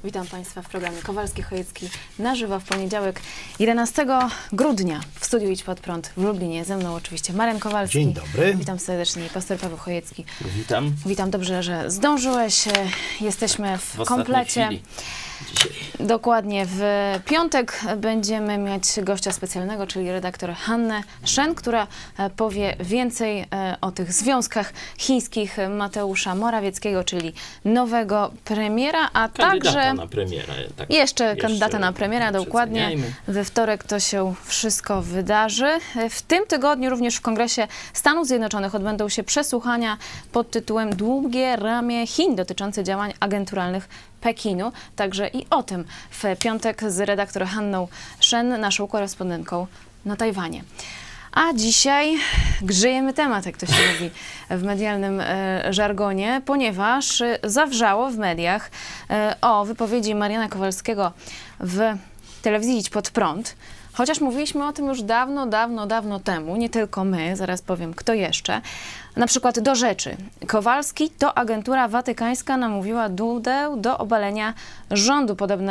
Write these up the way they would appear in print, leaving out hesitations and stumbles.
Witam Państwa w programie Kowalski-Chojecki na żywo w poniedziałek 11 grudnia w studiu Idź Pod Prąd w Lublinie. Ze mną oczywiście Marian Kowalski. Dzień dobry. Witam serdecznie. Pastor Paweł Chojecki. Witam. Witam, dobrze, że zdążyłeś. Jesteśmy w komplecie. Dzisiaj. Dokładnie. W piątek będziemy mieć gościa specjalnego, czyli redaktor Hannę Shen, która powie więcej o tych związkach chińskich Mateusza Morawieckiego, czyli nowego premiera, a także na premiera. Tak, jeszcze kandydata na premiera, dokładnie. We wtorek to się wszystko wydarzy. W tym tygodniu również w Kongresie Stanów Zjednoczonych odbędą się przesłuchania pod tytułem Długie ramię Chin dotyczące działań agenturalnych Pekinu. Także i o tym w piątek z redaktor Hanną Shen, naszą korespondentką na Tajwanie. A dzisiaj grzejemy temat, jak to się mówi w medialnym żargonie, ponieważ zawrzało w mediach o wypowiedzi Mariana Kowalskiego w telewizji Idź Pod Prąd. Chociaż mówiliśmy o tym już dawno temu, nie tylko my, zaraz powiem kto jeszcze. Na przykład do rzeczy. Kowalski to agentura watykańska namówiła Dudę do obalenia rządu.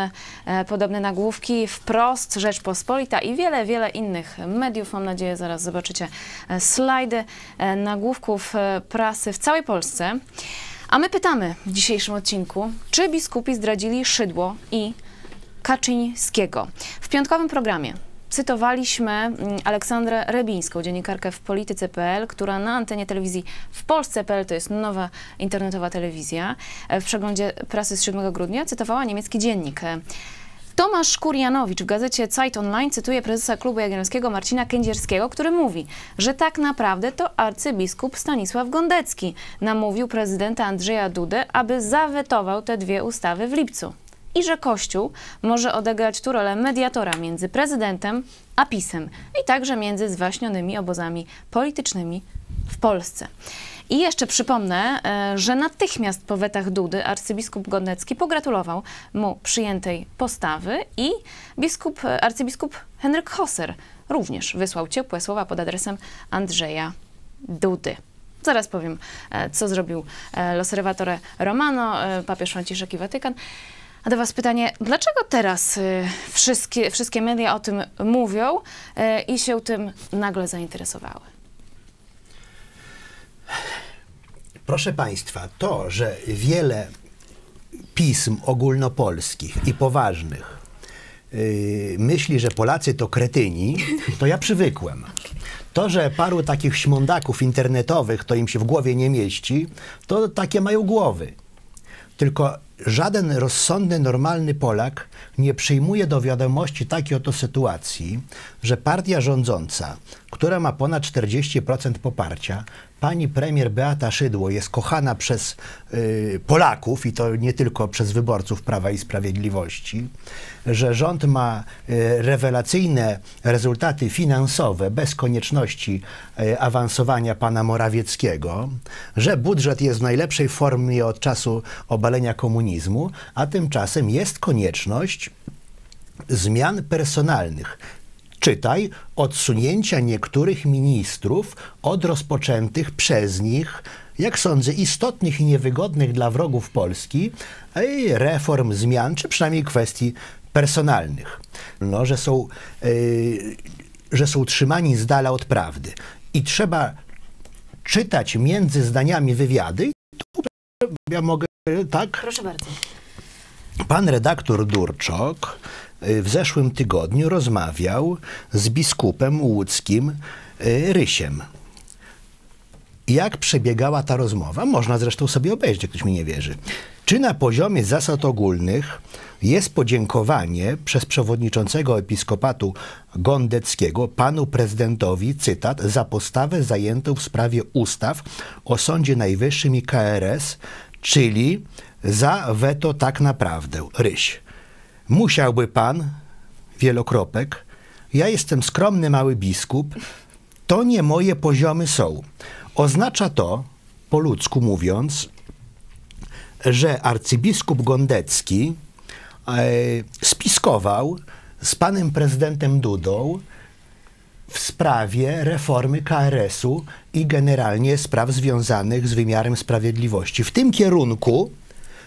Podobne nagłówki Wprost, Rzeczpospolita i wiele innych mediów. Mam nadzieję, zaraz zobaczycie slajdy nagłówków prasy w całej Polsce. A my pytamy w dzisiejszym odcinku, czy biskupi zdradzili Szydło i Kaczyńskiego. W piątkowym programie cytowaliśmy Aleksandrę Rebińską, dziennikarkę w Polityce.pl, która na antenie telewizji w Polsce.pl, to jest nowa internetowa telewizja, w przeglądzie prasy z 7 grudnia cytowała niemiecki dziennik. Tomasz Kurjanowicz w gazecie Zeit Online cytuje prezesa Klubu Jagiellońskiego Marcina Kędzierskiego, który mówi, że tak naprawdę to arcybiskup Stanisław Gondecki namówił prezydenta Andrzeja Dudę, aby zawetował te dwie ustawy w lipcu. I że Kościół może odegrać tu rolę mediatora między prezydentem a PiS-em i także między zwaśnionymi obozami politycznymi w Polsce. I jeszcze przypomnę, że natychmiast po wetach Dudy arcybiskup Gondecki pogratulował mu przyjętej postawy i arcybiskup Henryk Hosser również wysłał ciepłe słowa pod adresem Andrzeja Dudy. Zaraz powiem, co zrobił L'Osservatore Romano, papież Franciszek i Watykan. A do was pytanie, dlaczego teraz wszystkie media o tym mówią i się tym nagle zainteresowały? Proszę Państwa, to, że wiele pism ogólnopolskich i poważnych myśli, że Polacy to kretyni, to ja przywykłem. To, że paru takich śmądaków internetowych to im się w głowie nie mieści, to takie mają głowy. Tylko żaden rozsądny, normalny Polak nie przyjmuje do wiadomości takiej oto sytuacji, że partia rządząca, która ma ponad 40% poparcia, pani premier Beata Szydło jest kochana przez Polaków i to nie tylko przez wyborców Prawa i Sprawiedliwości, że rząd ma rewelacyjne rezultaty finansowe bez konieczności awansowania pana Morawieckiego, że budżet jest w najlepszej formie od czasu obalenia komunizmu, a tymczasem jest konieczność zmian personalnych. Czytaj, odsunięcia niektórych ministrów od rozpoczętych przez nich, jak sądzę, istotnych i niewygodnych dla wrogów Polski, reform, zmian, czy przynajmniej kwestii personalnych. No, że są trzymani z dala od prawdy. I trzeba czytać między zdaniami wywiady. Ja mogę, tak? Proszę bardzo. Pan redaktor Durczok w zeszłym tygodniu rozmawiał z biskupem łódzkim Rysiem. Jak przebiegała ta rozmowa? Można zresztą sobie obejrzeć, jak ktoś mi nie wierzy. Czy na poziomie zasad ogólnych jest podziękowanie przez przewodniczącego episkopatu Gondeckiego panu prezydentowi, cytat, za postawę zajętą w sprawie ustaw o Sądzie Najwyższym i KRS, czyli za weto tak naprawdę. Ryś. Musiałby pan, wielokropek, ja jestem skromny mały biskup, to nie moje poziomy są. Oznacza to, po ludzku mówiąc, że arcybiskup Gondecki spiskował z panem prezydentem Dudą w sprawie reformy KRS-u i generalnie spraw związanych z wymiarem sprawiedliwości. W tym kierunku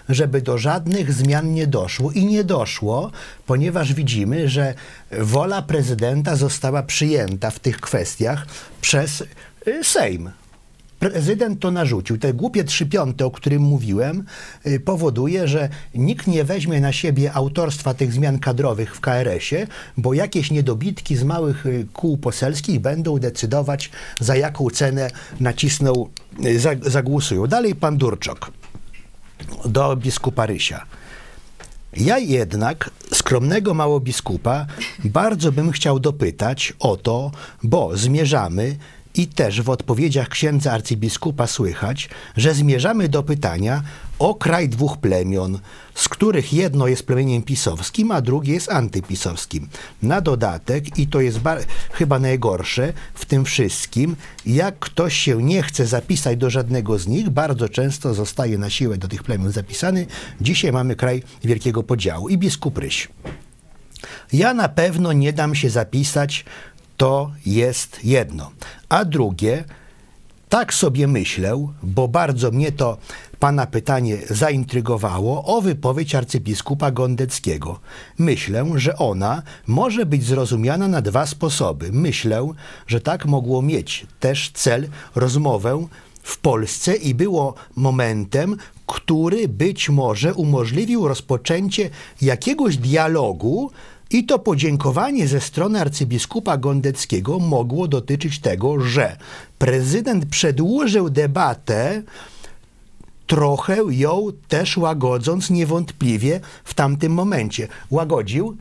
żeby do żadnych zmian nie doszło. I nie doszło, ponieważ widzimy, że wola prezydenta została przyjęta w tych kwestiach przez Sejm. Prezydent to narzucił. Te głupie 3/5, o którym mówiłem, powoduje, że nikt nie weźmie na siebie autorstwa tych zmian kadrowych w KRS-ie, bo jakieś niedobitki z małych kół poselskich będą decydować, za jaką cenę nacisną, zagłosują. Dalej pan Durczok do biskupa Rysia. Ja jednak, skromnego małobiskupa, bardzo bym chciał dopytać o to, bo zmierzamy i też w odpowiedziach księdza arcybiskupa słychać, że zmierzamy do pytania o kraj dwóch plemion, z których jedno jest plemieniem pisowskim, a drugie jest antypisowskim. Na dodatek, i to jest chyba najgorsze w tym wszystkim, jak ktoś się nie chce zapisać do żadnego z nich, bardzo często zostaje na siłę do tych plemion zapisany. Dzisiaj mamy kraj wielkiego podziału. I biskup Ryś. Ja na pewno nie dam się zapisać, to jest jedno. A drugie, tak sobie myślę, bo bardzo mnie to pana pytanie zaintrygowało, o wypowiedź arcybiskupa Gondeckiego. Myślę, że ona może być zrozumiana na dwa sposoby. Myślę, że tak mogło mieć też cel rozmowę w Polsce i było momentem, który być może umożliwił rozpoczęcie jakiegoś dialogu. I to podziękowanie ze strony arcybiskupa Gondeckiego mogło dotyczyć tego, że prezydent przedłużył debatę, trochę ją też łagodząc niewątpliwie w tamtym momencie. Łagodził?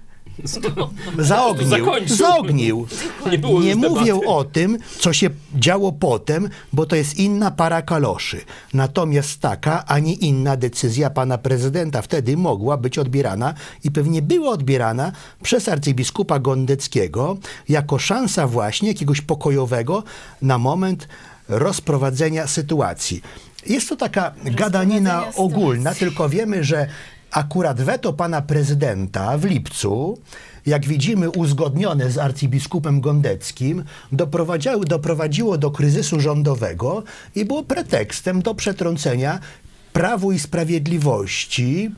Zaognił. Nie mówię o tym, co się działo potem, bo to jest inna para kaloszy. Natomiast taka, a nie inna decyzja pana prezydenta wtedy mogła być odbierana i pewnie była odbierana przez arcybiskupa Gondeckiego jako szansa właśnie jakiegoś pokojowego na moment rozprowadzenia sytuacji. Jest to taka gadanina ogólna, tylko wiemy, że akurat weto pana prezydenta w lipcu, jak widzimy uzgodnione z arcybiskupem Gondeckim, doprowadziło do kryzysu rządowego i było pretekstem do przetrącenia Prawu i Sprawiedliwości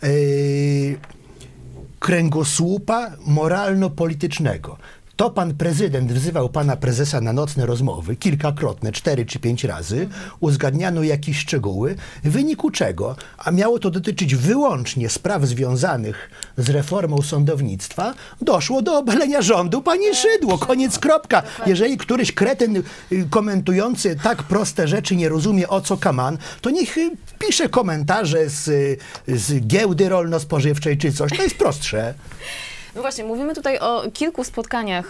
kręgosłupa moralno-politycznego. To pan prezydent wzywał pana prezesa na nocne rozmowy, kilkakrotne, 4 czy 5 razy, uzgadniano jakieś szczegóły, w wyniku czego, a miało to dotyczyć wyłącznie spraw związanych z reformą sądownictwa, doszło do obalenia rządu pani Szydło, koniec, kropka. Jeżeli któryś kretyn komentujący tak proste rzeczy nie rozumie, o co kaman, to niech pisze komentarze z giełdy rolno-spożywczej czy coś, to jest prostsze. No właśnie, mówimy tutaj o kilku spotkaniach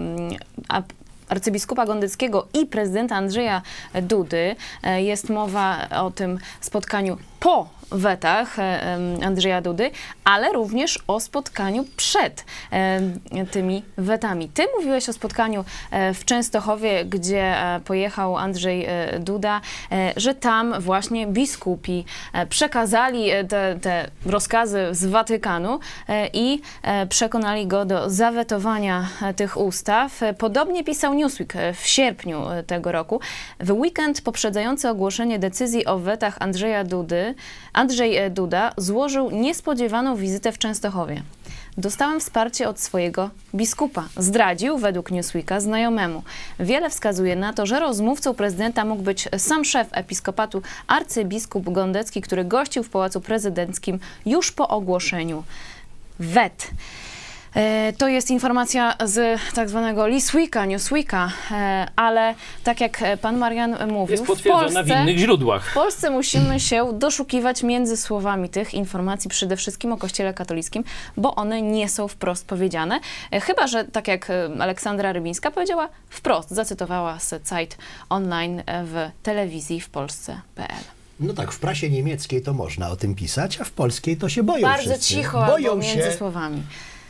arcybiskupa Gondeckiego i prezydenta Andrzeja Dudy. Jest mowa o tym spotkaniu po wetach Andrzeja Dudy, ale również o spotkaniu przed tymi wetami. Ty mówiłeś o spotkaniu w Częstochowie, gdzie pojechał Andrzej Duda, że tam właśnie biskupi przekazali te rozkazy z Watykanu i przekonali go do zawetowania tych ustaw. Podobnie pisał Newsweek w sierpniu tego roku. W weekend poprzedzający ogłoszenie decyzji o wetach Andrzeja Dudy, Andrzej Duda złożył niespodziewaną wizytę w Częstochowie. Dostałem wsparcie od swojego biskupa. Zdradził, według Newsweeka, znajomemu. Wiele wskazuje na to, że rozmówcą prezydenta mógł być sam szef episkopatu, arcybiskup Gondecki, który gościł w Pałacu Prezydenckim już po ogłoszeniu wet. To jest informacja z tak zwanego Newsweeka, ale tak jak pan Marian mówił, jest potwierdzona w innych źródłach. W Polsce musimy się doszukiwać między słowami tych informacji, przede wszystkim o Kościele katolickim, bo one nie są wprost powiedziane. Chyba że tak jak Aleksandra Rybińska powiedziała wprost, zacytowała z Zeit Online w telewizji w Polsce.pl. No tak, w prasie niemieckiej to można o tym pisać, a w polskiej to się boją bardzo wszyscy. cicho, boją albo między słowami.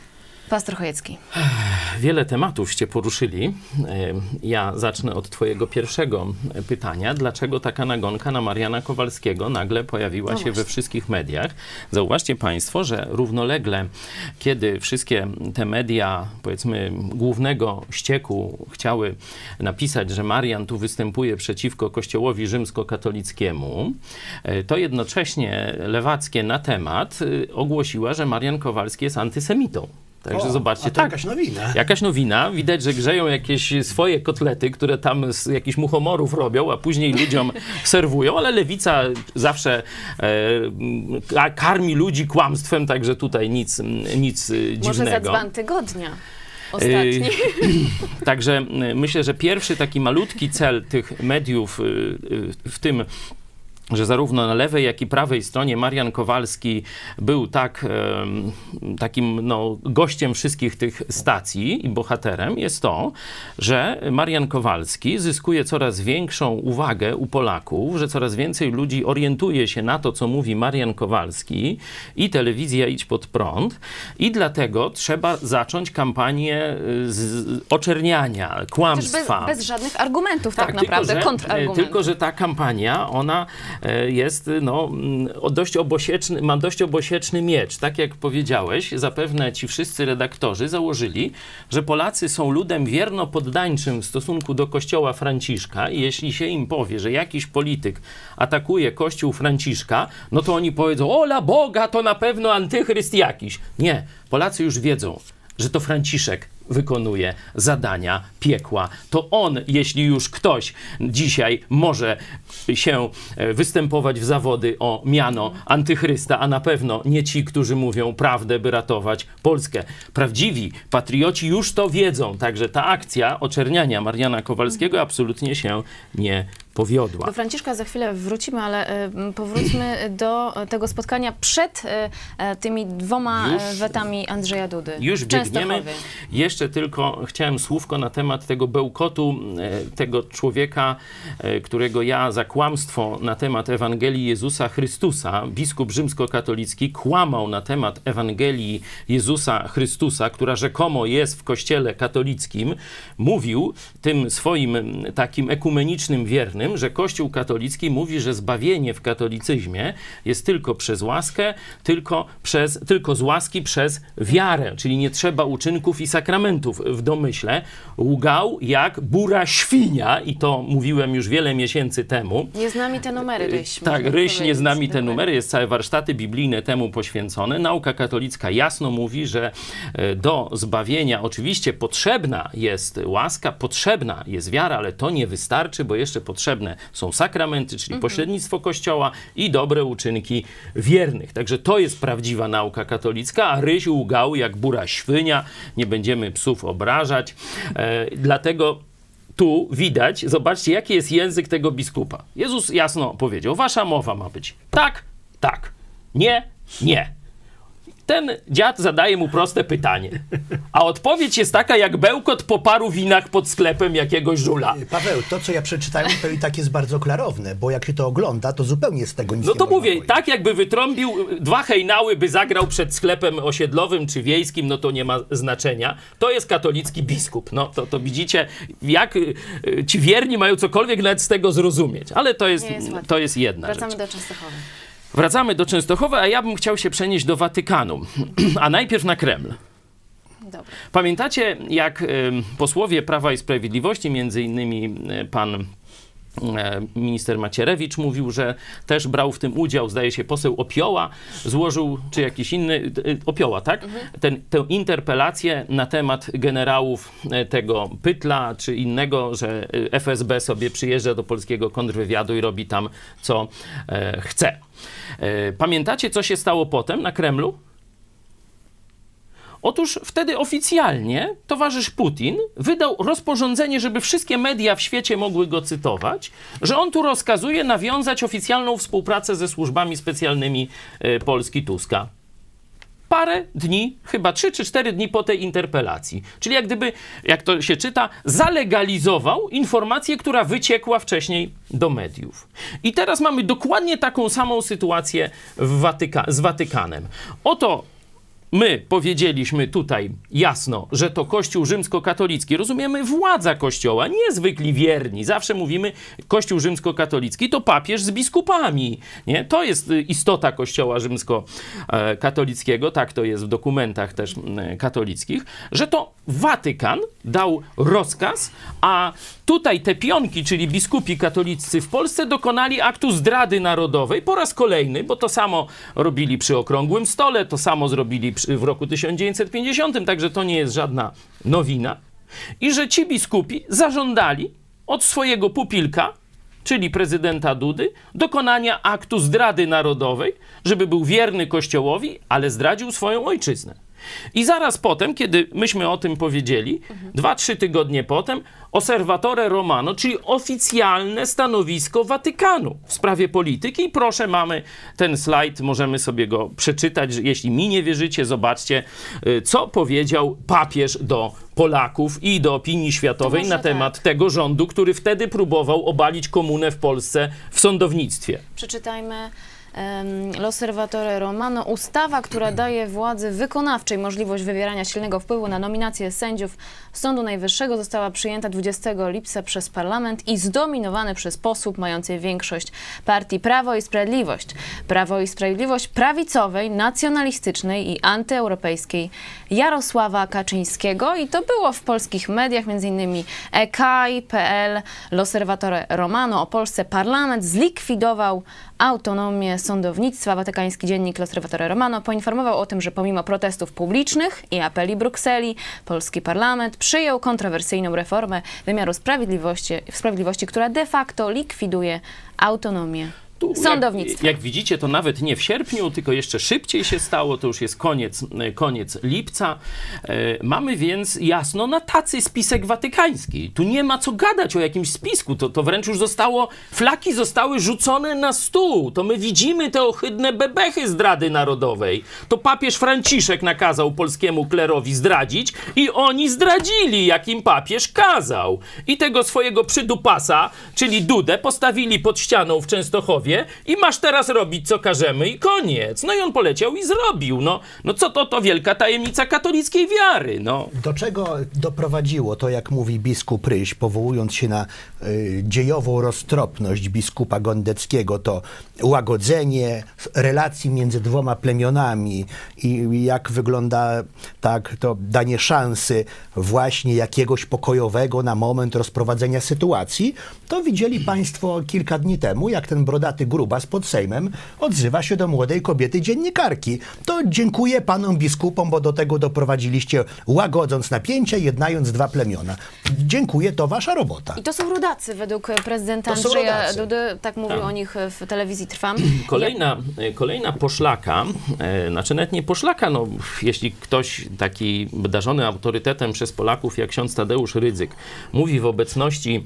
Pastor Chojecki. Wiele tematówście poruszyli. Ja zacznę od twojego pierwszego pytania. Dlaczego taka nagonka na Mariana Kowalskiego nagle pojawiła się we wszystkich mediach? Zauważcie państwo, że równolegle, kiedy wszystkie te media, powiedzmy, głównego ścieku chciały napisać, że Marian tu występuje przeciwko Kościołowi rzymskokatolickiemu, to jednocześnie lewackie na temat ogłosiła, że Marian Kowalski jest antysemitą. Także zobaczcie, to jakaś nowina. Jakaś nowina. Widać, że grzeją jakieś swoje kotlety, które tam z jakichś muchomorów robią, a później ludziom serwują, ale lewica zawsze karmi ludzi kłamstwem, także tutaj nic dziwnego. Może za dzban tygodnia. Ostatni. Także myślę, że pierwszy taki malutki cel tych mediów w tym, że zarówno na lewej, jak i prawej stronie Marian Kowalski był takim gościem wszystkich tych stacji i bohaterem, jest to, że Marian Kowalski zyskuje coraz większą uwagę u Polaków, że coraz więcej ludzi orientuje się na to, co mówi Marian Kowalski i telewizja Idź Pod Prąd, i dlatego trzeba zacząć kampanię oczerniania, kłamstwa. Bez żadnych argumentów tak naprawdę, kontrargumentów. Tylko, że ta kampania, ona jest ma dość obosieczny miecz. Tak jak powiedziałeś, zapewne ci wszyscy redaktorzy założyli, że Polacy są ludem wierno poddańczym w stosunku do Kościoła Franciszka i jeśli się im powie, że jakiś polityk atakuje Kościół Franciszka, no to oni powiedzą: ola Boga, to na pewno antychryst jakiś. Nie, Polacy już wiedzą, że to Franciszek wykonuje zadania piekła. To on, jeśli już ktoś dzisiaj może się występować w zawody o miano antychrysta, a na pewno nie ci, którzy mówią prawdę, by ratować Polskę. Prawdziwi patrioci już to wiedzą, także ta akcja oczerniania Mariana Kowalskiego absolutnie się nie powiodła. Do Franciszka za chwilę wrócimy, ale powróćmy do tego spotkania przed tymi dwoma wetami Andrzeja Dudy. Już biegniemy. Jeszcze tylko chciałem słówko na temat tego bełkotu, tego człowieka, którego ja za kłamstwo na temat Ewangelii Jezusa Chrystusa, biskup rzymskokatolicki, kłamał na temat Ewangelii Jezusa Chrystusa, która rzekomo jest w Kościele katolickim, mówił tym swoim takim ekumenicznym wiernym, że Kościół katolicki mówi, że zbawienie w katolicyzmie jest tylko przez łaskę, tylko z łaski przez wiarę, czyli nie trzeba uczynków i sakramentów w domyśle. Łgał jak bura świnia i to mówiłem już wiele miesięcy temu. Nie z nami te numery, Ryś. Tak, Ryś nie z nami te numery, jest całe warsztaty biblijne temu poświęcone. Nauka katolicka jasno mówi, że do zbawienia oczywiście potrzebna jest łaska, potrzebna jest wiara, ale to nie wystarczy, bo jeszcze potrzebne są sakramenty, czyli pośrednictwo Kościoła i dobre uczynki wiernych. Także to jest prawdziwa nauka katolicka, a Ryś łgał jak bura świnia. Nie będziemy psów obrażać. Dlatego tu widać, zobaczcie, jaki jest język tego biskupa. Jezus jasno powiedział: wasza mowa ma być tak, tak, nie, nie. Ten dziad zadaje mu proste pytanie, a odpowiedź jest taka jak bełkot po paru winach pod sklepem jakiegoś żula. Paweł, to co ja przeczytałem, to i tak jest bardzo klarowne, bo jak się to ogląda, to zupełnie z tego nic nie No to można mówię, powiedzieć. tak jakby wytrąbił dwa hejnały, by zagrał przed sklepem osiedlowym czy wiejskim, no to nie ma znaczenia. To jest katolicki biskup. No to widzicie, jak ci wierni mają cokolwiek nawet z tego zrozumieć. Ale to jest jedna rzecz. Wracamy do Częstochowy. Wracamy do Częstochowy, a ja bym chciał się przenieść do Watykanu, a najpierw na Kreml. Dobra. Pamiętacie, jak posłowie Prawa i Sprawiedliwości, między innymi pan minister Macierewicz mówił, że też brał w tym udział, zdaje się, poseł Opioła złożył, czy jakiś inny, Opioła, tak? Tę interpelację na temat generałów tego Pytla, czy innego, że FSB sobie przyjeżdża do polskiego kontrwywiadu i robi tam, co chce. Pamiętacie, co się stało potem na Kremlu? Otóż wtedy oficjalnie towarzysz Putin wydał rozporządzenie, żeby wszystkie media w świecie mogły go cytować, że on tu rozkazuje nawiązać oficjalną współpracę ze służbami specjalnymi Polski Tuska. Parę dni, chyba 3 czy 4 dni po tej interpelacji. Czyli jak gdyby, jak to się czyta, zalegalizował informację, która wyciekła wcześniej do mediów. I teraz mamy dokładnie taką samą sytuację z Watykanem. Oto my powiedzieliśmy tutaj jasno, że to Kościół rzymskokatolicki, rozumiemy władza Kościoła, nie zwykli wierni. Zawsze mówimy, Kościół rzymskokatolicki to papież z biskupami. Nie? To jest istota Kościoła rzymskokatolickiego, tak to jest w dokumentach też katolickich, że to Watykan dał rozkaz, a tutaj te pionki, czyli biskupi katolicy w Polsce dokonali aktu zdrady narodowej po raz kolejny, bo to samo robili przy Okrągłym Stole, to samo zrobili w roku 1950, także to nie jest żadna nowina. I że ci biskupi zażądali od swojego pupilka, czyli prezydenta Dudy, dokonania aktu zdrady narodowej, żeby był wierny Kościołowi, ale zdradził swoją ojczyznę. I zaraz potem, kiedy myśmy o tym powiedzieli, 2-3 tygodnie potem, Osservatore Romano, czyli oficjalne stanowisko Watykanu w sprawie polityki. I proszę, mamy ten slajd, możemy sobie go przeczytać. Jeśli mi nie wierzycie, zobaczcie, co powiedział papież do Polaków i do opinii światowej na temat tego rządu, który wtedy próbował obalić komunę w Polsce w sądownictwie. Przeczytajmy L'Osservatore Romano. Ustawa, która daje władzy wykonawczej możliwość wywierania silnego wpływu na nominację sędziów Sądu Najwyższego, została przyjęta 20 lipca przez parlament i zdominowany przez posłów mającej większość partii Prawo i Sprawiedliwość. Prawo i Sprawiedliwość prawicowej, nacjonalistycznej i antyeuropejskiej Jarosława Kaczyńskiego. I to było w polskich mediach, m.in. EKAI.pl, L'Osservatore Romano. O Polsce parlament zlikwidował autonomię sądownictwa. Watykański dziennik L'Osservatore Romano poinformował o tym, że pomimo protestów publicznych i apeli Brukseli, polski parlament przyjął kontrowersyjną reformę wymiaru sprawiedliwości, która de facto likwiduje autonomię sądownictwa. Jak widzicie, to nawet nie w sierpniu, tylko jeszcze szybciej się stało, to już jest koniec lipca. Mamy więc jasno na tacy spisek watykański. Tu nie ma co gadać o jakimś spisku, to wręcz już flaki zostały rzucone na stół. To my widzimy te ohydne bebechy zdrady narodowej. To papież Franciszek nakazał polskiemu klerowi zdradzić i oni zdradzili, jak im papież kazał. I tego swojego przydupasa, czyli Dudę, postawili pod ścianą w Częstochowie i masz teraz robić, co każemy i koniec. No i on poleciał i zrobił. No co to wielka tajemnica katolickiej wiary. No. Do czego doprowadziło to, jak mówi biskup Ryś, powołując się na dziejową roztropność biskupa Gondeckiego, to łagodzenie relacji między dwoma plemionami i jak wygląda to danie szansy właśnie jakiegoś pokojowego na moment rozprowadzenia sytuacji, to widzieli państwo kilka dni temu, jak ten brodaty grubas pod Sejmem odzywa się do młodej kobiety dziennikarki. To dziękuję panom biskupom, bo do tego doprowadziliście, łagodząc napięcia, jednając dwa plemiona. Dziękuję, to wasza robota. I to są rodacy według prezydenta Andrzeja Dudy, tak mówił o nich w telewizji Trwam. Kolejna poszlaka, znaczy nawet nie poszlaka, no jeśli ktoś taki darzony autorytetem przez Polaków jak ksiądz Tadeusz Rydzyk mówi w obecności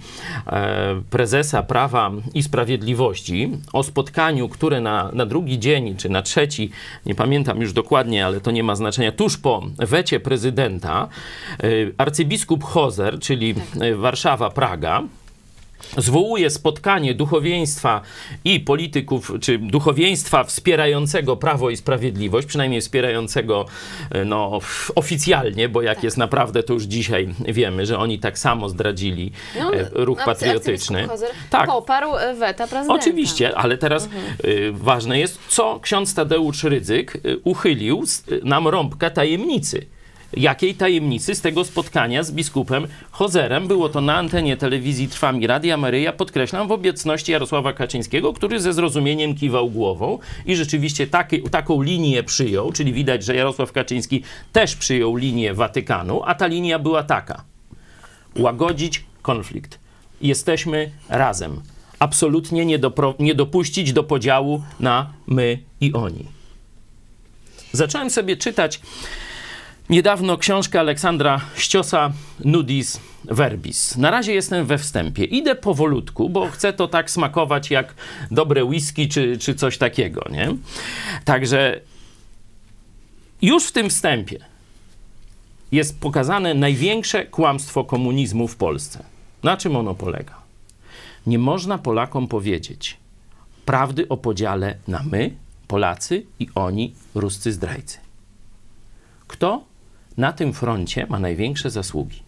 prezesa Prawa i Sprawiedliwości o spotkaniu, które na drugi dzień, czy na trzeci, nie pamiętam już dokładnie, ale to nie ma znaczenia, tuż po wecie prezydenta, arcybiskup Hozer, czyli Warszawa-Praga, zwołuje spotkanie duchowieństwa i polityków, czy duchowieństwa wspierającego Prawo i Sprawiedliwość, przynajmniej wspierającego oficjalnie, bo jak jest naprawdę, to już dzisiaj wiemy, że oni tak samo zdradzili ruch patriotyczny. Tak. Poparł weta prezydenta. Oczywiście, ale teraz ważne jest, co ksiądz Tadeusz Rydzyk uchylił nam rąbka tajemnicy. Jakiej tajemnicy z tego spotkania z biskupem Hozerem? Było to na antenie telewizji Trwam i Radia Maryja, podkreślam, w obecności Jarosława Kaczyńskiego, który ze zrozumieniem kiwał głową i rzeczywiście taką linię przyjął, czyli widać, że Jarosław Kaczyński też przyjął linię Watykanu, a ta linia była taka: łagodzić konflikt. Jesteśmy razem. Absolutnie nie dopuścić do podziału na my i oni. Zacząłem sobie czytać niedawno książkę Aleksandra Ściosa Nudis Verbis. Na razie jestem we wstępie. Idę powolutku, bo chcę to tak smakować jak dobre whisky czy coś takiego, nie? Także już w tym wstępie jest pokazane największe kłamstwo komunizmu w Polsce. Na czym ono polega? Nie można Polakom powiedzieć prawdy o podziale na my, Polacy, i oni, ruscy zdrajcy. kto na tym froncie ma największe zasługi.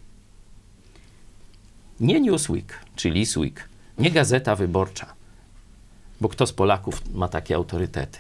Nie Newsweek, czy Lisweek, nie Gazeta Wyborcza, bo kto z Polaków ma takie autorytety?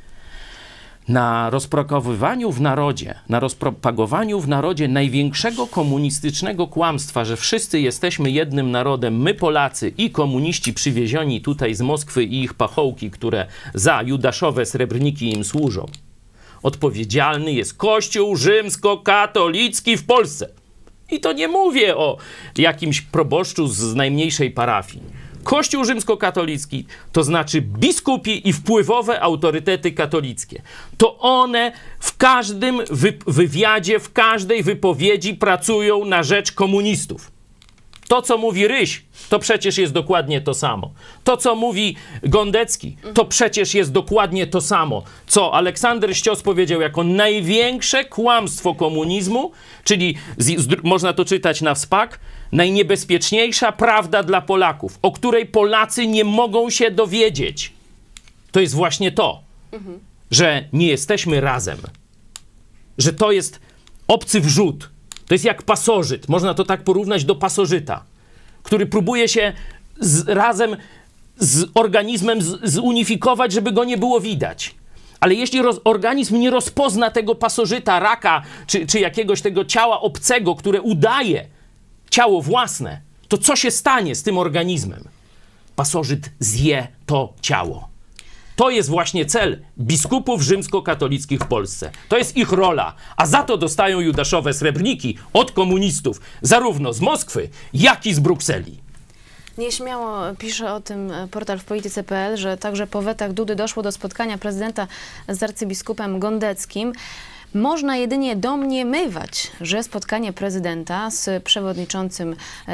Na rozprogowywaniu w narodzie, na rozpropagowaniu w narodzie największego komunistycznego kłamstwa, że wszyscy jesteśmy jednym narodem, my Polacy i komuniści przywiezioni tutaj z Moskwy i ich pachołki, które za judaszowe srebrniki im służą. Odpowiedzialny jest Kościół rzymskokatolicki w Polsce. I to nie mówię o jakimś proboszczu z najmniejszej parafii. Kościół rzymskokatolicki to znaczy biskupi i wpływowe autorytety katolickie. To one w każdym wywiadzie, w każdej wypowiedzi pracują na rzecz komunistów. To, co mówi Ryś, to przecież jest dokładnie to samo. To, co mówi Gondecki, to przecież jest dokładnie to samo, co Aleksander Ścios powiedział jako największe kłamstwo komunizmu, czyli można to czytać na wspak, najniebezpieczniejsza prawda dla Polaków, o której Polacy nie mogą się dowiedzieć. To jest właśnie to, że nie jesteśmy razem, że to jest obcy wrzód. To jest jak pasożyt. Można to tak porównać do pasożyta, który próbuje się razem z organizmem zunifikować, żeby go nie było widać. Ale jeśli organizm nie rozpozna tego pasożyta, raka, czy jakiegoś tego ciała obcego, które udaje ciało własne, to co się stanie z tym organizmem? Pasożyt zje to ciało. To jest właśnie cel biskupów rzymskokatolickich w Polsce. To jest ich rola. A za to dostają judaszowe srebrniki od komunistów, zarówno z Moskwy, jak i z Brukseli. Nieśmiało pisze o tym portal w polityce.pl, że także po wetach Dudy doszło do spotkania prezydenta z arcybiskupem Gondeckim. Można jedynie domniemywać, że spotkanie prezydenta z przewodniczącym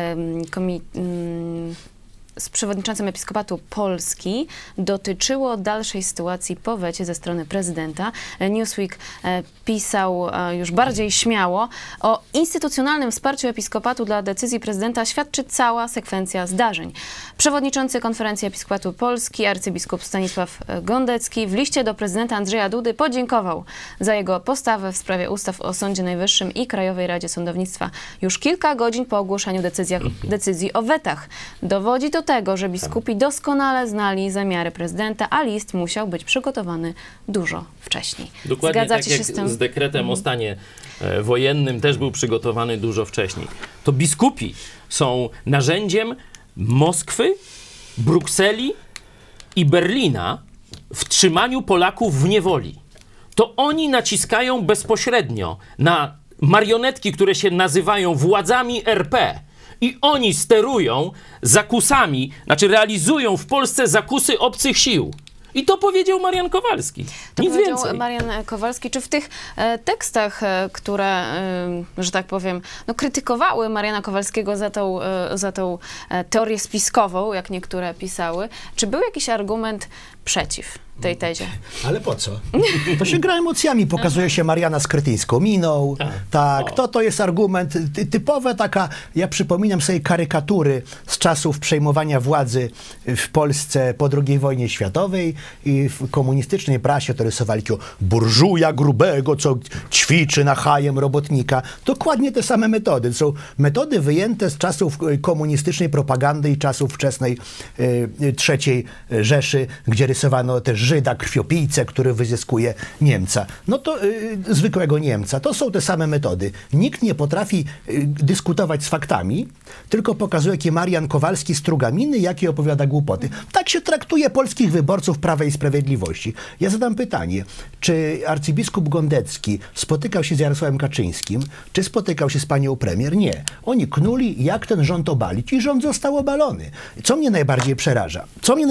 Episkopatu Polski dotyczyło dalszej sytuacji po wecie ze strony prezydenta. Newsweek pisał już bardziej śmiało: o instytucjonalnym wsparciu Episkopatu dla decyzji prezydenta świadczy cała sekwencja zdarzeń. Przewodniczący Konferencji Episkopatu Polski, arcybiskup Stanisław Gondecki w liście do prezydenta Andrzeja Dudy podziękował za jego postawę w sprawie ustaw o Sądzie Najwyższym i Krajowej Radzie Sądownictwa już kilka godzin po ogłoszeniu decyzji o wetach. Dowodzi to tego, że biskupi doskonale znali zamiary prezydenta, a list musiał być przygotowany dużo wcześniej. Dokładnie Zgadzacie tak się jak z tym? Z dekretem o stanie wojennym też był przygotowany dużo wcześniej. To biskupi są narzędziem Moskwy, Brukseli i Berlina w trzymaniu Polaków w niewoli. To oni naciskają bezpośrednio na marionetki, które się nazywają władzami RP. I oni sterują zakusami, znaczy realizują w Polsce zakusy obcych sił. I to powiedział Marian Kowalski. Nic więcej. Marian Kowalski. Czy w tych tekstach, które, że tak powiem, no, krytykowały Mariana Kowalskiego za tą teorię spiskową, jak niektóre pisały, czy był jakiś argument przeciw tej tezie? Ale po co? To się gra emocjami, pokazuje się Mariana z kretyńską miną. Tak, to jest argument typowe, taka, ja przypominam sobie karykatury z czasów przejmowania władzy w Polsce po II wojnie światowej i w komunistycznej prasie to rysowali takiego burżuja grubego, co ćwiczy na hajem robotnika. Dokładnie te same metody. To są metody wyjęte z czasów komunistycznej propagandy i czasów wczesnej III Rzeszy, gdzie rysowano też Żyda, krwiopijcę, który wyzyskuje Niemca. No to zwykłego Niemca. To są te same metody. Nikt nie potrafi dyskutować z faktami, tylko pokazuje, jaki Marian Kowalski struga miny, jakie opowiada głupoty. Tak się traktuje polskich wyborców Prawa i Sprawiedliwości. Ja zadam pytanie, czy arcybiskup Gondecki spotykał się z Jarosławem Kaczyńskim, czy spotykał się z panią premier? Nie. Oni knuli, jak ten rząd obalić i rząd został obalony. Co mnie najbardziej przeraża?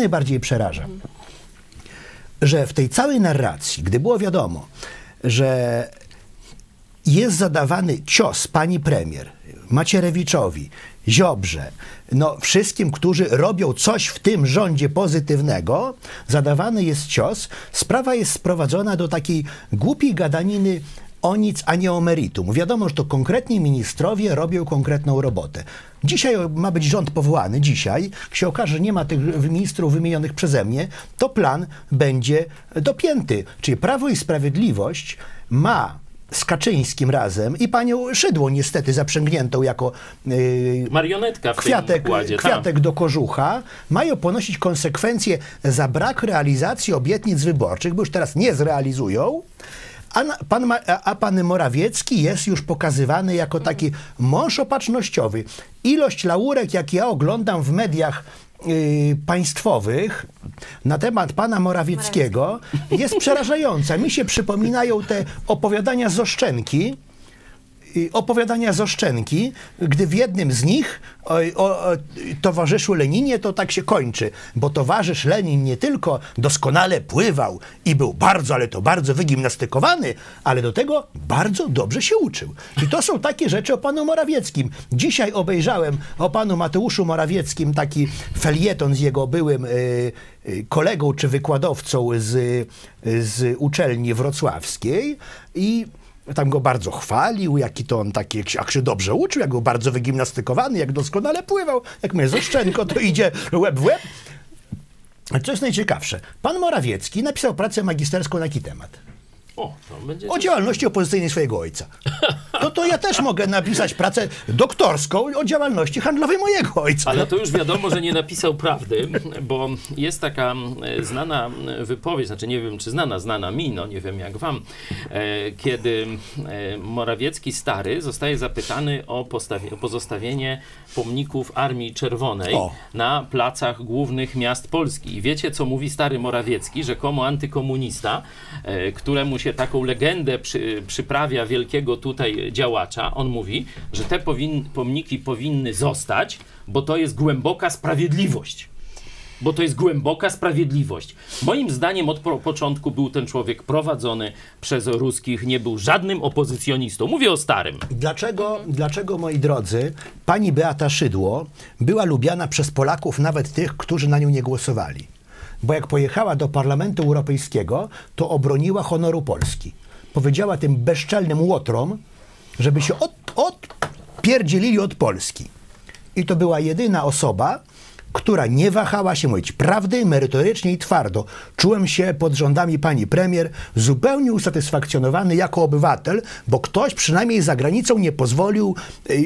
Że w tej całej narracji, gdy było wiadomo, że jest zadawany cios pani premier, Macierewiczowi, Ziobrze, no wszystkim, którzy robią coś w tym rządzie pozytywnego, zadawany jest cios, sprawa jest sprowadzona do takiej głupiej gadaniny o nic, a nie o meritum. Wiadomo, że to konkretni ministrowie robią konkretną robotę. Dzisiaj ma być rząd powołany, dzisiaj, jak się okaże, że nie ma tych ministrów wymienionych przeze mnie, to plan będzie dopięty. Czyli Prawo i Sprawiedliwość ma z Kaczyńskim razem i panią Szydło niestety zaprzęgniętą jako marionetka w kwiatek do kożucha, mają ponosić konsekwencje za brak realizacji obietnic wyborczych, bo już teraz nie zrealizują, a pan Morawiecki jest już pokazywany jako taki mąż opatrznościowy. Ilość laurek, jak ja oglądam w mediach państwowych na temat pana Morawieckiego jest przerażająca. Mi się przypominają te opowiadania z Oszczędki, gdy w jednym z nich o towarzyszu Leninie to tak się kończy, bo towarzysz Lenin nie tylko doskonale pływał i był bardzo, ale to bardzo wygimnastykowany, ale do tego bardzo dobrze się uczył. I to są takie rzeczy o panu Morawieckim. Dzisiaj obejrzałem o panu Mateuszu Morawieckim taki felieton z jego byłym kolegą czy wykładowcą z uczelni wrocławskiej i tam go bardzo chwalił, jaki to on taki, jak się dobrze uczył, jak był bardzo wygimnastykowany, jak doskonale pływał, jak my z Oszczędko, to idzie łeb w łeb. Co jest najciekawsze, pan Morawiecki napisał pracę magisterską na jaki temat? O działalności opozycyjnej swojego ojca. To ja też mogę napisać pracę doktorską o działalności handlowej mojego ojca. Ale to już wiadomo, że nie napisał prawdy, bo jest taka znana wypowiedź, znaczy nie wiem, czy znana mi, no nie wiem jak wam, kiedy Morawiecki stary zostaje zapytany o pozostawienie pomników Armii Czerwonej na placach głównych miast Polski. I wiecie, co mówi stary Morawiecki, rzekomo antykomunista, któremu się taką legendę przyprawia wielkiego tutaj działacza. On mówi, że te pomniki powinny zostać, bo to jest głęboka sprawiedliwość. Bo to jest głęboka sprawiedliwość. Moim zdaniem od początku był ten człowiek prowadzony przez ruskich, nie był żadnym opozycjonistą. Mówię o starym. Dlaczego, moi drodzy, pani Beata Szydło była lubiana przez Polaków, nawet tych, którzy na nią nie głosowali? Bo jak pojechała do Parlamentu Europejskiego, to obroniła honoru Polski. Powiedziała tym bezczelnym łotrom, żeby się odpierdzielili od Polski. I to była jedyna osoba, która nie wahała się mówić prawdy, merytorycznie i twardo. Czułem się pod rządami pani premier zupełnie usatysfakcjonowany jako obywatel, bo ktoś przynajmniej za granicą nie pozwolił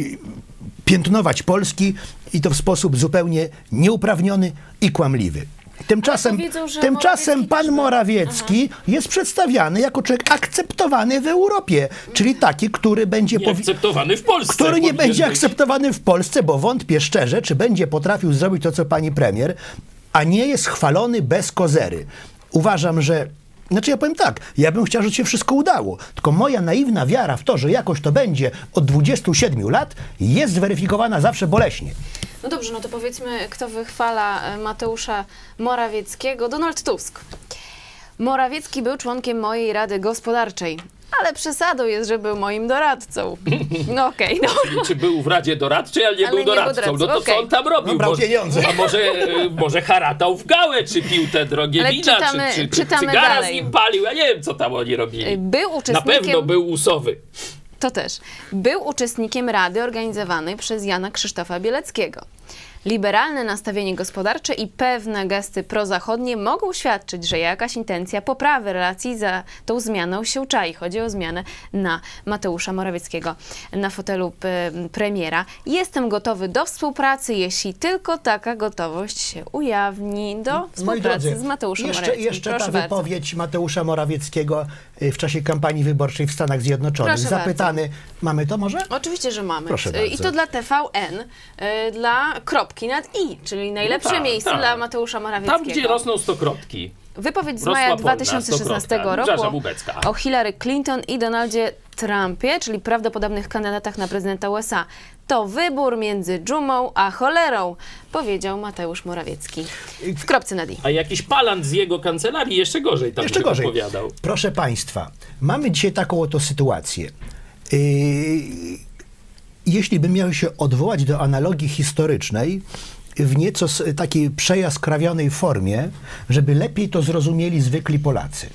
piętnować Polski i to w sposób zupełnie nieuprawniony i kłamliwy. Tymczasem pan Morawiecki jest przedstawiany jako człowiek akceptowany w Europie, czyli taki, który będzie akceptowany w Polsce. Który nie będzie akceptowany w Polsce, bo wątpię szczerze, czy będzie potrafił zrobić to, co pani premier, a nie jest chwalony bez kozery. Uważam, że ja powiem tak, ja bym chciał, żeby się wszystko udało, tylko moja naiwna wiara w to, że jakoś to będzie od 27 lat, jest zweryfikowana zawsze boleśnie. No dobrze, no to powiedzmy, kto wychwala Mateusza Morawieckiego? Donald Tusk. Morawiecki był członkiem mojej Rady Gospodarczej, ale przesadą jest, że był moim doradcą. No okej. Czyli czy był w Radzie Doradczej, ale nie był doradcą. No to co on tam robił? Brał pieniądze. A może haratał w gałę, czy pił te drogie wina, czy cygara z nim palił. Ja nie wiem, co tam oni robili. Na pewno był usowy. To też. Był uczestnikiem Rady organizowanej przez Jana Krzysztofa Bieleckiego. Liberalne nastawienie gospodarcze i pewne gesty prozachodnie mogą świadczyć, że jakaś intencja poprawy relacji za tą zmianą się czai. Chodzi o zmianę na Mateusza Morawieckiego na fotelu premiera. Jestem gotowy do współpracy, jeśli tylko taka gotowość się ujawni do współpracy z Mateuszem Morawieckim. Jeszcze ta wypowiedź Mateusza Morawieckiego w czasie kampanii wyborczej w Stanach Zjednoczonych. Proszę zapytany, bardzo. Mamy to może? Oczywiście, że mamy. Proszę bardzo. I to dla TVN, dla kropki nad i, czyli najlepsze miejsce dla Mateusza Morawieckiego. Tam, gdzie rosną stokrotki. Wypowiedź z maja 2016 roku o Hillary Clinton i Donaldzie Trumpie, czyli prawdopodobnych kandydatach na prezydenta USA. To wybór między dżumą a cholerą, powiedział Mateusz Morawiecki. W kropce nad i. A jakiś palant z jego kancelarii jeszcze gorzej tam się opowiadał. Proszę państwa, mamy dzisiaj taką oto sytuację. Jeśli bym miał się odwołać do analogii historycznej, w nieco takiej przejaskrawionej formie, żeby lepiej to zrozumieli zwykli Polacy.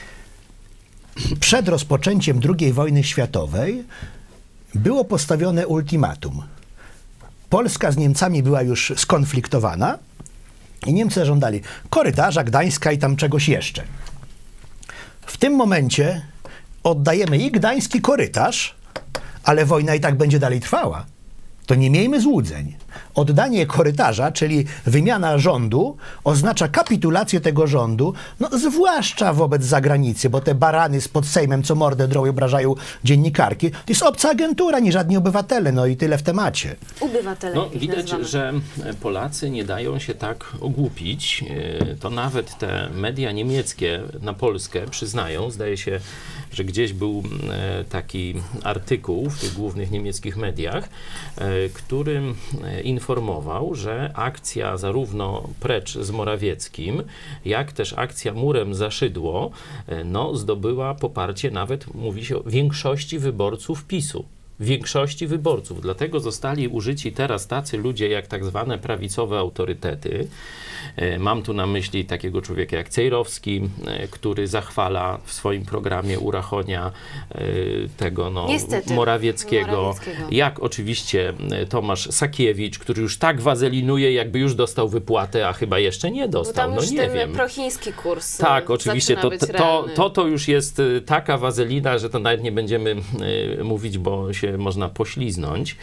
Przed rozpoczęciem II wojny światowej było postawione ultimatum. Polska z Niemcami była już skonfliktowana i Niemcy żądali korytarza, Gdańska i tam czegoś jeszcze. W tym momencie oddajemy i gdański korytarz, ale wojna i tak będzie dalej trwała. To nie miejmy złudzeń. Oddanie korytarza, czyli wymiana rządu, oznacza kapitulację tego rządu, no zwłaszcza wobec zagranicy, bo te barany spod Sejmem, co mordę drą i obrażają dziennikarki, to jest obca agentura, nie żadni obywatele, no i tyle w temacie. Obywatele. No, widać, że Polacy nie dają się tak ogłupić. To nawet te media niemieckie na Polskę przyznają. Zdaje się, że gdzieś był taki artykuł w tych głównych niemieckich mediach, którym informował, że akcja zarówno Precz z Morawieckim, jak też akcja Murem za Szydło, no, zdobyła poparcie nawet, mówi się, większości wyborców PiS-u. Większości wyborców. Dlatego zostali użyci teraz tacy ludzie jak tak zwane prawicowe autorytety. Mam tu na myśli takiego człowieka jak Cejrowski, który zachwala w swoim programie Urachonia tego Morawieckiego. Jak oczywiście Tomasz Sakiewicz, który już tak wazelinuje, jakby już dostał wypłatę, a chyba jeszcze nie dostał. No nie wiem. Prochiński kurs. Tak, oczywiście. To już jest taka wazelina, że to nawet nie będziemy mówić, bo się można pośliznąć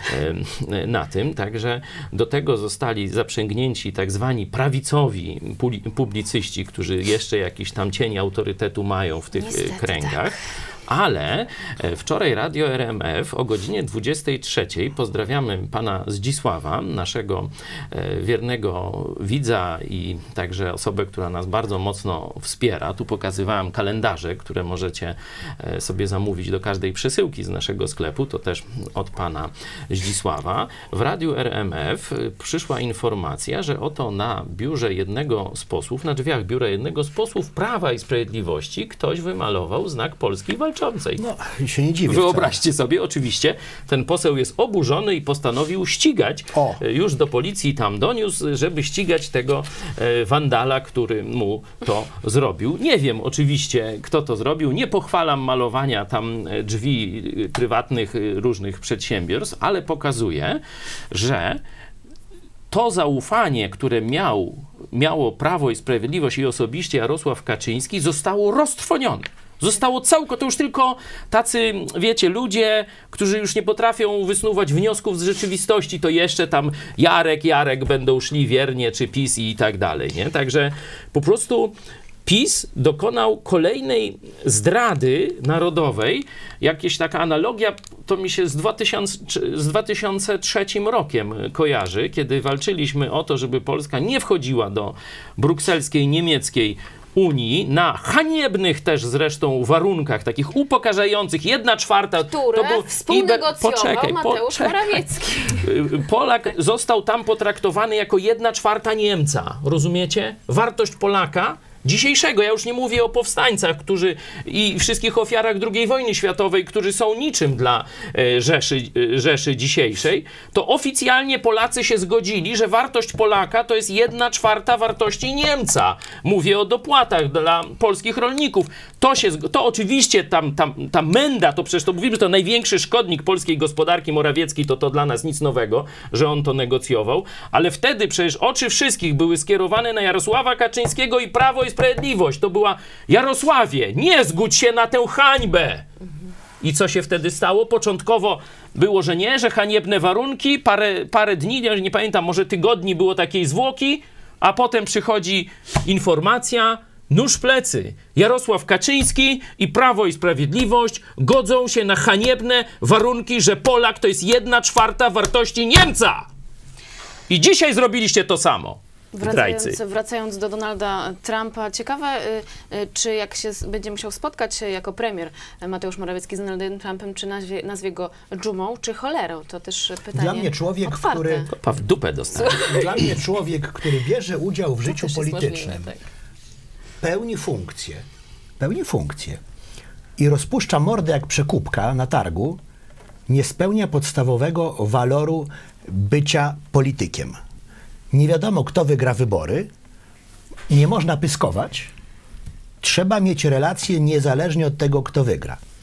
na tym. Także do tego zostali zaprzęgnięci tak zwani prawicowi publicyści, którzy jeszcze jakiś tam cień autorytetu mają w tych kręgach. Tak. Ale wczoraj Radio RMF o godzinie 23 pozdrawiamy pana Zdzisława, naszego wiernego widza i także osobę, która nas bardzo mocno wspiera. Tu pokazywałem kalendarze, które możecie sobie zamówić do każdej przesyłki z naszego sklepu, to też od pana Zdzisława. W Radiu RMF przyszła informacja, że oto na biurze jednego z posłów, na drzwiach biura jednego z posłów Prawa i Sprawiedliwości ktoś wymalował znak Polski Walczącej. No, się nie dziwię. Wyobraźcie sobie, oczywiście, ten poseł jest oburzony i postanowił ścigać. Już do policji tam doniósł, żeby ścigać tego wandala, który mu to zrobił. Nie wiem oczywiście, kto to zrobił. Nie pochwalam malowania tam drzwi prywatnych różnych przedsiębiorstw, ale pokazuje, że to zaufanie, które miało Prawo i Sprawiedliwość i osobiście Jarosław Kaczyński, zostało roztrwonione. Zostało to już tylko tacy, wiecie, ludzie, którzy już nie potrafią wysnuwać wniosków z rzeczywistości, to jeszcze tam Jarek będą szli wiernie, czy PiS i tak dalej, nie? Także po prostu PiS dokonał kolejnej zdrady narodowej. Jakaś taka analogia to mi się z 2003 rokiem kojarzy, kiedy walczyliśmy o to, żeby Polska nie wchodziła do brukselskiej, niemieckiej Unii na haniebnych też zresztą warunkach, takich upokarzających, 1/4. Które współnegocjował Mateusz Morawiecki. Polak został tam potraktowany jako 1/4 Niemca. Rozumiecie? Wartość Polaka dzisiejszego, ja już nie mówię o powstańcach, którzy i wszystkich ofiarach II wojny światowej, którzy są niczym dla Rzeszy dzisiejszej, to oficjalnie Polacy się zgodzili, że wartość Polaka to jest 1/4 wartości Niemca. Mówię o dopłatach dla polskich rolników. To oczywiście ta menda, to przecież to mówimy, że to największy szkodnik polskiej gospodarki Morawiecki, to dla nas nic nowego, że on to negocjował, ale wtedy przecież oczy wszystkich były skierowane na Jarosława Kaczyńskiego i Prawo i Sprawiedliwość. To była Jarosławie, nie zgódź się na tę hańbę. I co się wtedy stało? Początkowo było, że nie, że haniebne warunki, parę dni, nie pamiętam, może tygodni było takiej zwłoki, a potem przychodzi informacja, nóż w plecy. Jarosław Kaczyński i Prawo i Sprawiedliwość godzą się na haniebne warunki, że Polak to jest 1/4 wartości Niemca. I dzisiaj zrobiliście to samo. Wracając do Donalda Trumpa, ciekawe, czy jak się będzie musiał spotkać jako premier Mateusz Morawiecki z Donaldem Trumpem, czy nazwie go dżumą, czy cholerą? To też pytanie Dla mnie człowiek, który... w dupę dostanie. Dla mnie człowiek, który bierze udział w życiu politycznym, pełni funkcję i rozpuszcza mordę jak przekupka na targu, nie spełnia podstawowego waloru bycia politykiem. Nie wiadomo, kto wygra wybory, nie można pyskować, trzeba mieć relacje niezależnie od tego, kto wygra.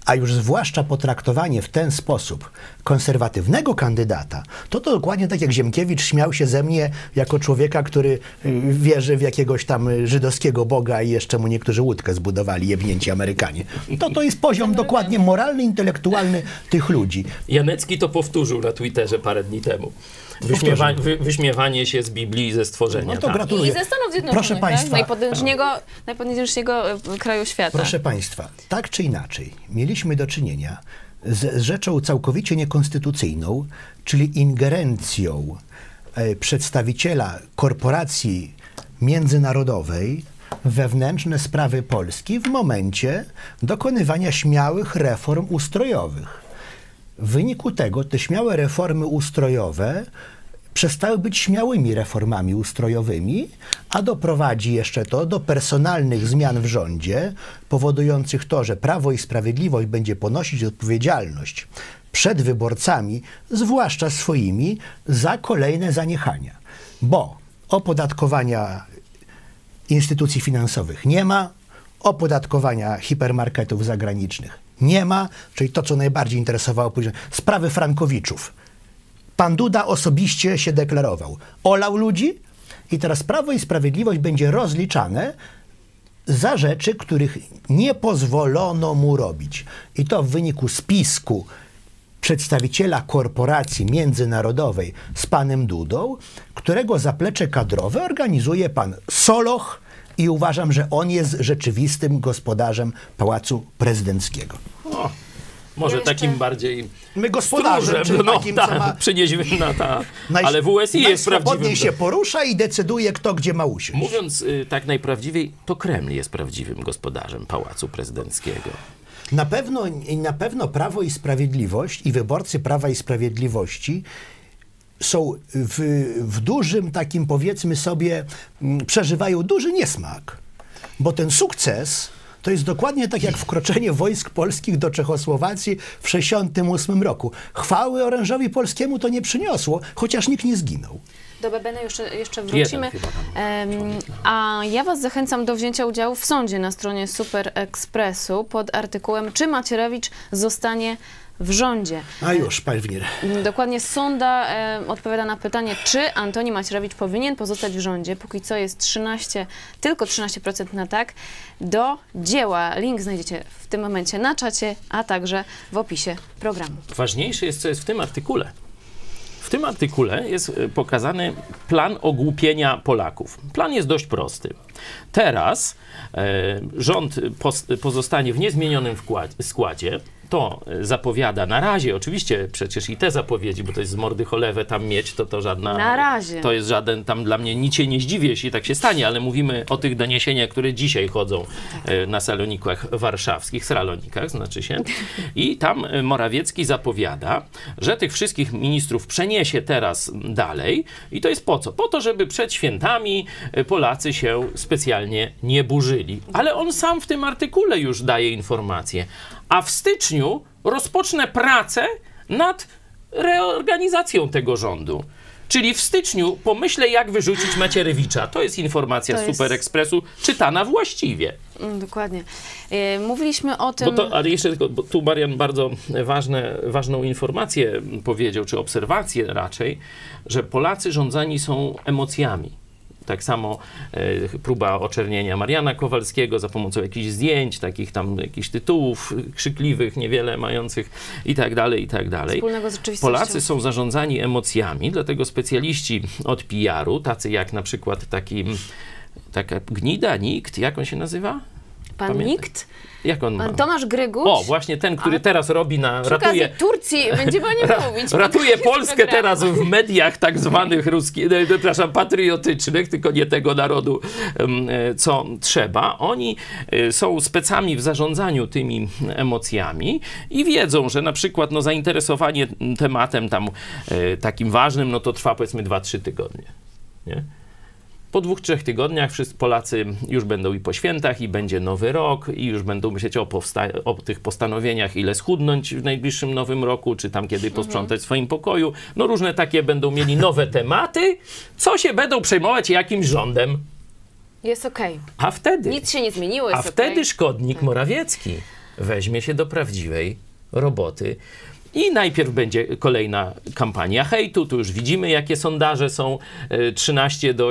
a już zwłaszcza potraktowanie w ten sposób konserwatywnego kandydata, to dokładnie tak jak Ziemkiewicz śmiał się ze mnie jako człowieka, który wierzy w jakiegoś tam żydowskiego Boga i jeszcze mu niektórzy łódkę zbudowali, jebnięci Amerykanie. To jest poziom dokładnie moralny, intelektualny tych ludzi. Janecki to powtórzył na Twitterze parę dni temu. Wyśmiewanie się z Biblii i ze stworzenia. No to gratuluję. I ze Stanów Zjednoczonych, proszę państwa, najpotężniejszego kraju świata. Proszę państwa, tak czy inaczej, mieliśmy do czynienia z rzeczą całkowicie niekonstytucyjną, czyli ingerencją przedstawiciela korporacji międzynarodowej w wewnętrzne sprawy Polski w momencie dokonywania śmiałych reform ustrojowych. W wyniku tego te śmiałe reformy ustrojowe przestały być śmiałymi reformami ustrojowymi, a doprowadzi jeszcze to do personalnych zmian w rządzie, powodujących to, że Prawo i Sprawiedliwość będzie ponosić odpowiedzialność przed wyborcami, zwłaszcza swoimi, za kolejne zaniechania. Bo opodatkowania instytucji finansowych nie ma, opodatkowania hipermarketów zagranicznych nie ma, czyli to, co najbardziej interesowało później, sprawy frankowiczów. Pan Duda osobiście się deklarował. Olał ludzi i teraz Prawo i Sprawiedliwość będzie rozliczane za rzeczy, których nie pozwolono mu robić. I to w wyniku spisku przedstawiciela korporacji międzynarodowej z panem Dudą, którego zaplecze kadrowe organizuje pan Soloch i uważam, że on jest rzeczywistym gospodarzem Pałacu Prezydenckiego. O, może takim bardziej my gospodarzem, czyli takim, co ma... przynieśmy na ta... Ale w USI jest prawdziwym... Najswobodniej się porusza i decyduje, kto gdzie ma usiąść. Mówiąc tak najprawdziwiej, to Kreml jest prawdziwym gospodarzem Pałacu Prezydenckiego. Na pewno Prawo i Sprawiedliwość i wyborcy Prawa i Sprawiedliwości są w dużym takim, powiedzmy sobie, przeżywają duży niesmak. Bo ten sukces to jest dokładnie tak jak wkroczenie wojsk polskich do Czechosłowacji w 1968 roku. Chwały orężowi polskiemu to nie przyniosło, chociaż nikt nie zginął. Do Bebeny jeszcze wrócimy. A ja was zachęcam do wzięcia udziału w sądzie na stronie Super Expressu pod artykułem Czy Macierewicz zostanie w rządzie. A już, pewnie. Dokładnie sonda odpowiada na pytanie, czy Antoni Macierewicz powinien pozostać w rządzie. Póki co jest tylko 13% na tak. Do dzieła. Link znajdziecie w tym momencie na czacie, a także w opisie programu. Ważniejsze jest, co jest w tym artykule. W tym artykule jest pokazany plan ogłupienia Polaków. Plan jest dość prosty. Teraz rząd pozostanie w niezmienionym składzie. To zapowiada na razie, oczywiście przecież i te zapowiedzi, bo to jest z mordy cholewę tam mieć, to żadna... Na razie. To jest żaden, tam dla mnie nic się nie zdziwię, jeśli tak się stanie, ale mówimy o tych doniesieniach, które dzisiaj chodzą na salonikach warszawskich, salonikach znaczy się. I tam Morawiecki zapowiada, że tych wszystkich ministrów przeniesie teraz dalej i to jest po co? Po to, żeby przed świętami Polacy się specjalnie nie burzyli. Ale on sam w tym artykule już daje informację. A w styczniu rozpocznę pracę nad reorganizacją tego rządu. Czyli w styczniu pomyślę, jak wyrzucić Macierewicza. To jest informacja z Super Expressu, czytana właściwie. Dokładnie. Mówiliśmy o tym... Ale jeszcze tylko, bo tu Marian bardzo ważną informację powiedział, czy obserwację raczej, że Polacy rządzeni są emocjami. Tak samo próba oczernienia Mariana Kowalskiego za pomocą jakichś zdjęć, takich tam jakichś tytułów krzykliwych, niewiele mających i tak dalej, i tak dalej. Wspólnego z rzeczywistością. Polacy są zarządzani emocjami, dlatego specjaliści od PR-u, tacy jak na przykład taka gnida, Nikt, jak on się nazywa? Pan Nikt? Jak on ma? Pan Tomasz Grygusz? O, właśnie ten, który teraz robi ratuje Turcji, będziemy o nim mówić. Ratuje Polskę teraz w mediach tak zwanych patriotycznych, tylko nie tego narodu, co trzeba. Oni są specami w zarządzaniu tymi emocjami i wiedzą, że na przykład zainteresowanie tematem tam takim ważnym, to trwa powiedzmy 2-3 tygodnie. Nie? Po 2-3 tygodniach wszyscy Polacy już będą i po świętach, i będzie nowy rok, i już będą myśleć o tych postanowieniach, ile schudnąć w najbliższym nowym roku, czy tam kiedy posprzątać w swoim pokoju. Różne takie będą mieli nowe tematy, co się będą przejmować jakimś rządem. Jest okej. A wtedy... Nic się nie zmieniło, jest wtedy szkodnik Morawiecki weźmie się do prawdziwej roboty. I najpierw będzie kolejna kampania hejtu. Tu już widzimy, jakie sondaże są, 13 do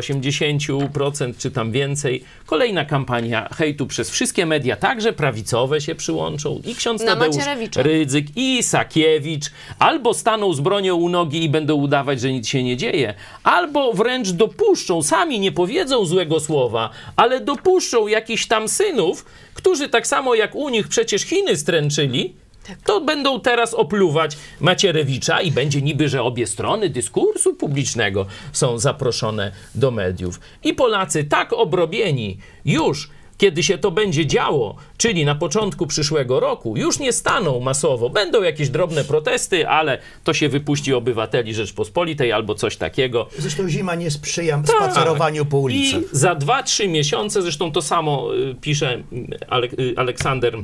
80%, czy tam więcej. Kolejna kampania hejtu przez wszystkie media, także prawicowe się przyłączą. I ksiądz Tadeusz Rydzyk, i Sakiewicz. Albo staną z bronią u nogi i będą udawać, że nic się nie dzieje. Albo wręcz dopuszczą, sami nie powiedzą złego słowa, ale dopuszczą jakichś tam synów, którzy tak samo jak u nich przecież Chiny stręczyli, to będą teraz opluwać Macierewicza i będzie niby, że obie strony dyskursu publicznego są zaproszone do mediów. I Polacy tak obrobieni już, kiedy się to będzie działo, czyli na początku przyszłego roku, już nie staną masowo. Będą jakieś drobne protesty, ale to się wypuści obywateli Rzeczpospolitej albo coś takiego. Zresztą zima nie sprzyja spacerowaniu po ulicy. I za 2-3 miesiące, zresztą to samo pisze Aleksander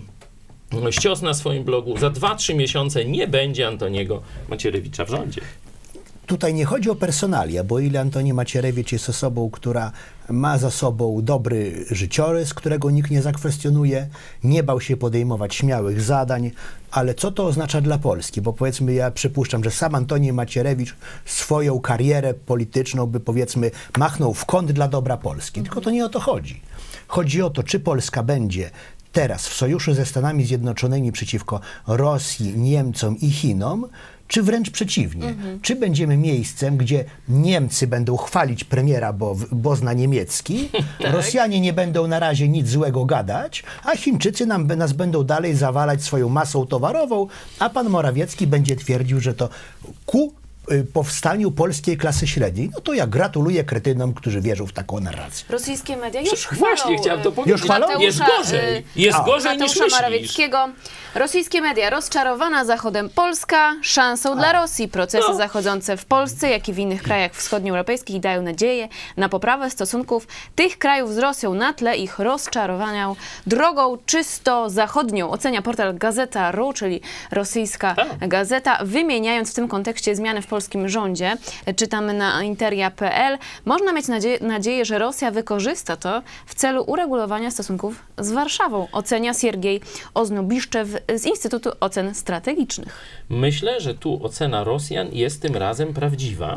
Ścios na swoim blogu, za 2-3 miesiące nie będzie Antoniego Macierewicza w rządzie. Tutaj nie chodzi o personalia, bo ile Antoni Macierewicz jest osobą, która ma za sobą dobry życiorys, którego nikt nie zakwestionuje, nie bał się podejmować śmiałych zadań, ale co to oznacza dla Polski? Bo powiedzmy, ja przypuszczam, że sam Antoni Macierewicz swoją karierę polityczną by, powiedzmy, machnął w kąt dla dobra Polski. Tylko to nie o to chodzi. Chodzi o to, czy Polska będzie teraz w sojuszu ze Stanami Zjednoczonymi przeciwko Rosji, Niemcom i Chinom, czy wręcz przeciwnie. Czy będziemy miejscem, gdzie Niemcy będą chwalić premiera, bo zna niemiecki, Rosjanie nie będą na razie nic złego gadać, a Chińczycy nas będą dalej zawalać swoją masą towarową, a pan Morawiecki będzie twierdził, że to ku powstaniu polskiej klasy średniej. No to ja gratuluję kretynom, którzy wierzą w taką narrację. Rosyjskie media już chwalą. Właśnie chciałem to powiedzieć. Już chwalą? Jest gorzej. Jest gorzej niż myślisz. Morawieckiego. Rosyjskie media. Rozczarowana Zachodem Polska szansą dla Rosji. Procesy zachodzące w Polsce, jak i w innych krajach wschodnioeuropejskich dają nadzieję na poprawę stosunków tych krajów z Rosją na tle ich rozczarowania drogą czysto zachodnią. Ocenia portal Gazeta.ru, czyli rosyjska gazeta, wymieniając w tym kontekście zmiany w polskim rządzie. Czytamy na interia.pl. Można mieć nadzieję, że Rosja wykorzysta to w celu uregulowania stosunków z Warszawą. Ocenia Siergiej Oznobiszczew z Instytutu Ocen Strategicznych. Myślę, że tu ocena Rosjan jest tym razem prawdziwa.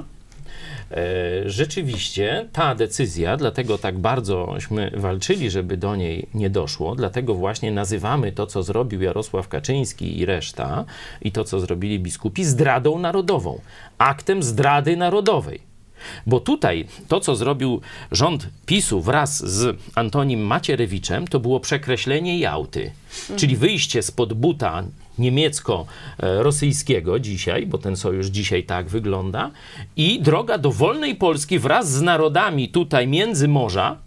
Rzeczywiście ta decyzja, dlatego tak bardzośmy walczyli, żeby do niej nie doszło, dlatego właśnie nazywamy to, co zrobił Jarosław Kaczyński i reszta, i to, co zrobili biskupi, zdradą narodową, aktem zdrady narodowej. Bo tutaj to, co zrobił rząd PiS-u wraz z Antonim Macierewiczem, to było przekreślenie Jałty, czyli wyjście spod buta niemiecko-rosyjskiego dzisiaj, bo ten sojusz dzisiaj tak wygląda, i droga do wolnej Polski wraz z narodami tutaj Międzymorza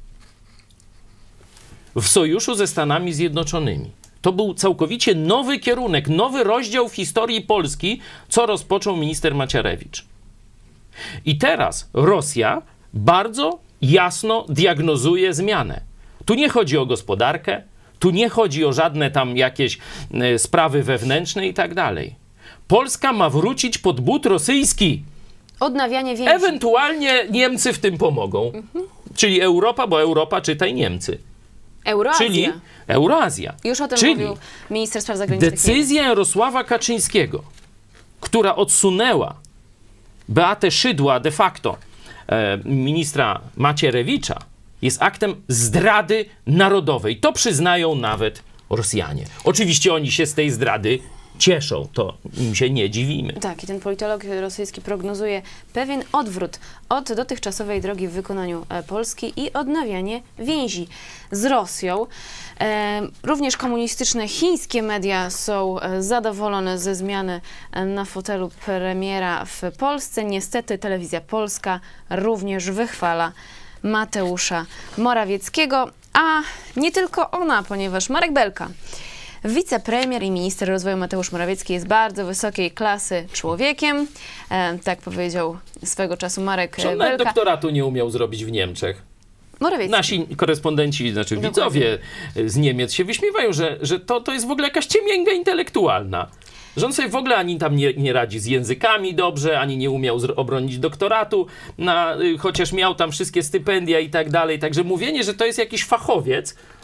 w sojuszu ze Stanami Zjednoczonymi. To był całkowicie nowy kierunek, nowy rozdział w historii Polski, co rozpoczął minister Macierewicz. I teraz Rosja bardzo jasno diagnozuje zmianę. Tu nie chodzi o gospodarkę, tu nie chodzi o żadne tam jakieś sprawy wewnętrzne i tak dalej. Polska ma wrócić pod but rosyjski. Odnawianie więzi. Ewentualnie Niemcy w tym pomogą. Czyli Europa, bo Europa czytaj Niemcy. Euroazja. Czyli Euroazja. Już o tym mówił minister spraw zagranicznych. Decyzja Jarosława Kaczyńskiego, która odsunęła Beatę Szydła, de facto ministra Macierewicza, jest aktem zdrady narodowej. To przyznają nawet Rosjanie. Oczywiście oni się z tej zdrady cieszą, to im się nie dziwimy. Tak, i ten politolog rosyjski prognozuje pewien odwrót od dotychczasowej drogi w wykonaniu Polski i odnawianie więzi z Rosją. Również komunistyczne chińskie media są zadowolone ze zmiany na fotelu premiera w Polsce. Niestety telewizja polska również wychwala Mateusza Morawieckiego, a nie tylko ona, ponieważ Marek Belka, wicepremier i minister rozwoju Mateusz Morawiecki, jest bardzo wysokiej klasy człowiekiem. Tak powiedział swego czasu Marek Belka. On doktoratu nie umiał zrobić w Niemczech. Morawiecki. Nasi korespondenci, znaczy widzowie z Niemiec się wyśmiewają, że to jest w ogóle jakaś ciemięga intelektualna. Że on sobie w ogóle ani tam nie radzi z językami dobrze, ani nie umiał obronić doktoratu, chociaż miał tam wszystkie stypendia i tak dalej. Także mówienie, że to jest jakiś fachowiec,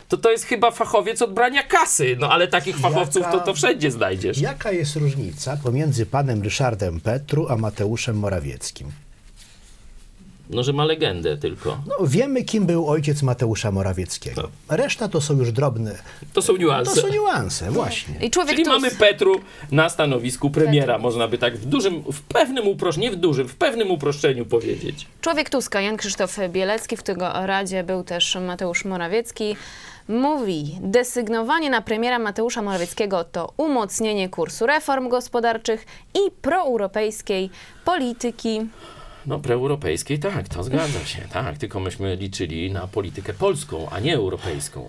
to jest chyba fachowiec od brania kasy, no ale takich fachowców to wszędzie znajdziesz. Jaka jest różnica pomiędzy panem Ryszardem Petru a Mateuszem Morawieckim? No, że ma legendę tylko. No, wiemy, kim był ojciec Mateusza Morawieckiego. No. Reszta to są już drobne... To są niuanse. To są niuanse, właśnie. I człowiek Czyli mamy Petru na stanowisku premiera, można by tak w pewnym uproszczeniu, nie w dużym, w pewnym uproszczeniu powiedzieć. Człowiek Tuska, Jan Krzysztof Bielecki, w tego radzie był też Mateusz Morawiecki. Mówi, desygnowanie na premiera Mateusza Morawieckiego to umocnienie kursu reform gospodarczych i proeuropejskiej polityki. No, proeuropejskiej, tak, to zgadza się, tak, tylko myśmy liczyli na politykę polską, a nie europejską.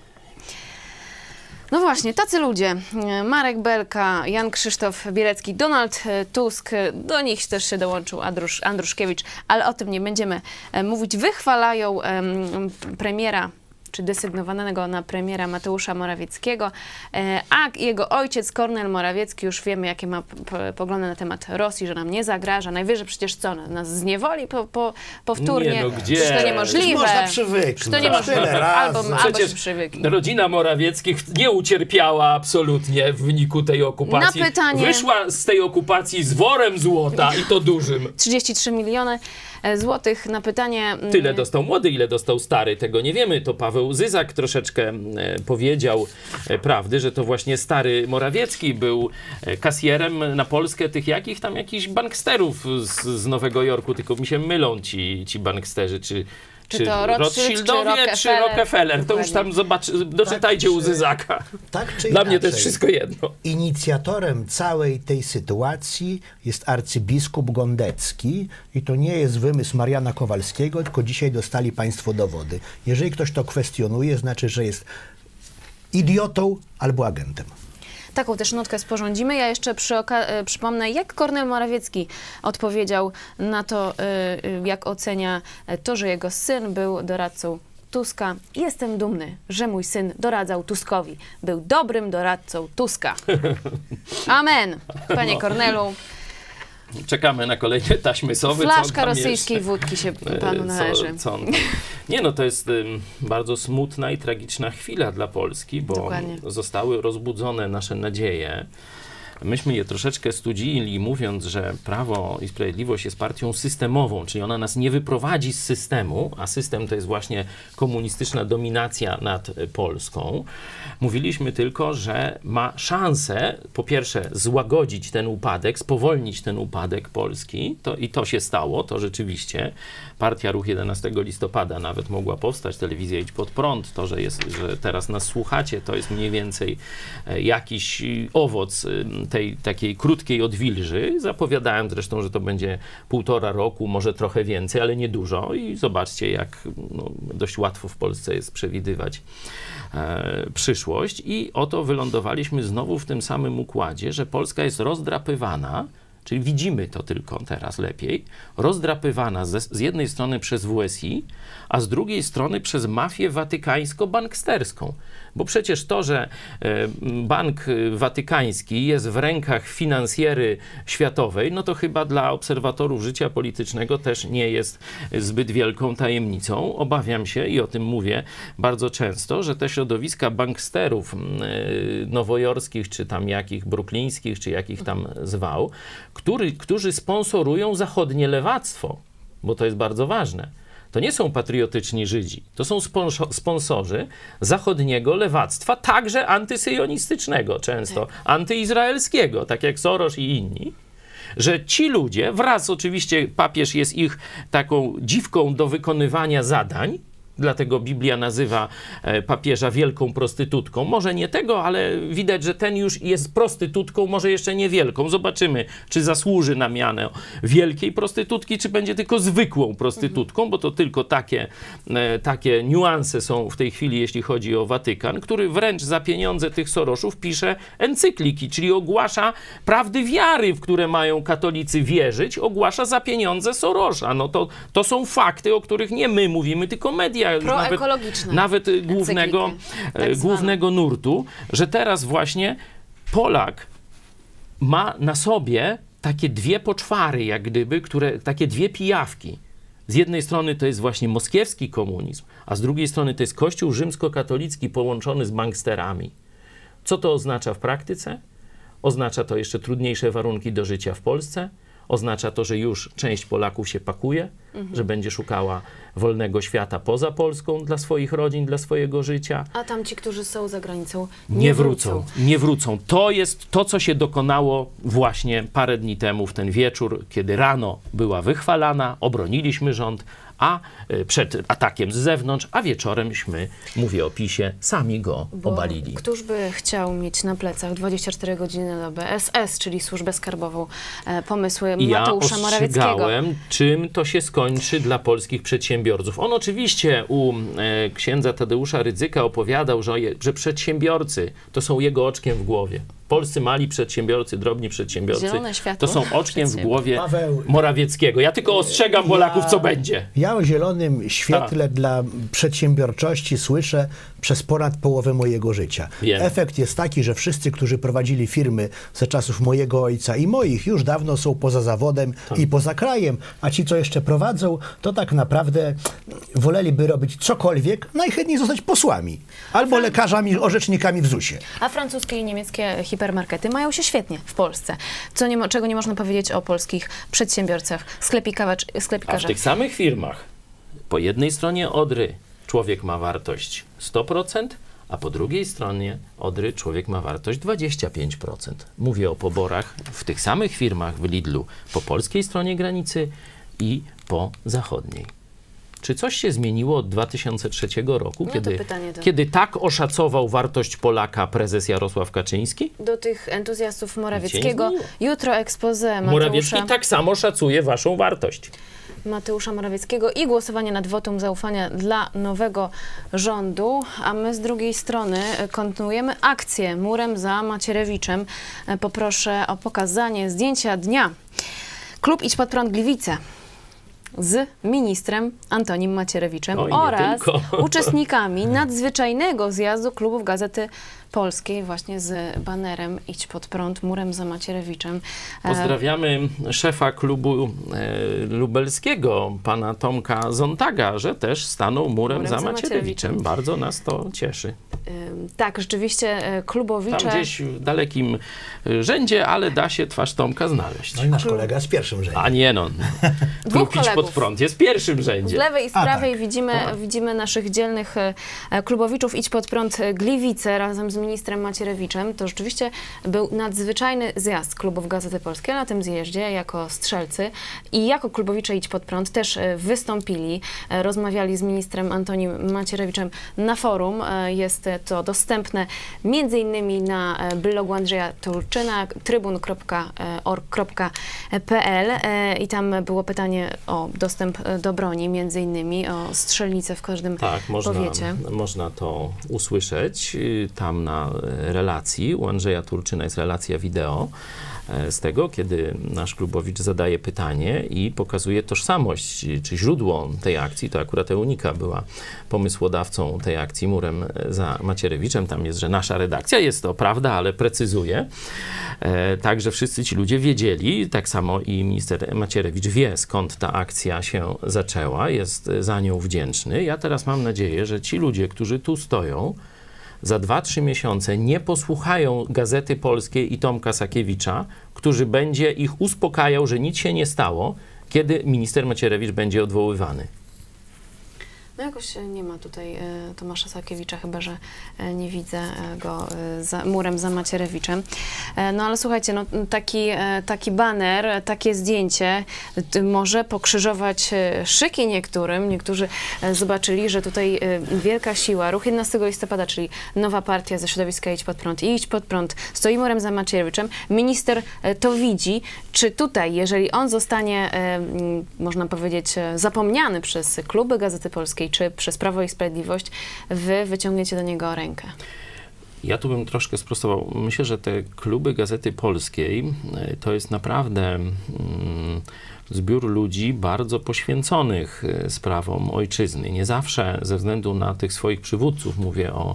No właśnie, tacy ludzie, Marek Belka, Jan Krzysztof Bielecki, Donald Tusk, do nich też się dołączył Andruszkiewicz, ale o tym nie będziemy mówić, wychwalają premiera, czy desygnowanego na premiera Mateusza Morawieckiego, a jego ojciec Kornel Morawiecki, już wiemy, jakie ma poglądy na temat Rosji, że nam nie zagraża, najwyżej przecież co, nas zniewoli powtórnie, Nie, no gdzie? Przecież to niemożliwe. Można przywyknąć. To niemożliwe. Albo się przywyknie. Rodzina Morawieckich nie ucierpiała absolutnie w wyniku tej okupacji. Na pytanie... Wyszła z tej okupacji z worem złota i to dużym. 33 miliony złotych na pytanie... Tyle dostał młody, ile dostał stary, tego nie wiemy. To Paweł Zyzak troszeczkę powiedział prawdy, że to właśnie stary Morawiecki był kasjerem na Polskę tych jakichś banksterów z Nowego Jorku, tylko mi się mylą ci banksterzy, czy to Rothschildowie, czy Rockefeller. To już tam doczytajcie tak, u Zyzaka. Tak czy Dla inaczej, mnie to jest wszystko jedno. Inicjatorem całej tej sytuacji jest arcybiskup Gondecki i to nie jest wymysł Mariana Kowalskiego, tylko dzisiaj dostali państwo dowody. Jeżeli ktoś to kwestionuje, znaczy, że jest idiotą albo agentem. Taką też notkę sporządzimy. Ja jeszcze przypomnę, jak Kornel Morawiecki odpowiedział na to, jak ocenia to, że jego syn był doradcą Tuska. Jestem dumny, że mój syn doradzał Tuskowi. Był dobrym doradcą Tuska. Amen, panie Kornelu. Czekamy na kolejne taśmy sowy. Flaszka rosyjskiej wódki się panu należy. Nie, no to jest bardzo smutna i tragiczna chwila dla Polski, bo Dokładnie. Zostały rozbudzone nasze nadzieje. Myśmy je troszeczkę studzili, mówiąc, że Prawo i Sprawiedliwość jest partią systemową, czyli ona nas nie wyprowadzi z systemu, a system to jest właśnie komunistyczna dominacja nad Polską. Mówiliśmy tylko, że ma szansę, po pierwsze, złagodzić ten upadek, spowolnić ten upadek Polski. I to się stało, to rzeczywiście. Partia Ruch 11 listopada nawet mogła powstać, telewizja Idź Pod Prąd. To, że teraz nas słuchacie, to jest mniej więcej jakiś owoc tej takiej krótkiej odwilży. Zapowiadałem zresztą, że to będzie 1,5 roku, może trochę więcej, ale nie dużo. I zobaczcie, jak dość łatwo w Polsce jest przewidywać przyszłość. I oto wylądowaliśmy znowu w tym samym układzie, że Polska jest rozdrapywana, czyli widzimy to tylko teraz lepiej, rozdrapywana z jednej strony przez WSI, a z drugiej strony przez mafię watykańsko-banksterską. Bo przecież to, że Bank Watykański jest w rękach finansjery światowej, no to chyba dla obserwatorów życia politycznego też nie jest zbyt wielką tajemnicą. Obawiam się, i o tym mówię bardzo często, że te środowiska banksterów nowojorskich, czy tam jakich bruklińskich, czy jakich tam zwał, którzy sponsorują zachodnie lewactwo, bo to jest bardzo ważne. To nie są patriotyczni Żydzi, to są sponsorzy zachodniego lewactwa, także antysyjonistycznego często, antyizraelskiego, tak jak Soros i inni, że ci ludzie, wraz oczywiście papież jest ich taką dziwką do wykonywania zadań, dlatego Biblia nazywa papieża wielką prostytutką. Może nie tego, ale widać, że ten już jest prostytutką, może jeszcze nie wielką. Zobaczymy, czy zasłuży na mianę wielkiej prostytutki, czy będzie tylko zwykłą prostytutką, bo to tylko takie niuanse są w tej chwili, jeśli chodzi o Watykan, który wręcz za pieniądze tych Sorosów pisze encykliki, czyli ogłasza prawdy wiary, w które mają katolicy wierzyć, ogłasza za pieniądze Sorosa. No to są fakty, o których nie my mówimy, tylko media, nawet głównego nurtu, że teraz właśnie Polak ma na sobie takie dwie poczwary, jak gdyby, takie dwie pijawki. Z jednej strony to jest właśnie moskiewski komunizm, a z drugiej strony to jest Kościół rzymskokatolicki połączony z banksterami. Co to oznacza w praktyce? Oznacza to jeszcze trudniejsze warunki do życia w Polsce. Oznacza to, że już część Polaków się pakuje, że będzie szukała wolnego świata poza Polską dla swoich rodzin, dla swojego życia. A tam ci, którzy są za granicą, nie wrócą. To jest to, co się dokonało właśnie parę dni temu w ten wieczór, kiedy rano była wychwalana, obroniliśmy rząd, a przed atakiem z zewnątrz, a wieczoremśmy, mówię o PiS-ie, sami go obalili. Któż by chciał mieć na plecach 24 godziny na dobę SS, czyli służbę skarbową, pomysły Mateusza Morawieckiego? Ja ostrzegałem, czym to się skończy dla polskich przedsiębiorców. On oczywiście u księdza Tadeusza Rydzyka opowiadał, że przedsiębiorcy to są jego oczkiem w głowie. Polscy mali przedsiębiorcy, drobni przedsiębiorcy, to są oczkiem w głowie Morawieckiego. Ja tylko ostrzegam Polaków, co będzie. Ja o zielonym świetle dla przedsiębiorczości słyszę przez ponad połowę mojego życia. Wiem. Efekt jest taki, że wszyscy, którzy prowadzili firmy za czasów mojego ojca i moich, już dawno są poza zawodem i poza krajem, a ci, co jeszcze prowadzą, to tak naprawdę woleliby robić cokolwiek, najchętniej zostać posłami albo lekarzami, orzecznikami w ZUS-ie. A francuskie i niemieckie hipermarkety mają się świetnie w Polsce. Czego nie można powiedzieć o polskich przedsiębiorcach, sklepikarzach. A w tych samych firmach po jednej stronie Odry człowiek ma wartość 100%, a po drugiej stronie Odry człowiek ma wartość 25%. Mówię o poborach w tych samych firmach w Lidlu po polskiej stronie granicy i po zachodniej. Czy coś się zmieniło od 2003 roku, kiedy tak oszacował wartość Polaka prezes Jarosław Kaczyński? Do tych entuzjastów Morawieckiego jutro expose Mateusza. Morawiecki tak samo szacuje waszą wartość. Mateusza Morawieckiego i głosowanie nad wotum zaufania dla nowego rządu, a my z drugiej strony kontynuujemy akcję Murem za Macierewiczem. Poproszę o pokazanie zdjęcia dnia. Klub Idź Pod Prąd Gliwice z ministrem Antonim Macierewiczem oraz uczestnikami nadzwyczajnego zjazdu klubów Gazety Polskiej właśnie z banerem Idź Pod Prąd, Murem za Macierewiczem. Pozdrawiamy szefa klubu lubelskiego, pana Tomka Zontaga, że też stanął murem za Macierewiczem. Bardzo nas to cieszy. Tak, rzeczywiście klubowicze... Tam gdzieś w dalekim rzędzie, ale da się twarz Tomka znaleźć. No i nasz kolega jest w pierwszym rzędzie. A nie no. Klub Idź Pod Prąd jest w pierwszym rzędzie. Z lewej i z prawej widzimy naszych dzielnych klubowiczów Idź Pod Prąd Gliwice razem z ministrem Macierewiczem. To rzeczywiście był nadzwyczajny zjazd klubów Gazety Polskiej. Na tym zjeździe jako strzelcy i jako klubowicze Idź Pod Prąd też wystąpili, rozmawiali z ministrem Antonim Macierewiczem na forum. Jest to dostępne m.in. na blogu Andrzeja Turczyna, trybun.org.pl i tam było pytanie o dostęp do broni, m.in. o strzelnicę w każdym powiecie. Można to usłyszeć tam na relacji. U Andrzeja Turczyna jest relacja wideo z tego, kiedy nasz klubowicz zadaje pytanie i pokazuje tożsamość, czy źródło tej akcji. To akurat Eunika była pomysłodawcą tej akcji Murem za Macierewiczem. Tam jest, że nasza redakcja jest to prawda, ale precyzuje. Także wszyscy ci ludzie wiedzieli, tak samo i minister Macierewicz wie, skąd ta akcja się zaczęła, jest za nią wdzięczny. Ja teraz mam nadzieję, że ci ludzie, którzy tu stoją, za 2-3 miesiące nie posłuchają Gazety Polskiej i Tomka Sakiewicza, który będzie ich uspokajał, że nic się nie stało, kiedy minister Macierewicz będzie odwoływany. No jakoś nie ma tutaj Tomasza Sakiewicza, chyba że nie widzę go murem za Macierewiczem. No ale słuchajcie, no, taki baner, takie zdjęcie może pokrzyżować szyki niektórym. Niektórzy zobaczyli, że tutaj wielka siła, ruch 11 listopada, czyli nowa partia ze środowiska Idź Pod Prąd i Idź Pod Prąd stoi murem za Macierewiczem. Minister to widzi. Czy tutaj, jeżeli on zostanie, można powiedzieć, zapomniany przez kluby Gazety Polskiej, czy przez Prawo i Sprawiedliwość, wy wyciągniecie do niego rękę? Ja tu bym troszkę sprostował. Myślę, że te kluby Gazety Polskiej to jest naprawdę zbiór ludzi bardzo poświęconych sprawom ojczyzny. Nie zawsze ze względu na tych swoich przywódców, mówię o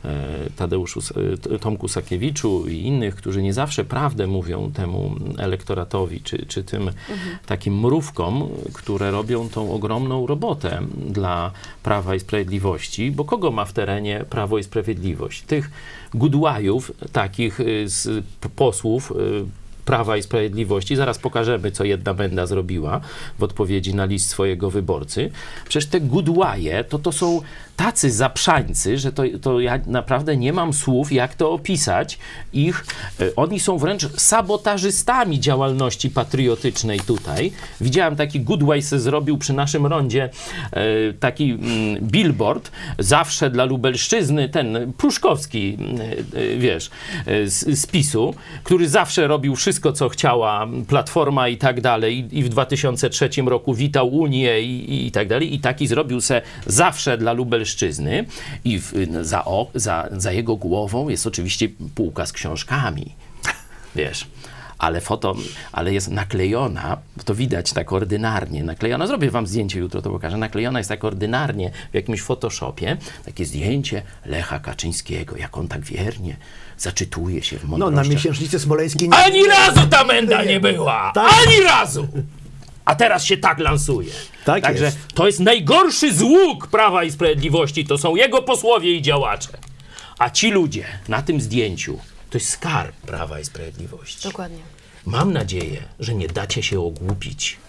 Tomku Sakiewiczu i innych, którzy nie zawsze prawdę mówią temu elektoratowi, czy tym takim mrówkom, które robią tą ogromną robotę dla Prawa i Sprawiedliwości, bo kogo ma w terenie Prawo i Sprawiedliwość? Tych gudłajów, takich z posłów Prawa i Sprawiedliwości. Zaraz pokażemy, co jedna benda zrobiła w odpowiedzi na list swojego wyborcy. Przecież te gudłaje to są tacy zaprzańcy, że to ja naprawdę nie mam słów, jak to opisać. Oni są wręcz sabotażystami działalności patriotycznej tutaj. Widziałem, taki gudłaj se zrobił przy naszym rondzie taki billboard, zawsze dla Lubelszczyzny, ten Pruszkowski, wiesz, z PiS-u, który zawsze robił wszystko, co chciała Platforma i tak dalej, i w 2003 roku witał Unię i tak dalej, i taki zrobił se zawsze dla Lubelszczyzny. I za jego głową jest oczywiście półka z książkami, wiesz, ale jest naklejona, to widać tak ordynarnie, naklejona, zrobię wam zdjęcie jutro, to pokażę, naklejona jest tak ordynarnie w jakimś Photoshopie, takie zdjęcie Lecha Kaczyńskiego, jak on tak wiernie zaczytuje się w mądrościach. No, na miesięcznicy smoleńskiej... Ani razu ta menda nie była! Tak. Ani razu! A teraz się tak lansuje. Także jest. to jest najgorszy złóg Prawa i Sprawiedliwości. To są jego posłowie i działacze. A ci ludzie na tym zdjęciu to jest skarb Prawa i Sprawiedliwości. Dokładnie. Mam nadzieję, że nie dacie się ogłupić.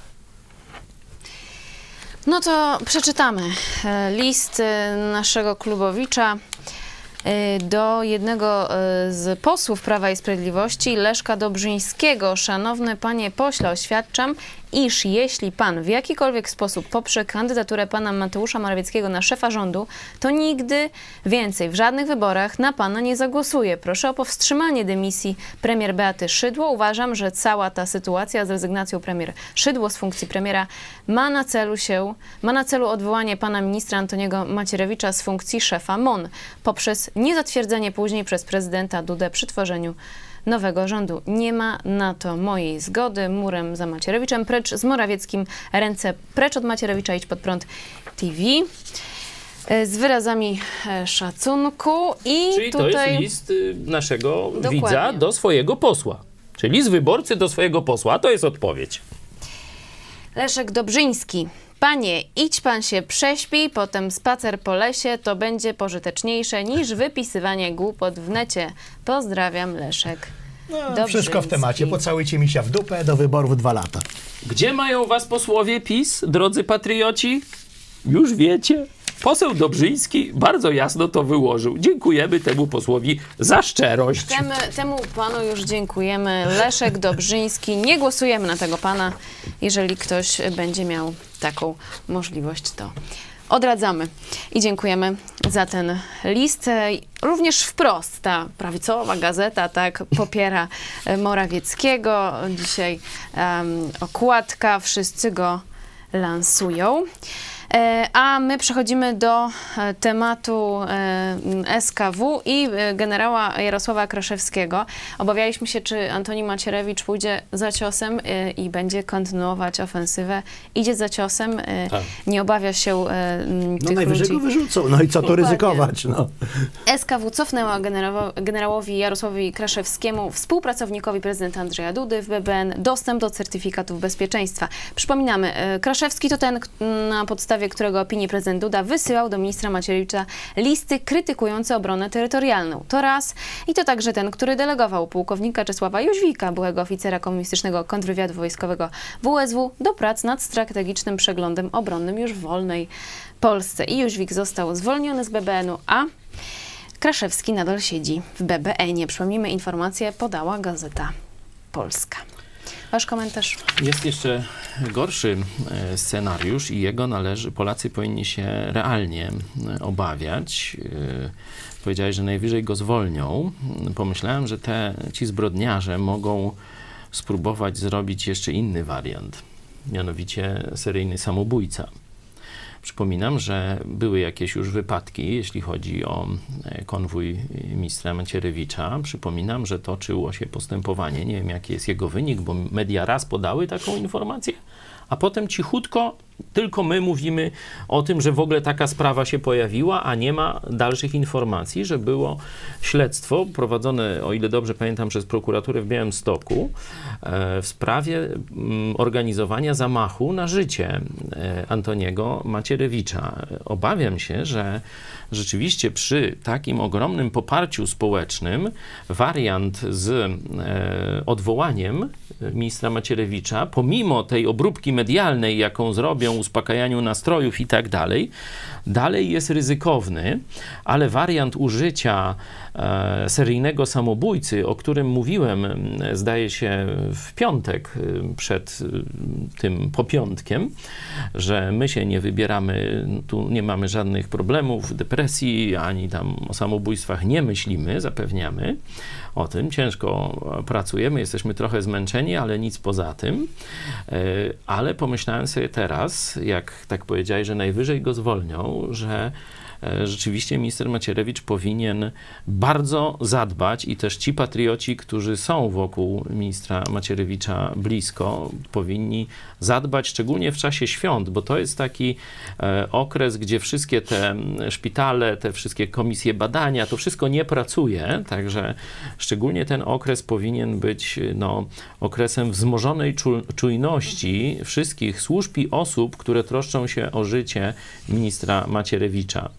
No to przeczytamy list naszego klubowicza do jednego z posłów Prawa i Sprawiedliwości, Leszka Dobrzyńskiego. Szanowny panie pośle, oświadczam, iż jeśli pan w jakikolwiek sposób poprze kandydaturę pana Mateusza Morawieckiego na szefa rządu, to nigdy więcej w żadnych wyborach na pana nie zagłosuję. Proszę o powstrzymanie dymisji premier Beaty Szydło. Uważam, że cała ta sytuacja z rezygnacją premier Szydło z funkcji premiera ma na celu odwołanie pana ministra Antoniego Macierewicza z funkcji szefa MON poprzez niezatwierdzenie później przez prezydenta Dudę przy tworzeniu nowego rządu. Nie ma na to mojej zgody. Murem za Macierewiczem, precz z Morawieckim, ręce precz od Macierewicza, idź pod prąd TV. Z wyrazami szacunku i czyli tutaj... to jest list naszego widza do swojego posła. Czyli z wyborcy do swojego posła. To jest odpowiedź. Leszek Dobrzyński. Panie, idź pan się prześpi, potem spacer po lesie, to będzie pożyteczniejsze niż wypisywanie głupot w necie. Pozdrawiam, Leszek Dobrzyński. Wszystko w temacie. Pocałujcie misia w dupę, do wyborów 2 lata. Gdzie mają was posłowie PiS, drodzy patrioci? Już wiecie. Poseł Dobrzyński bardzo jasno to wyłożył. Dziękujemy temu posłowi za szczerość. Temu panu już dziękujemy. Leszek Dobrzyński. Nie głosujemy na tego pana. Jeżeli ktoś będzie miał taką możliwość, to odradzamy. I dziękujemy za ten list. Również wprost ta prawicowa gazeta tak popiera Morawieckiego. Dzisiaj okładka, wszyscy go lansują. A my przechodzimy do tematu SKW i generała Jarosława Kraszewskiego. Obawialiśmy się, czy Antoni Macierewicz pójdzie za ciosem i będzie kontynuować ofensywę. Idzie za ciosem, tak. Nie obawia się tych najwyżej ludzi. Go wyrzucą, no i co tu ryzykować? No. SKW cofnęła generałowi Jarosławowi Kraszewskiemu, współpracownikowi prezydenta Andrzeja Dudy w BBN, dostęp do certyfikatów bezpieczeństwa. Przypominamy, Kraszewski to ten, na podstawie którego opinii prezydent Duda wysyłał do ministra Macierewicza listy krytykujące obronę terytorialną. To raz. I to także ten, który delegował pułkownika Czesława Jóźwika, byłego oficera komunistycznego kontrwywiadu wojskowego WSW, do prac nad strategicznym przeglądem obronnym już w wolnej Polsce. I Jóźwik został zwolniony z BBN-u, a Kraszewski nadal siedzi w BBN-ie. Przypomnijmy, informację podała Gazeta Polska. Wasz komentarz? Jest jeszcze gorszy scenariusz i jego Polacy powinni się realnie obawiać. Powiedziałeś, że najwyżej go zwolnią. Pomyślałem, że ci zbrodniarze mogą spróbować zrobić jeszcze inny wariant, mianowicie seryjny samobójca. Przypominam, że były jakieś już wypadki, jeśli chodzi o konwój ministra Macierewicza. Przypominam, że toczyło się postępowanie. Nie wiem, jaki jest jego wynik, bo media raz podały taką informację, a potem cichutko tylko my mówimy o tym, że w ogóle taka sprawa się pojawiła, a nie ma dalszych informacji, że było śledztwo prowadzone, o ile dobrze pamiętam, przez prokuraturę w Białymstoku w sprawie organizowania zamachu na życie Antoniego Macierewicza. Obawiam się, że rzeczywiście przy takim ogromnym poparciu społecznym wariant z odwołaniem ministra Macierewicza, pomimo tej obróbki medialnej, jaką zrobią, uspokajaniu nastrojów i tak dalej jest ryzykowny, ale wariant użycia seryjnego samobójcy, o którym mówiłem, zdaje się w piątek przed tym popiątkiem, że my się nie wybieramy, tu nie mamy żadnych problemów, depresji, ani tam o samobójstwach nie myślimy, zapewniamy o tym, ciężko pracujemy, jesteśmy trochę zmęczeni, ale nic poza tym. Ale pomyślałem sobie teraz, jak tak powiedziałeś, że najwyżej go zwolnią, że rzeczywiście minister Macierewicz powinien bardzo zadbać i też ci patrioci, którzy są wokół ministra Macierewicza blisko, powinni zadbać, szczególnie w czasie świąt, bo to jest taki okres, gdzie wszystkie te szpitale, te wszystkie komisje badania, to wszystko nie pracuje, także szczególnie ten okres powinien być okresem wzmożonej czujności wszystkich służb i osób, które troszczą się o życie ministra Macierewicza.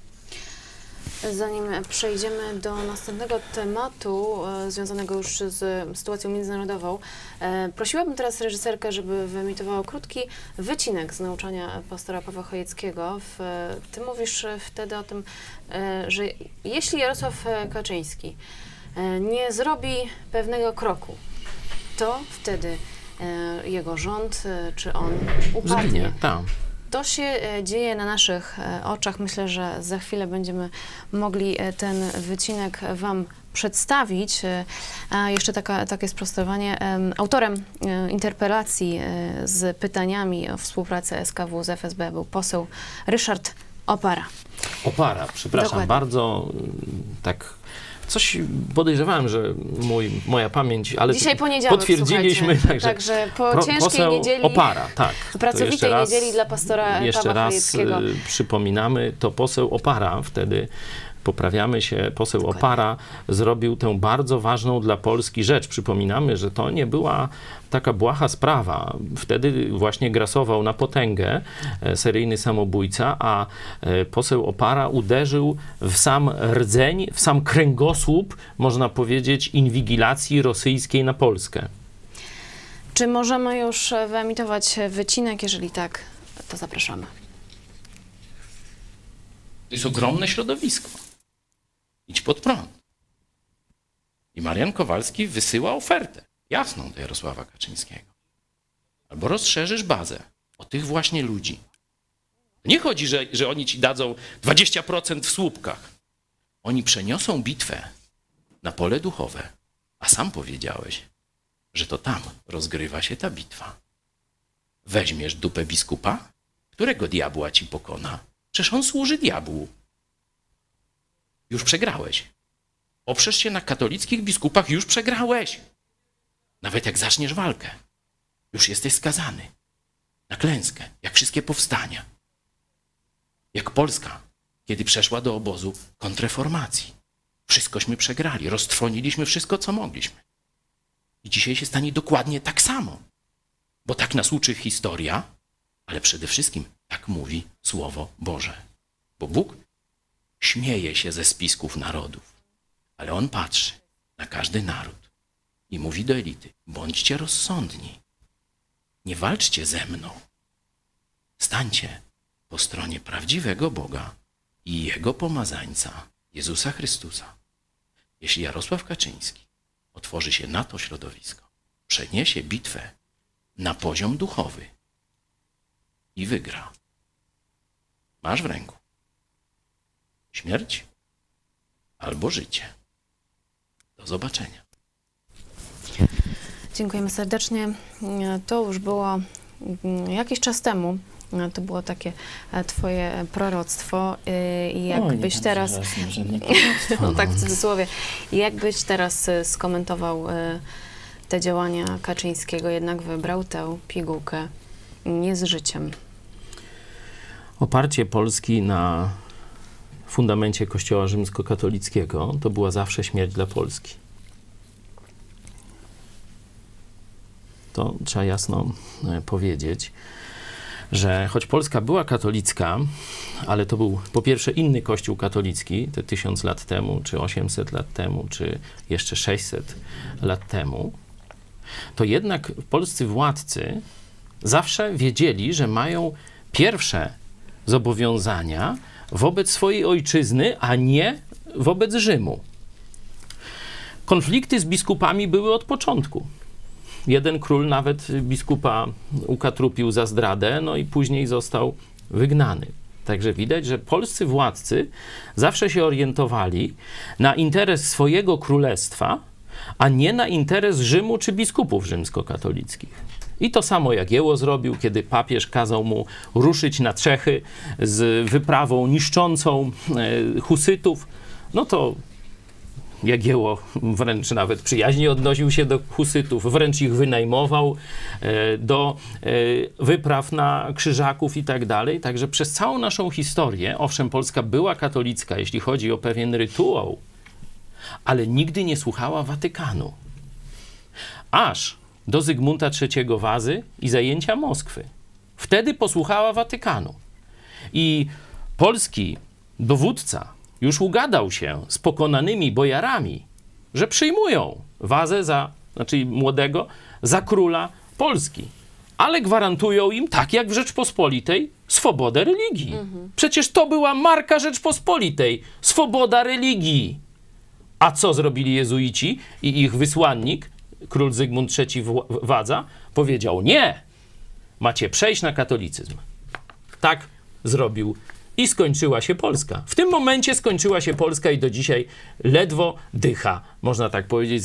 Zanim przejdziemy do następnego tematu związanego już z sytuacją międzynarodową, prosiłabym teraz reżyserkę, żeby wyemitowała krótki wycinek z nauczania pastora Pawła Chojeckiego. Ty mówisz wtedy o tym, że jeśli Jarosław Kaczyński nie zrobi pewnego kroku, to wtedy jego rząd, czy on upadnie. Zginie, tak. To się dzieje na naszych oczach. Myślę, że za chwilę będziemy mogli ten wycinek Wam przedstawić. A jeszcze takie sprostowanie. Autorem interpelacji z pytaniami o współpracę SKW z FSB był poseł Ryszard Opara. Opara, przepraszam, dokładnie. Bardzo tak... Coś podejrzewałem, że moja pamięć, ale dzisiaj poniedziałek, potwierdziliśmy. Także po ciężkiej niedzieli, Opara, tak. Pracowitej niedzieli dla pastora Pawła Chojeckiego. Jeszcze raz przypominamy, to poseł Opara, wtedy poprawiamy się, poseł Opara zrobił tę bardzo ważną dla Polski rzecz. Przypominamy, że to nie była taka błaha sprawa. Wtedy właśnie grasował na potęgę seryjny samobójca, a poseł Opara uderzył w sam rdzeń, w sam kręgosłup, można powiedzieć, inwigilacji rosyjskiej na Polskę. Czy możemy już wyemitować wycinek? Jeżeli tak, to zapraszamy. To jest ogromne środowisko. Idź pod prąd. I Marian Kowalski wysyła ofertę jasną do Jarosława Kaczyńskiego. Albo rozszerzysz bazę o tych właśnie ludzi. Nie chodzi, że oni ci dadzą 20% w słupkach. Oni przeniosą bitwę na pole duchowe. A sam powiedziałeś, że to tam rozgrywa się ta bitwa. Weźmiesz dupę biskupa? Którego diabła ci pokona? Przecież on służy diabłu. Już przegrałeś. Oprzesz się na katolickich biskupach, już przegrałeś. Nawet jak zaczniesz walkę, już jesteś skazany na klęskę, jak wszystkie powstania. Jak Polska, kiedy przeszła do obozu kontrreformacji. Wszystkośmy przegrali, roztrwoniliśmy wszystko, co mogliśmy. I dzisiaj się stanie dokładnie tak samo. Bo tak nas uczy historia, ale przede wszystkim tak mówi Słowo Boże. Bo Bóg śmieje się ze spisków narodów, ale On patrzy na każdy naród i mówi do elity: bądźcie rozsądni, nie walczcie ze mną. Stańcie po stronie prawdziwego Boga i Jego pomazańca, Jezusa Chrystusa. Jeśli Jarosław Kaczyński otworzy się na to środowisko, przeniesie bitwę na poziom duchowy i wygra, masz w ręku śmierć albo życie. Do zobaczenia. Dziękujemy serdecznie. To już było jakiś czas temu, No, to było takie twoje proroctwo i jakbyś teraz, no tak w cudzysłowie, jakbyś teraz skomentował te działania Kaczyńskiego, jednak wybrał tę pigułkę nie z życiem. Oparcie Polski na fundamencie Kościoła rzymskokatolickiego to była zawsze śmierć dla Polski. To trzeba jasno powiedzieć, że choć Polska była katolicka, ale to był po pierwsze inny Kościół katolicki, te 1000 lat temu, czy 800 lat temu, czy jeszcze 600 lat temu, to jednak polscy władcy zawsze wiedzieli, że mają pierwsze zobowiązania wobec swojej ojczyzny, a nie wobec Rzymu. Konflikty z biskupami były od początku. Jeden król nawet biskupa ukatrupił za zdradę, no i później został wygnany. Także widać, że polscy władcy zawsze się orientowali na interes swojego królestwa, a nie na interes Rzymu czy biskupów rzymskokatolickich. I to samo Jagiełło zrobił, kiedy papież kazał mu ruszyć na Czechy z wyprawą niszczącą husytów. No to Jagiełło wręcz nawet przyjaźnie odnosił się do husytów, wręcz ich wynajmował do wypraw na Krzyżaków i tak dalej. Także przez całą naszą historię, owszem, Polska była katolicka, jeśli chodzi o pewien rytuał, ale nigdy nie słuchała Watykanu. Aż do Zygmunta III Wazy i zajęcia Moskwy. Wtedy posłuchała Watykanu. I polski dowódca już ugadał się z pokonanymi bojarami, że przyjmują Wazę znaczy młodego, za króla Polski. Ale gwarantują im, tak jak w Rzeczpospolitej, swobodę religii. Przecież to była marka Rzeczpospolitej. Swoboda religii. A co zrobili jezuici i ich wysłannik, król Zygmunt III Wadza, powiedział: nie, macie przejść na katolicyzm. Tak zrobił i skończyła się Polska. W tym momencie skończyła się Polska i do dzisiaj ledwo dycha, można tak powiedzieć,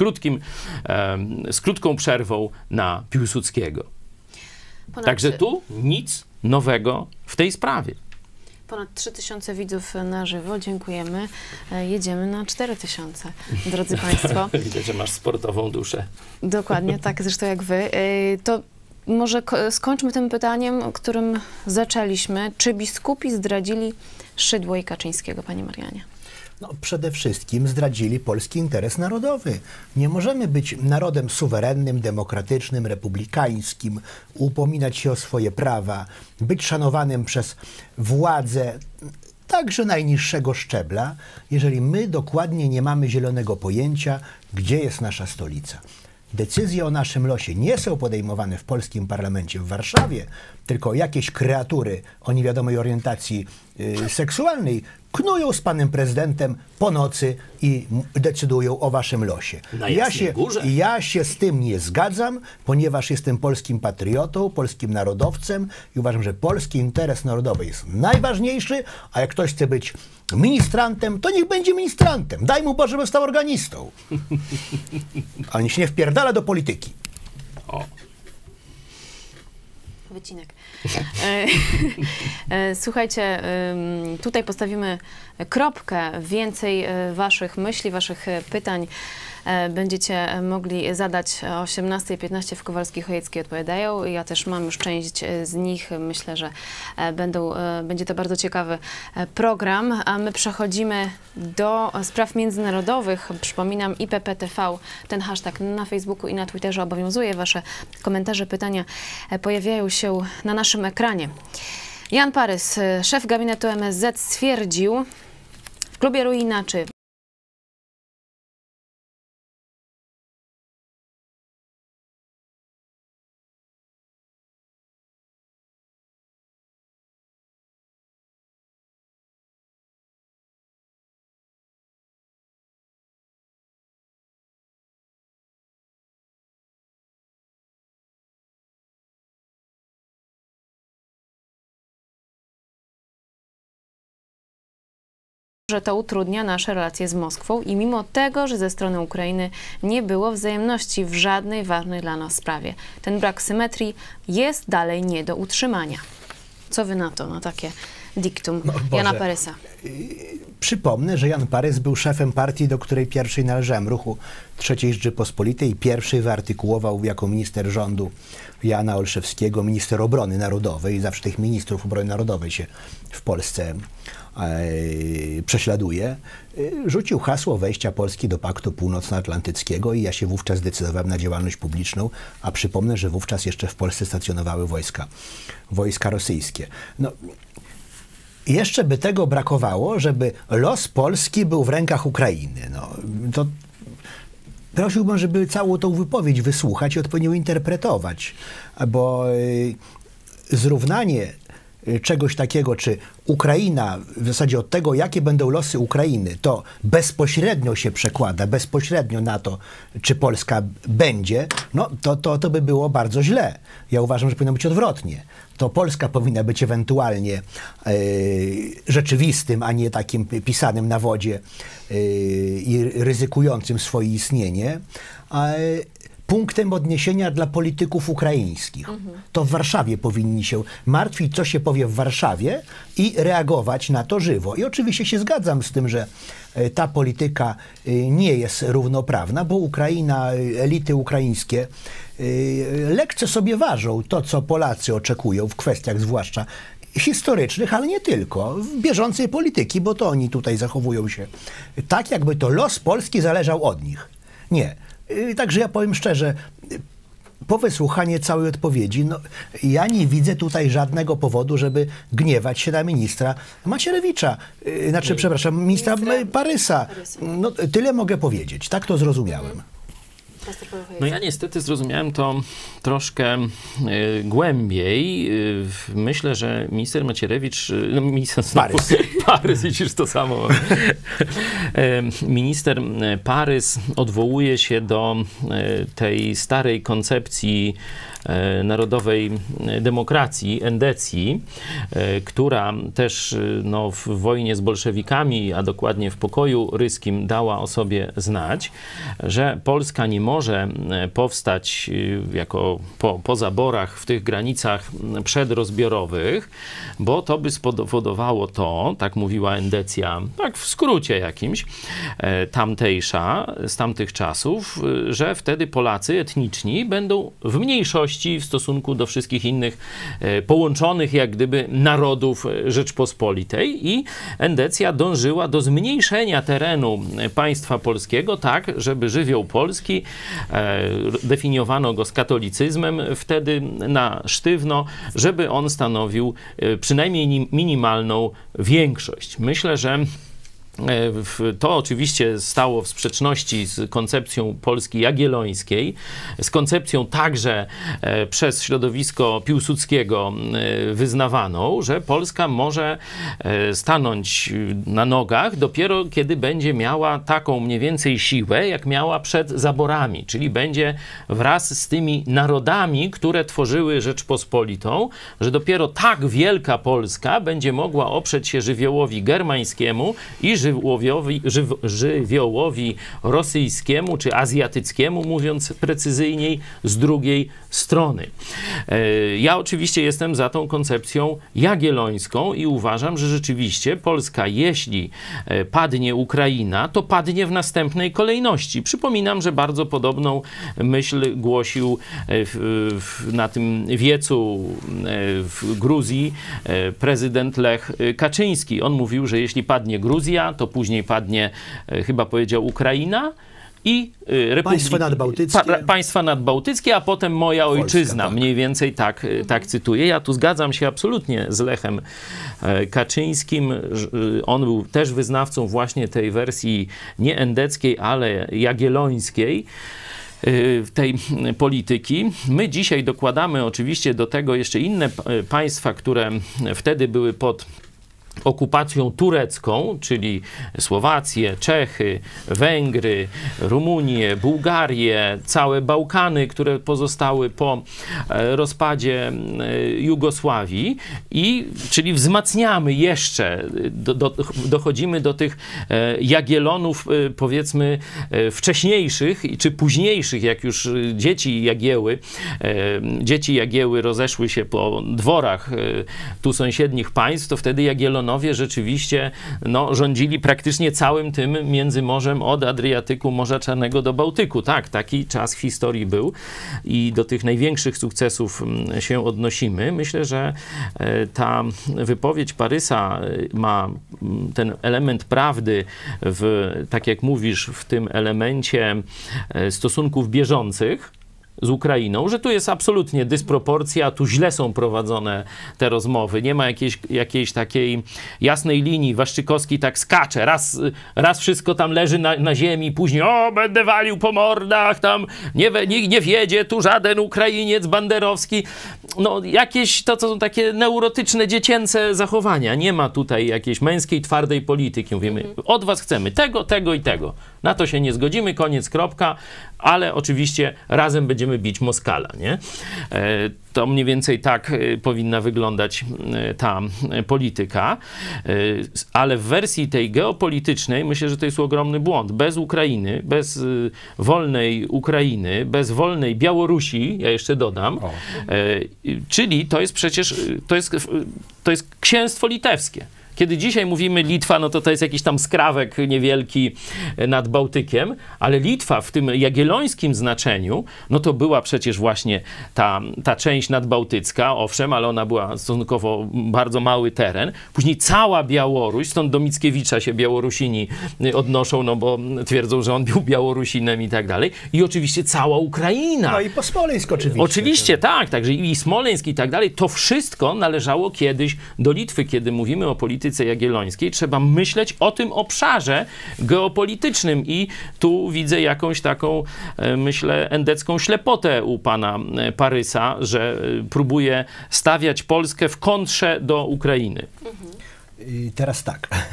z krótką przerwą na Piłsudskiego. Także tu nic nowego w tej sprawie. Ponad 3000 widzów na żywo. Dziękujemy. Jedziemy na 4000, drodzy Państwo. Widzę, że masz sportową duszę. Dokładnie, tak zresztą jak wy. To może skończmy tym pytaniem, którym zaczęliśmy. Czy biskupi zdradzili Szydło i Kaczyńskiego, Panie Marianie? No, przede wszystkim zdradzili polski interes narodowy. Nie możemy być narodem suwerennym, demokratycznym, republikańskim, upominać się o swoje prawa, być szanowanym przez władzę, także najniższego szczebla, jeżeli my dokładnie nie mamy zielonego pojęcia, gdzie jest nasza stolica. Decyzje o naszym losie nie są podejmowane w polskim parlamencie w Warszawie, tylko jakieś kreatury o niewiadomej orientacji seksualnej knują z panem prezydentem po nocy i decydują o waszym losie. Ja się z tym nie zgadzam, ponieważ jestem polskim patriotą, polskim narodowcem i uważam, że polski interes narodowy jest najważniejszy, a jak ktoś chce być ministrantem, to niech będzie ministrantem. Daj mu Boże, żeby stał organistą. Ale niech się nie wpierdala do polityki. O. Wycinek. Słuchajcie, tutaj postawimy kropkę. Więcej waszych myśli, waszych pytań będziecie mogli zadać o 18:15 w Kowalski-Chojeckiej odpowiadają. Ja też mam już część z nich. Myślę, że będzie to bardzo ciekawy program. A my przechodzimy do spraw międzynarodowych. Przypominam, IPPTV, ten hashtag na Facebooku i na Twitterze obowiązuje. Wasze komentarze, pytania pojawiają się na naszym ekranie. Jan Parys, szef gabinetu MSZ, stwierdził w klubie Ruinaczy, że to utrudnia nasze relacje z Moskwą i mimo tego, że ze strony Ukrainy nie było wzajemności w żadnej ważnej dla nas sprawie. Ten brak symetrii jest dalej nie do utrzymania. Co wy na to, na takie diktum Jana Parysa? Przypomnę, że Jan Parys był szefem partii, do której pierwszej należałem, Ruchu III Rzeczypospolitej, i pierwszy wyartykułował jako minister rządu Jana Olszewskiego, minister obrony narodowej. Zawsze tych ministrów obrony narodowej się w Polsce prześladuje. Rzucił hasło wejścia Polski do Paktu Północnoatlantyckiego i ja się wówczas zdecydowałem na działalność publiczną, a przypomnę, że wówczas jeszcze w Polsce stacjonowały wojska rosyjskie. No, jeszcze by tego brakowało, żeby los Polski był w rękach Ukrainy. No, to prosiłbym, żeby całą tą wypowiedź wysłuchać i odpowiednio interpretować, bo zrównanie czegoś takiego, czy Ukraina, w zasadzie od tego, jakie będą losy Ukrainy, to bezpośrednio się przekłada, bezpośrednio na to, czy Polska będzie, no to by było bardzo źle. Ja uważam, że powinno być odwrotnie. To Polska powinna być ewentualnie rzeczywistym, a nie takim pisanym na wodzie i ryzykującym swoje istnienie, punktem odniesienia dla polityków ukraińskich. To w Warszawie powinni się martwić, co się powie w Warszawie i reagować na to żywo. I oczywiście się zgadzam z tym, że ta polityka nie jest równoprawna, bo Ukraina, elity ukraińskie lekce sobie ważą to, co Polacy oczekują w kwestiach zwłaszcza historycznych, ale nie tylko, w bieżącej polityki, bo to oni tutaj zachowują się tak, jakby to los Polski zależał od nich. Nie. Także ja powiem szczerze, po wysłuchaniu całej odpowiedzi, no, ja nie widzę tutaj żadnego powodu, żeby gniewać się na ministra Macierewicza, ministra Parysa. No, tyle mogę powiedzieć, tak to zrozumiałem. No ja niestety zrozumiałem to troszkę głębiej. Myślę, że minister Macierewicz, no minister Parys, widzisz to samo. Minister Parys odwołuje się do tej starej koncepcji narodowej demokracji, endecji, która też no, w wojnie z bolszewikami, a dokładnie w pokoju ryskim dała o sobie znać, że Polska nie może powstać jako po zaborach w tych granicach przedrozbiorowych, bo to by spowodowało to, tak mówiła endecja, tak w skrócie jakimś, tamtejsza, z tamtych czasów, że wtedy Polacy etniczni będą w mniejszości w stosunku do wszystkich innych połączonych jak gdyby narodów Rzeczpospolitej i endecja dążyła do zmniejszenia terenu państwa polskiego tak, żeby żywioł polski, definiowano go z katolicyzmem wtedy na sztywno, żeby on stanowił przynajmniej minimalną większość. Myślę, że to oczywiście stało w sprzeczności z koncepcją Polski Jagiellońskiej, z koncepcją także przez środowisko Piłsudskiego wyznawaną, że Polska może stanąć na nogach dopiero kiedy będzie miała taką mniej więcej siłę, jak miała przed zaborami, czyli będzie wraz z tymi narodami, które tworzyły Rzeczpospolitą, że dopiero tak wielka Polska będzie mogła oprzeć się żywiołowi germańskiemu i żywiołowi rosyjskiemu czy azjatyckiemu, mówiąc precyzyjniej, z drugiej strony. Ja oczywiście jestem za tą koncepcją jagiellońską i uważam, że rzeczywiście Polska, jeśli padnie Ukraina, to padnie w następnej kolejności. Przypominam, że bardzo podobną myśl głosił na tym wiecu w Gruzji prezydent Lech Kaczyński. On mówił, że jeśli padnie Gruzja, to później padnie, chyba powiedział, Ukraina i państwa nadbałtyckie, a potem moja ojczyzna. Polska, tak. Mniej więcej tak cytuję. Ja tu zgadzam się absolutnie z Lechem Kaczyńskim. On był też wyznawcą właśnie tej wersji nie endeckiej, ale jagiellońskiej tej polityki. My dzisiaj dokładamy oczywiście do tego jeszcze inne państwa, które wtedy były pod okupacją turecką, czyli Słowację, Czechy, Węgry, Rumunię, Bułgarię, całe Bałkany, które pozostały po rozpadzie Jugosławii, czyli wzmacniamy jeszcze, dochodzimy do tych Jagiellonów, powiedzmy, wcześniejszych czy późniejszych, jak już dzieci Jagieły rozeszły się po dworach tu sąsiednich państw, to wtedy Jagiellonowie rzeczywiście rządzili praktycznie całym tym Międzymorzem od Adriatyku, Morza Czarnego do Bałtyku. Tak, taki czas w historii był i do tych największych sukcesów się odnosimy. Myślę, że ta wypowiedź Parysa ma ten element prawdy tak jak mówisz, w tym elemencie stosunków bieżących z Ukrainą, że tu jest absolutnie dysproporcja, tu źle są prowadzone te rozmowy, nie ma jakiejś takiej jasnej linii. Waszczykowski tak skacze, raz wszystko tam leży na ziemi, później będę walił po mordach, tam nie wiedzie tu żaden Ukrainiec banderowski. Jakieś to są takie neurotyczne, dziecięce zachowania. Nie ma tutaj jakiejś męskiej, twardej polityki. Mówimy, od was chcemy tego i tego. Na to się nie zgodzimy, koniec, kropka, ale oczywiście razem będziemy bić Moskala, nie? To mniej więcej tak powinna wyglądać ta polityka, ale w wersji tej geopolitycznej myślę, że to jest ogromny błąd. Bez Ukrainy, bez wolnej Ukrainy, bez wolnej Białorusi, ja jeszcze dodam, czyli to jest przecież, to jest księstwo litewskie. Kiedy dzisiaj mówimy Litwa, to jest jakiś tam skrawek niewielki nad Bałtykiem, ale Litwa w tym jagiellońskim znaczeniu, to była przecież właśnie ta część nadbałtycka, owszem, ale ona była stosunkowo bardzo mały teren. Później cała Białoruś, stąd do Mickiewicza się Białorusini odnoszą, bo twierdzą, że on był Białorusinem i tak dalej. I oczywiście cała Ukraina. I po Smoleńsk oczywiście. Oczywiście, tak, także i Smoleńsk i tak dalej. To wszystko należało kiedyś do Litwy. Kiedy mówimy o polityce jagiellońskiej, trzeba myśleć o tym obszarze geopolitycznym i tu widzę jakąś taką, myślę, endecką ślepotę u pana Parysa, że próbuje stawiać Polskę w kontrze do Ukrainy. I teraz tak.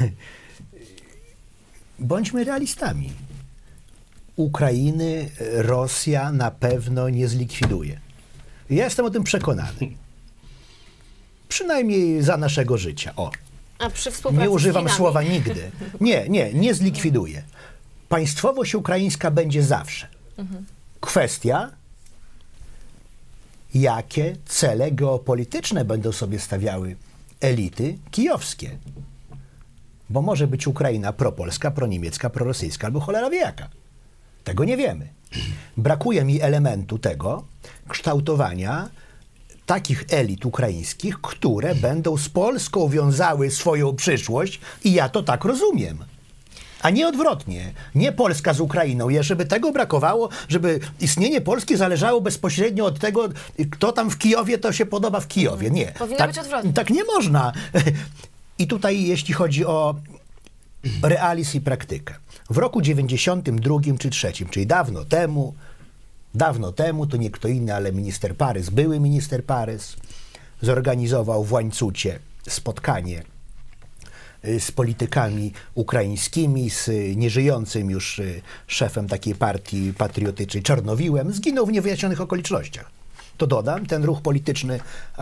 Bądźmy realistami. Ukrainy Rosja na pewno nie zlikwiduje. Ja jestem o tym przekonany. Przynajmniej za naszego życia. A przy współpracy nie używam z Chinami. słowa nigdy. Nie zlikwiduje. Państwowość ukraińska będzie zawsze. Kwestia, jakie cele geopolityczne będą sobie stawiały elity kijowskie. Bo może być Ukraina propolska, proniemiecka, prorosyjska albo cholera wie jaka. Tego nie wiemy. Brakuje mi elementu tego kształtowania takich elit ukraińskich, które będą z Polską wiązały swoją przyszłość i ja to tak rozumiem. A nie odwrotnie. Nie Polska z Ukrainą. Żeby tego brakowało, żeby istnienie Polski zależało bezpośrednio od tego, kto tam w Kijowie, to się podoba w Kijowie. Nie. Powinno być odwrotnie. Tak nie można. I tutaj jeśli chodzi o realizm i praktykę. W roku 92 czy 3, czyli dawno temu, to nie kto inny, ale minister Parys, były minister Parys, zorganizował w Łańcucie spotkanie z politykami ukraińskimi, z nieżyjącym już szefem takiej partii patriotycznej Czarnowiłem. Zginął w niewyjaśnionych okolicznościach. To dodam, ten ruch polityczny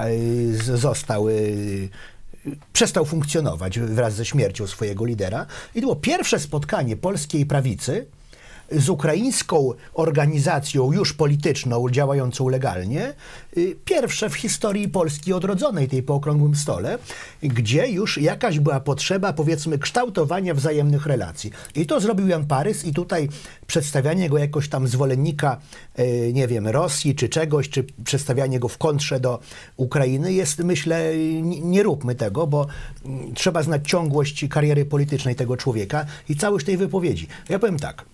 przestał funkcjonować wraz ze śmiercią swojego lidera. I to było pierwsze spotkanie polskiej prawicy z ukraińską organizacją już polityczną, działającą legalnie, pierwsze w historii Polski odrodzonej, tej po okrągłym stole, gdzie już jakaś była potrzeba, powiedzmy, kształtowania wzajemnych relacji. I to zrobił Jan Parys i tutaj przedstawianie go jakoś tam zwolennika, nie wiem, Rosji czy czegoś, czy przedstawianie go w kontrze do Ukrainy jest, myślę, nie róbmy tego, bo trzeba znać ciągłość kariery politycznej tego człowieka i całość tej wypowiedzi. Ja powiem tak.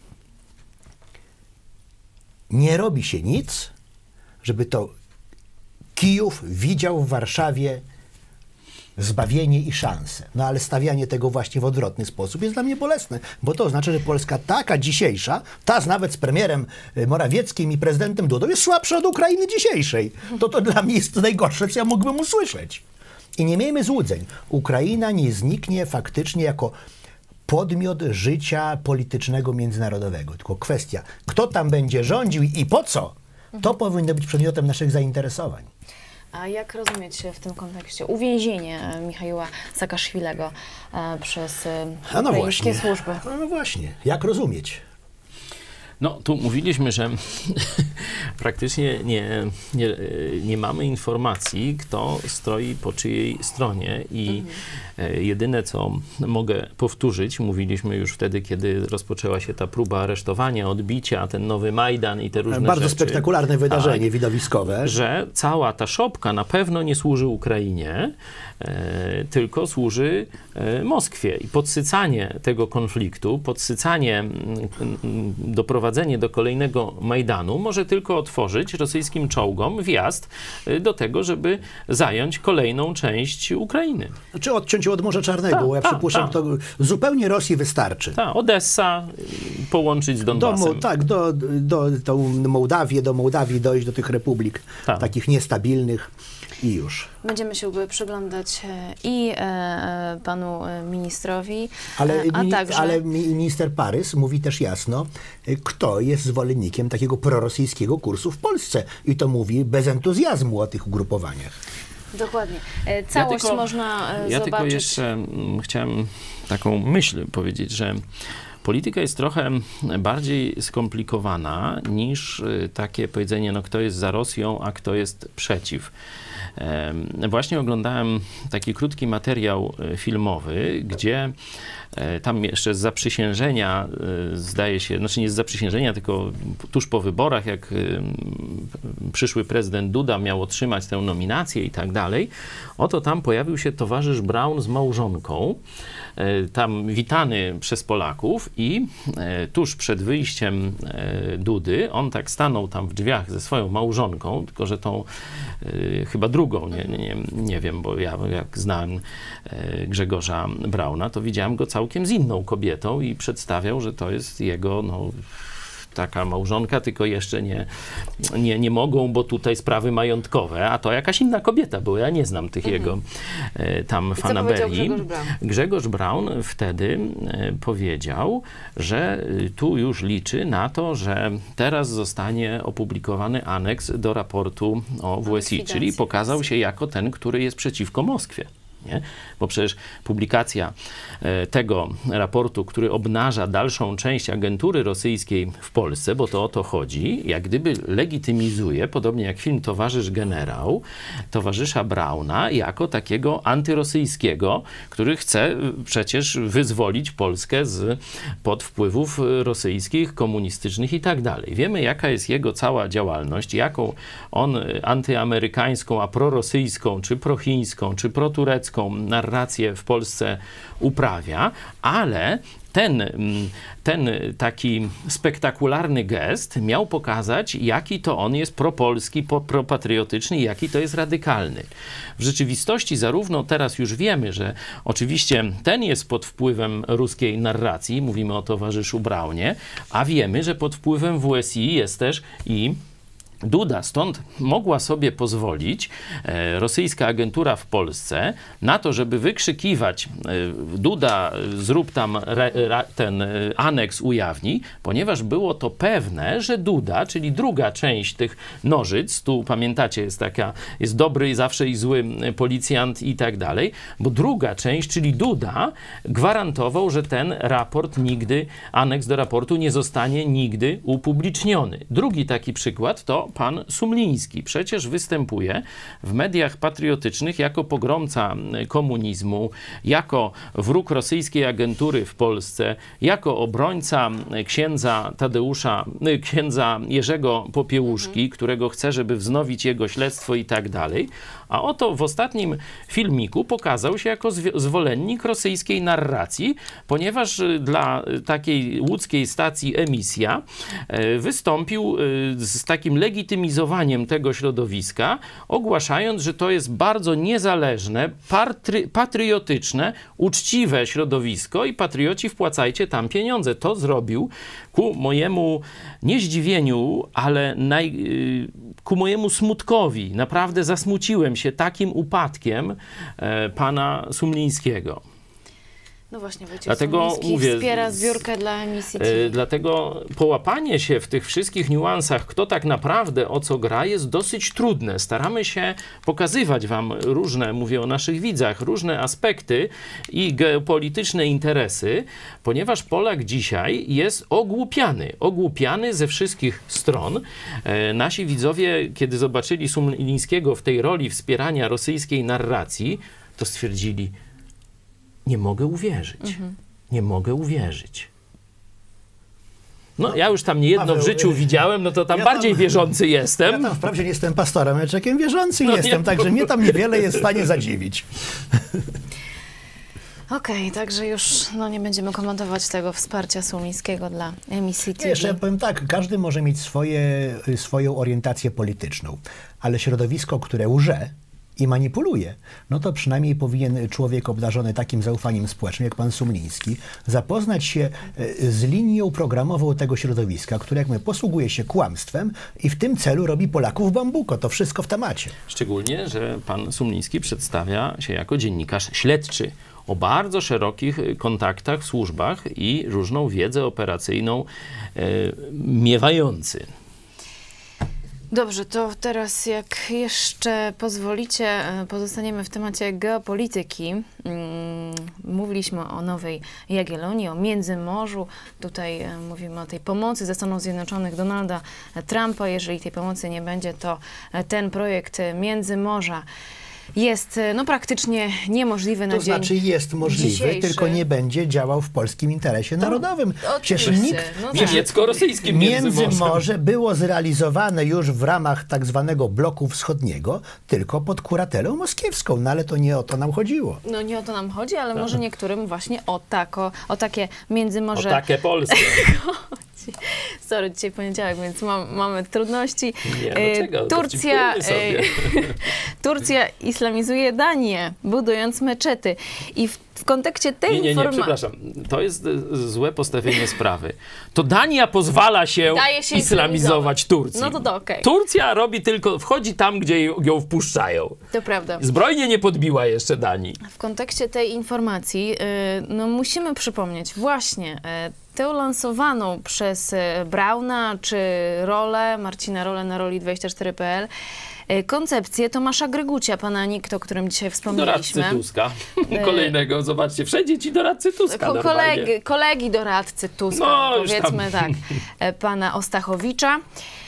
Nie robi się nic, żeby to Kijów widział w Warszawie zbawienie i szansę. No ale stawianie tego właśnie w odwrotny sposób jest dla mnie bolesne, bo to oznacza, że Polska taka dzisiejsza, ta nawet z premierem Morawieckim i prezydentem Dudą jest słabsza od Ukrainy dzisiejszej. To dla mnie jest najgorsze, co ja mógłbym usłyszeć. I nie miejmy złudzeń. Ukraina nie zniknie faktycznie jako podmiot życia politycznego międzynarodowego. Tylko kwestia, kto tam będzie rządził i po co, to powinno być przedmiotem naszych zainteresowań. A jak rozumieć w tym kontekście uwięzienie Michaiła Saakaszwilego przez ukraińskie służby? No właśnie, jak rozumieć? No, tu mówiliśmy, że praktycznie nie mamy informacji, kto stoi po czyjej stronie i jedyne, co mogę powtórzyć, mówiliśmy już wtedy, kiedy rozpoczęła się ta próba aresztowania, odbicia, ten nowy Majdan i te różne Bardzo rzeczy. spektakularne wydarzenie, tak, widowiskowe. Że cała ta szopka na pewno nie służy Ukrainie, tylko służy Moskwie. I podsycanie tego konfliktu, doprowadzenie do kolejnego Majdanu może tylko otworzyć rosyjskim czołgom wjazd do tego, żeby zająć kolejną część Ukrainy. Znaczy odciąć od Morza Czarnego, bo ja przypuszczam, to zupełnie Rosji wystarczy. Tak, Odessa połączyć z Donbasem. Do Mołdawii dojść, do tych republik takich niestabilnych. I już. Będziemy się przyglądać i panu ministrowi, ale minister Parys mówi też jasno, kto jest zwolennikiem takiego prorosyjskiego kursu w Polsce. I to mówi bez entuzjazmu o tych ugrupowaniach. Dokładnie. Całość można zobaczyć. Ja tylko jeszcze chciałem taką myśl powiedzieć, że polityka jest trochę bardziej skomplikowana niż takie powiedzenie, no kto jest za Rosją, a kto jest przeciw. Właśnie oglądałem taki krótki materiał filmowy, gdzie tam jeszcze z zaprzysiężenia, zdaje się, znaczy nie z zaprzysiężenia, tylko tuż po wyborach, jak przyszły prezydent Duda miał otrzymać tę nominację i tak dalej, oto tam pojawił się towarzysz Braun z małżonką, tam witany przez Polaków i tuż przed wyjściem Dudy, on tak stanął tam w drzwiach ze swoją małżonką, tylko że tą chyba drugą, nie wiem, bo ja jak znałem Grzegorza Brauna, to widziałem go całkiem z inną kobietą i przedstawiał, że to jest jego, no, taka małżonka, tylko jeszcze nie mogą, bo tutaj sprawy majątkowe, a to jakaś inna kobieta, bo ja nie znam tych jego tam fanaberii. Grzegorz Braun wtedy powiedział, że tu już liczy na to, że teraz zostanie opublikowany aneks do raportu o WSI, czyli pokazał się jako ten, który jest przeciwko Moskwie. Nie? Bo przecież publikacja tego raportu, który obnaża dalszą część agentury rosyjskiej w Polsce, bo to o to chodzi, jak gdyby legitymizuje, podobnie jak film Towarzysz Generał, towarzysza Brauna jako takiego antyrosyjskiego, który chce przecież wyzwolić Polskę pod wpływów rosyjskich, komunistycznych i tak dalej. Wiemy, jaka jest jego cała działalność, jaką on antyamerykańską, a prorosyjską, czy prochińską, czy proturecką narrację w Polsce uprawia, ale ten taki spektakularny gest miał pokazać, jaki to on jest propolski, propatriotyczny i jaki to jest radykalny. W rzeczywistości zarówno teraz już wiemy, że oczywiście ten jest pod wpływem ruskiej narracji, mówimy o towarzyszu Braunie, a wiemy, że pod wpływem WSI jest też i Duda. Stąd mogła sobie pozwolić rosyjska agentura w Polsce na to, żeby wykrzykiwać Duda, zrób tam ten aneks ujawnij, ponieważ było to pewne, że Duda, czyli druga część tych nożyc, tu pamiętacie, jest dobry zawsze i zły policjant i tak dalej, bo druga część, czyli Duda, gwarantował, że ten raport nigdy, aneks do raportu nie zostanie nigdy upubliczniony. Drugi taki przykład to pan Sumliński. Przecież występuje w mediach patriotycznych jako pogromca komunizmu, jako wróg rosyjskiej agentury w Polsce, jako obrońca księdza Jerzego Popiełuszki, którego chce, żeby wznowić jego śledztwo i tak dalej. A oto w ostatnim filmiku pokazał się jako zwolennik rosyjskiej narracji, ponieważ dla takiej łódzkiej stacji Emisja wystąpił z takim legitymacją legitymizowaniem tego środowiska, ogłaszając, że to jest bardzo niezależne, patriotyczne, uczciwe środowisko i patrioci, wpłacajcie tam pieniądze. To zrobił ku mojemu nie zdziwieniu, ale ku mojemu smutkowi. Naprawdę zasmuciłem się takim upadkiem pana Sumlińskiego. No właśnie, Wojciech Dlatego mówię, wspiera zbiórkę dla emisji. Dlatego połapanie się w tych wszystkich niuansach, kto tak naprawdę o co gra, jest dosyć trudne. Staramy się pokazywać wam różne, mówię o naszych widzach, różne aspekty i geopolityczne interesy, ponieważ Polak dzisiaj jest ogłupiany ze wszystkich stron. Nasi widzowie, kiedy zobaczyli Sumlińskiego w tej roli wspierania rosyjskiej narracji, to stwierdzili: nie mogę uwierzyć. Nie mogę uwierzyć. No, ja już tam niejedno w życiu widziałem, no to tam bardziej wierzący jestem. Ja tam wprawdzie nie jestem pastorem, ale człowiekiem wierzącym jestem, także mnie tam niewiele jest w stanie zadziwić. Okej, także już nie będziemy komentować tego wsparcia Sumlińskiego dla emisji TV. Jeszcze powiem tak, każdy może mieć swoją orientację polityczną, ale środowisko, które łże i manipuluje, no to przynajmniej powinien człowiek obdarzony takim zaufaniem społecznym, jak pan Sumliński, zapoznać się z linią programową tego środowiska, które, jak my, posługuje się kłamstwem i w tym celu robi Polaków bambuko. To wszystko w temacie. Szczególnie, że pan Sumliński przedstawia się jako dziennikarz śledczy o bardzo szerokich kontaktach w służbach i różną wiedzę operacyjną miewający. Dobrze, to teraz jak jeszcze pozwolicie, pozostaniemy w temacie geopolityki. Mówiliśmy o Nowej Jagiellonii, o Międzymorzu. Tutaj mówimy o tej pomocy ze Stanów Zjednoczonych Donalda Trumpa. Jeżeli tej pomocy nie będzie, to ten projekt Międzymorza jest praktycznie niemożliwy na dzień dzisiejszy. To znaczy jest możliwy, tylko nie będzie działał w polskim interesie narodowym. Przecież nikt... Niemiecko-rosyjskim Międzymorze było zrealizowane już w ramach tak zwanego bloku wschodniego, tylko pod kuratelą moskiewską. No ale to nie o to nam chodziło. No nie o to nam chodzi, ale może niektórym właśnie o takie Międzymorze... O takie polskie. Sorry, dzisiaj poniedziałek, więc mamy trudności. Turcja islamizuje Danię, budując meczety. I w kontekście tej informacji... Nie, przepraszam. To jest złe postawienie sprawy. To Dania pozwala się islamizować Turcji. No to okej. Turcja robi tylko, wchodzi tam, gdzie ją wpuszczają. To prawda. Zbrojnie nie podbiła jeszcze Danii. W kontekście tej informacji musimy przypomnieć właśnie tę lansowaną przez Brauna, czy Marcina Rolę na roli24.pl, koncepcję Tomasza Grygucia, pana NIK, o którym dzisiaj wspomnieliśmy. Doradcy Tuska. Kolejnego, zobaczcie, wszędzie ci doradcy Tuska kolegi doradcy Tuska, powiedzmy tak, pana Ostachowicza,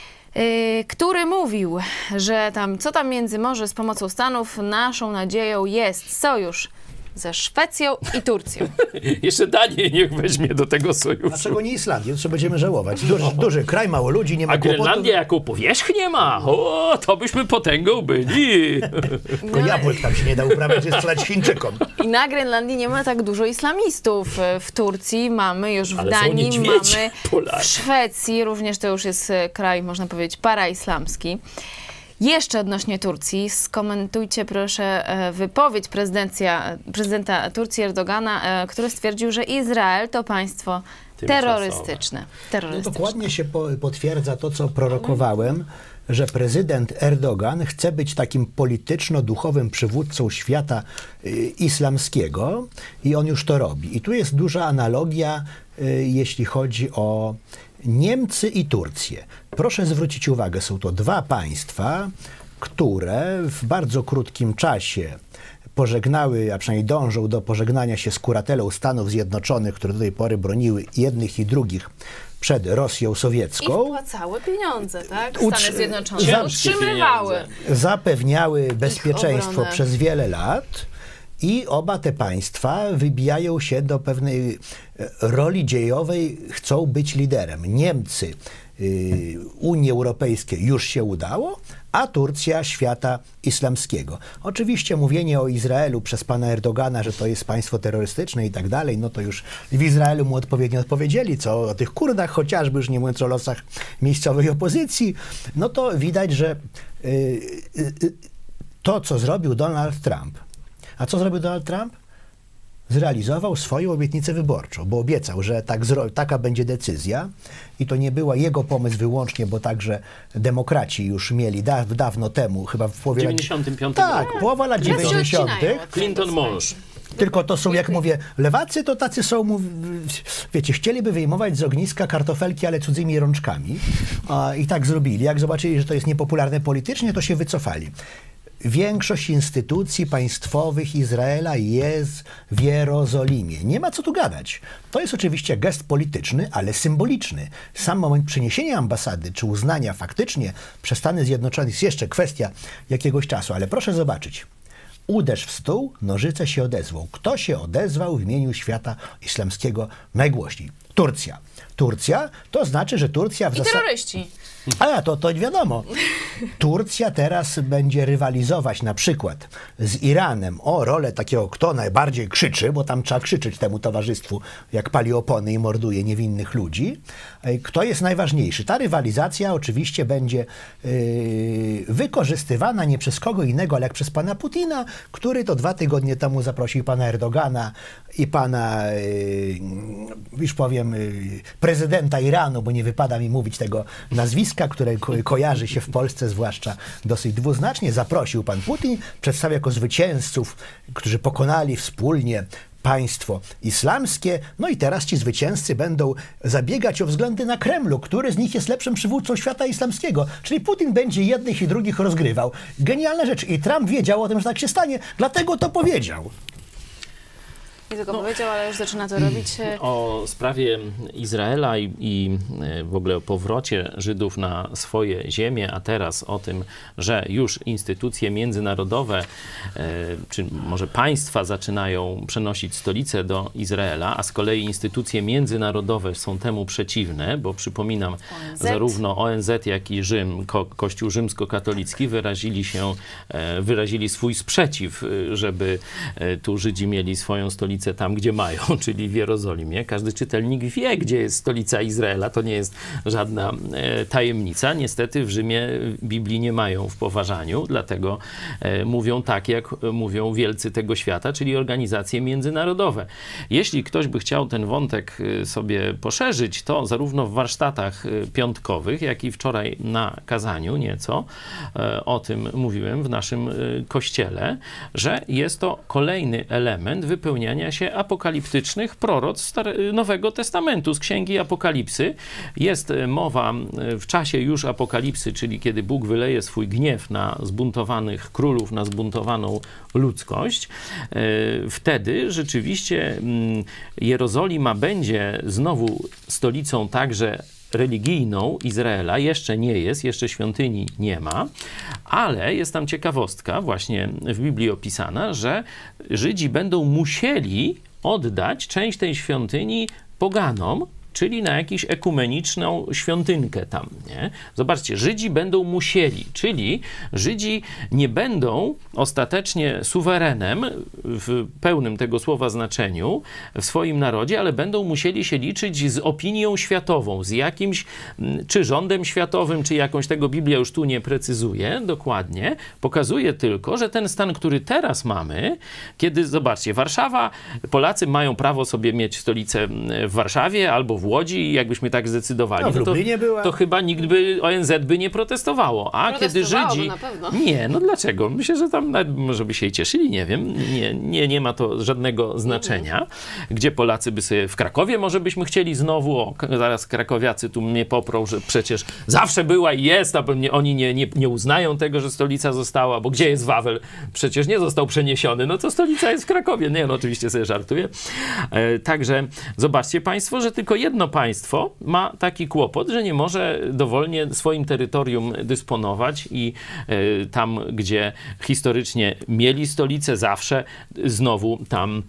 który mówił, że co tam Międzymorze z pomocą Stanów, naszą nadzieją jest sojusz ze Szwecją i Turcją. Jeszcze Danię niech weźmie do tego sojuszu. Dlaczego nie Islandię? To będziemy żałować. Duży kraj, mało ludzi, nie ma kłopotu. A Grenlandia jaką powierzchnię ma? O, to byśmy potęgą byli. Tylko jabłek tam się nie da uprawiać, jest sprzedać Chińczykom. I na Grenlandii nie ma tak dużo islamistów. W Turcji mamy, już w Danii mamy, w Szwecji również to już jest kraj, można powiedzieć, paraislamski. Jeszcze odnośnie Turcji, skomentujcie proszę wypowiedź prezydenta Turcji Erdogana, który stwierdził, że Izrael to państwo terrorystyczne. No, dokładnie się potwierdza to, co prorokowałem, że prezydent Erdogan chce być takim polityczno-duchowym przywódcą świata islamskiego i on już to robi. I tu jest duża analogia, jeśli chodzi o Niemcy i Turcję. Proszę zwrócić uwagę, są to dwa państwa, które w bardzo krótkim czasie pożegnały, a przynajmniej dążą do pożegnania się z kuratelą Stanów Zjednoczonych, które do tej pory broniły jednych i drugich przed Rosją sowiecką. I wpłacały pieniądze, tak? Stany Zjednoczone utrzymywały. Zapewniały bezpieczeństwo przez wiele lat. I oba te państwa wybijają się do pewnej roli dziejowej, chcą być liderem. Niemcy Unii Europejskiej już się udało, a Turcja świata islamskiego. Oczywiście mówienie o Izraelu przez pana Erdogana, że to jest państwo terrorystyczne i tak dalej, no to już w Izraelu mu odpowiednio odpowiedzieli, co o tych Kurdach chociażby, już nie mówiąc o losach miejscowej opozycji, no to widać, że to, co zrobił Donald Trump. A co zrobił Donald Trump? Zrealizował swoją obietnicę wyborczą, bo obiecał, że taka będzie decyzja i to nie była jego pomysł wyłącznie, bo także demokraci już mieli dawno temu, chyba w połowie 95 tak, połowa lat 90. Clinton mąż. Tylko to są, jak mówię, lewacy to tacy są, wiecie, chcieliby wyjmować z ogniska kartofelki, ale cudzymi rączkami. I tak zrobili. Jak zobaczyli, że to jest niepopularne politycznie, to się wycofali. Większość instytucji państwowych Izraela jest w Jerozolimie. Nie ma co tu gadać. To jest oczywiście gest polityczny, ale symboliczny. Sam moment przeniesienia ambasady czy uznania faktycznie przez Stany Zjednoczone jest jeszcze kwestia jakiegoś czasu, ale proszę zobaczyć. Uderz w stół, nożyce się odezwą. Kto się odezwał w imieniu świata islamskiego najgłośniej? Turcja. Turcja to znaczy, że Turcja w zasadzie... terroryści. To wiadomo. Turcja teraz będzie rywalizować na przykład z Iranem o rolę takiego, kto najbardziej krzyczy, bo tam trzeba krzyczeć temu towarzystwu, jak pali opony i morduje niewinnych ludzi. Kto jest najważniejszy? Ta rywalizacja oczywiście będzie wykorzystywana nie przez kogo innego, ale jak przez pana Putina, który to 2 tygodnie temu zaprosił pana Erdogana i pana, już powiem, prezydenta Iranu, bo nie wypada mi mówić tego nazwiska, które kojarzy się w Polsce zwłaszcza dosyć dwuznacznie. Zaprosił pan Putin, przedstawia jako zwycięzców, którzy pokonali wspólnie państwo islamskie. No i teraz ci zwycięzcy będą zabiegać o względy na Kremlu, który z nich jest lepszym przywódcą świata islamskiego. Czyli Putin będzie jednych i drugich rozgrywał. Genialna rzecz. I Trump wiedział o tym, że tak się stanie, dlatego to powiedział. Nie tylko powiedział, ale już zaczyna to robić. O sprawie Izraela i w ogóle o powrocie Żydów na swoje ziemię, a teraz o tym, że już instytucje międzynarodowe, czy może państwa zaczynają przenosić stolicę do Izraela, a z kolei instytucje międzynarodowe są temu przeciwne, bo przypominam, zarówno ONZ, jak i Rzym, Kościół rzymskokatolicki wyrazili swój sprzeciw, żeby tu Żydzi mieli swoją stolicę tam, gdzie mają, czyli w Jerozolimie. Każdy czytelnik wie, gdzie jest stolica Izraela. To nie jest żadna tajemnica. Niestety w Rzymie Biblii nie mają w poważaniu, dlatego mówią tak, jak mówią wielcy tego świata, czyli organizacje międzynarodowe. Jeśli ktoś by chciał ten wątek sobie poszerzyć, to zarówno w warsztatach piątkowych, jak i wczoraj na kazaniu nieco o tym mówiłem w naszym kościele, że jest to kolejny element wypełniania się apokaliptycznych proroc Nowego Testamentu, z Księgi Apokalipsy. Jest mowa w czasie już apokalipsy, czyli kiedy Bóg wyleje swój gniew na zbuntowanych królów, na zbuntowaną ludzkość. Wtedy rzeczywiście Jerozolima będzie znowu stolicą także religijną Izraela. Jeszcze nie jest, jeszcze świątyni nie ma, ale jest tam ciekawostka właśnie w Biblii opisana, że Żydzi będą musieli oddać część tej świątyni poganom, czyli na jakąś ekumeniczną świątynkę tam, nie? Zobaczcie, Żydzi będą musieli, czyli Żydzi nie będą ostatecznie suwerenem w pełnym tego słowa znaczeniu w swoim narodzie, ale będą musieli się liczyć z opinią światową, z jakimś, czy rządem światowym, czy jakąś, tego Biblia już tu nie precyzuje dokładnie, pokazuje tylko, że ten stan, który teraz mamy, kiedy, zobaczcie, Warszawa, Polacy mają prawo sobie mieć stolicę w Warszawie albo w Łodzi i jakbyśmy tak zdecydowali, to chyba nikt by, ONZ by nie protestowało. A kiedy Żydzi... na pewno. Nie, no dlaczego? Myślę, że tam nawet może by się i cieszyli, nie wiem. Nie ma to żadnego znaczenia. Gdzie Polacy by sobie... W Krakowie może byśmy chcieli znowu, zaraz krakowiacy tu mnie poprą, że przecież zawsze była i jest, a oni nie uznają tego, że stolica została, bo gdzie jest Wawel? Przecież nie został przeniesiony. No to stolica jest w Krakowie. Nie, no oczywiście sobie żartuję. Także zobaczcie państwo, że tylko jedno państwo ma taki kłopot, że nie może dowolnie swoim terytorium dysponować i tam, gdzie historycznie mieli stolicę, zawsze znowu tam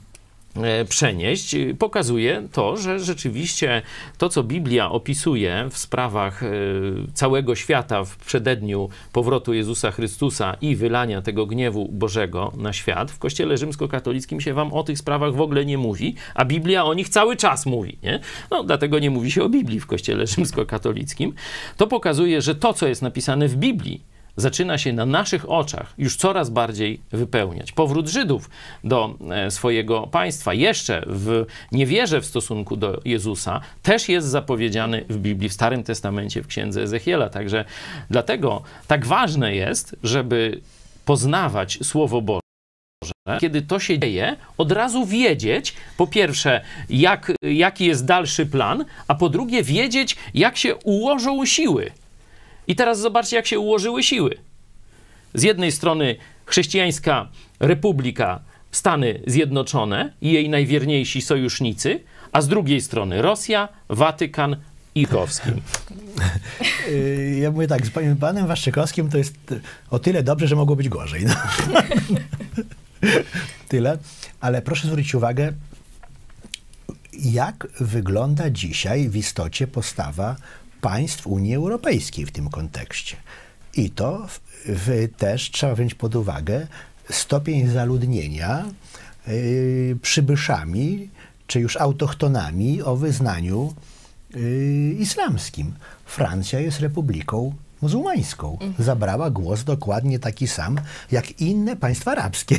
przenieść, pokazuje to, że rzeczywiście to, co Biblia opisuje w sprawach całego świata w przededniu powrotu Jezusa Chrystusa i wylania tego gniewu Bożego na świat, w Kościele rzymskokatolickim się wam o tych sprawach w ogóle nie mówi, a Biblia o nich cały czas mówi, nie? No, dlatego nie mówi się o Biblii w Kościele rzymskokatolickim. To pokazuje, że to, co jest napisane w Biblii, zaczyna się na naszych oczach już coraz bardziej wypełniać. Powrót Żydów do swojego państwa, jeszcze w niewierze w stosunku do Jezusa, też jest zapowiedziany w Biblii, w Starym Testamencie, w Księdze Ezechiela. Także dlatego tak ważne jest, żeby poznawać Słowo Boże, kiedy to się dzieje, od razu wiedzieć, po pierwsze, jaki jest dalszy plan, a po drugie, wiedzieć, jak się ułożą siły. I teraz zobaczcie, jak się ułożyły siły. Z jednej strony chrześcijańska republika Stany Zjednoczone i jej najwierniejsi sojusznicy, a z drugiej strony Rosja, Watykan i Kowskim. Ja mówię tak, z panem Waszczykowskim to jest o tyle dobrze, że mogło być gorzej. No. Tyle. Ale proszę zwrócić uwagę, jak wygląda dzisiaj w istocie postawa państw Unii Europejskiej w tym kontekście. I to też trzeba wziąć pod uwagę stopień zaludnienia przybyszami, czy już autochtonami o wyznaniu islamskim. Francja jest republiką muzułmańską. Zabrała głos dokładnie taki sam, jak inne państwa arabskie.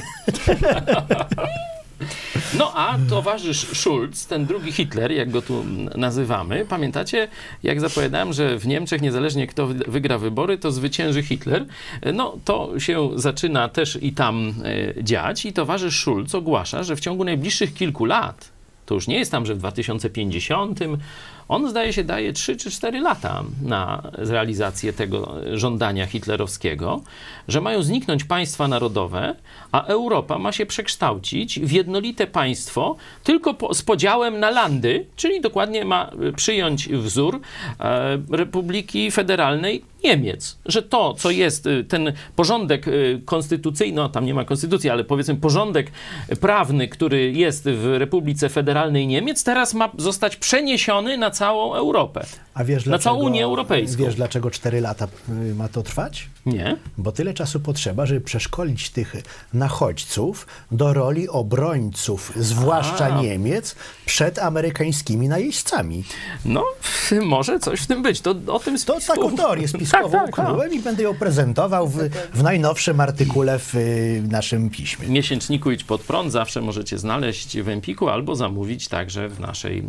No a towarzysz Schulz, ten drugi Hitler, jak go tu nazywamy, pamiętacie, jak zapowiadałem, że w Niemczech, niezależnie kto wygra wybory, to zwycięży Hitler. No to się zaczyna też i tam dziać i towarzysz Schulz ogłasza, że w ciągu najbliższych kilku lat, to już nie jest tam, że w 2050, on zdaje się daje 3 czy 4 lata na realizację tego żądania hitlerowskiego, że mają zniknąć państwa narodowe, a Europa ma się przekształcić w jednolite państwo tylko z podziałem na landy, czyli dokładnie ma przyjąć wzór Republiki Federalnej Niemiec. Że to, co jest ten porządek konstytucyjny, no tam nie ma konstytucji, ale powiedzmy porządek prawny, który jest w Republice Federalnej Niemiec, teraz ma zostać przeniesiony na całą Europę. A wiesz, na całą Unię Europejską. Wiesz, dlaczego 4 lata ma to trwać? Nie. Bo tyle czasu potrzeba, żeby przeszkolić tych nachodźców do roli obrońców, zwłaszcza Niemiec, przed amerykańskimi najeźdźcami. No, może coś w tym być. To o tym To taką teorię spiskową ukryłem i będę ją prezentował w najnowszym artykule w naszym piśmie. Miesięczniku Idź Pod Prąd zawsze możecie znaleźć w Empiku albo zamówić także w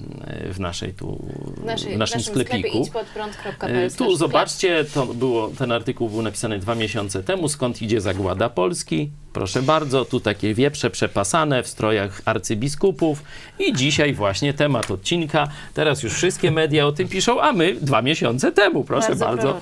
naszym sklepiku. Tu zobaczcie, ten artykuł był napisany 2 miesiące temu. Skąd idzie zagłada Polski? Proszę bardzo, tu takie wieprze przepasane w strojach arcybiskupów i dzisiaj właśnie temat odcinka. Teraz już wszystkie media o tym piszą, a my 2 miesiące temu, proszę bardzo.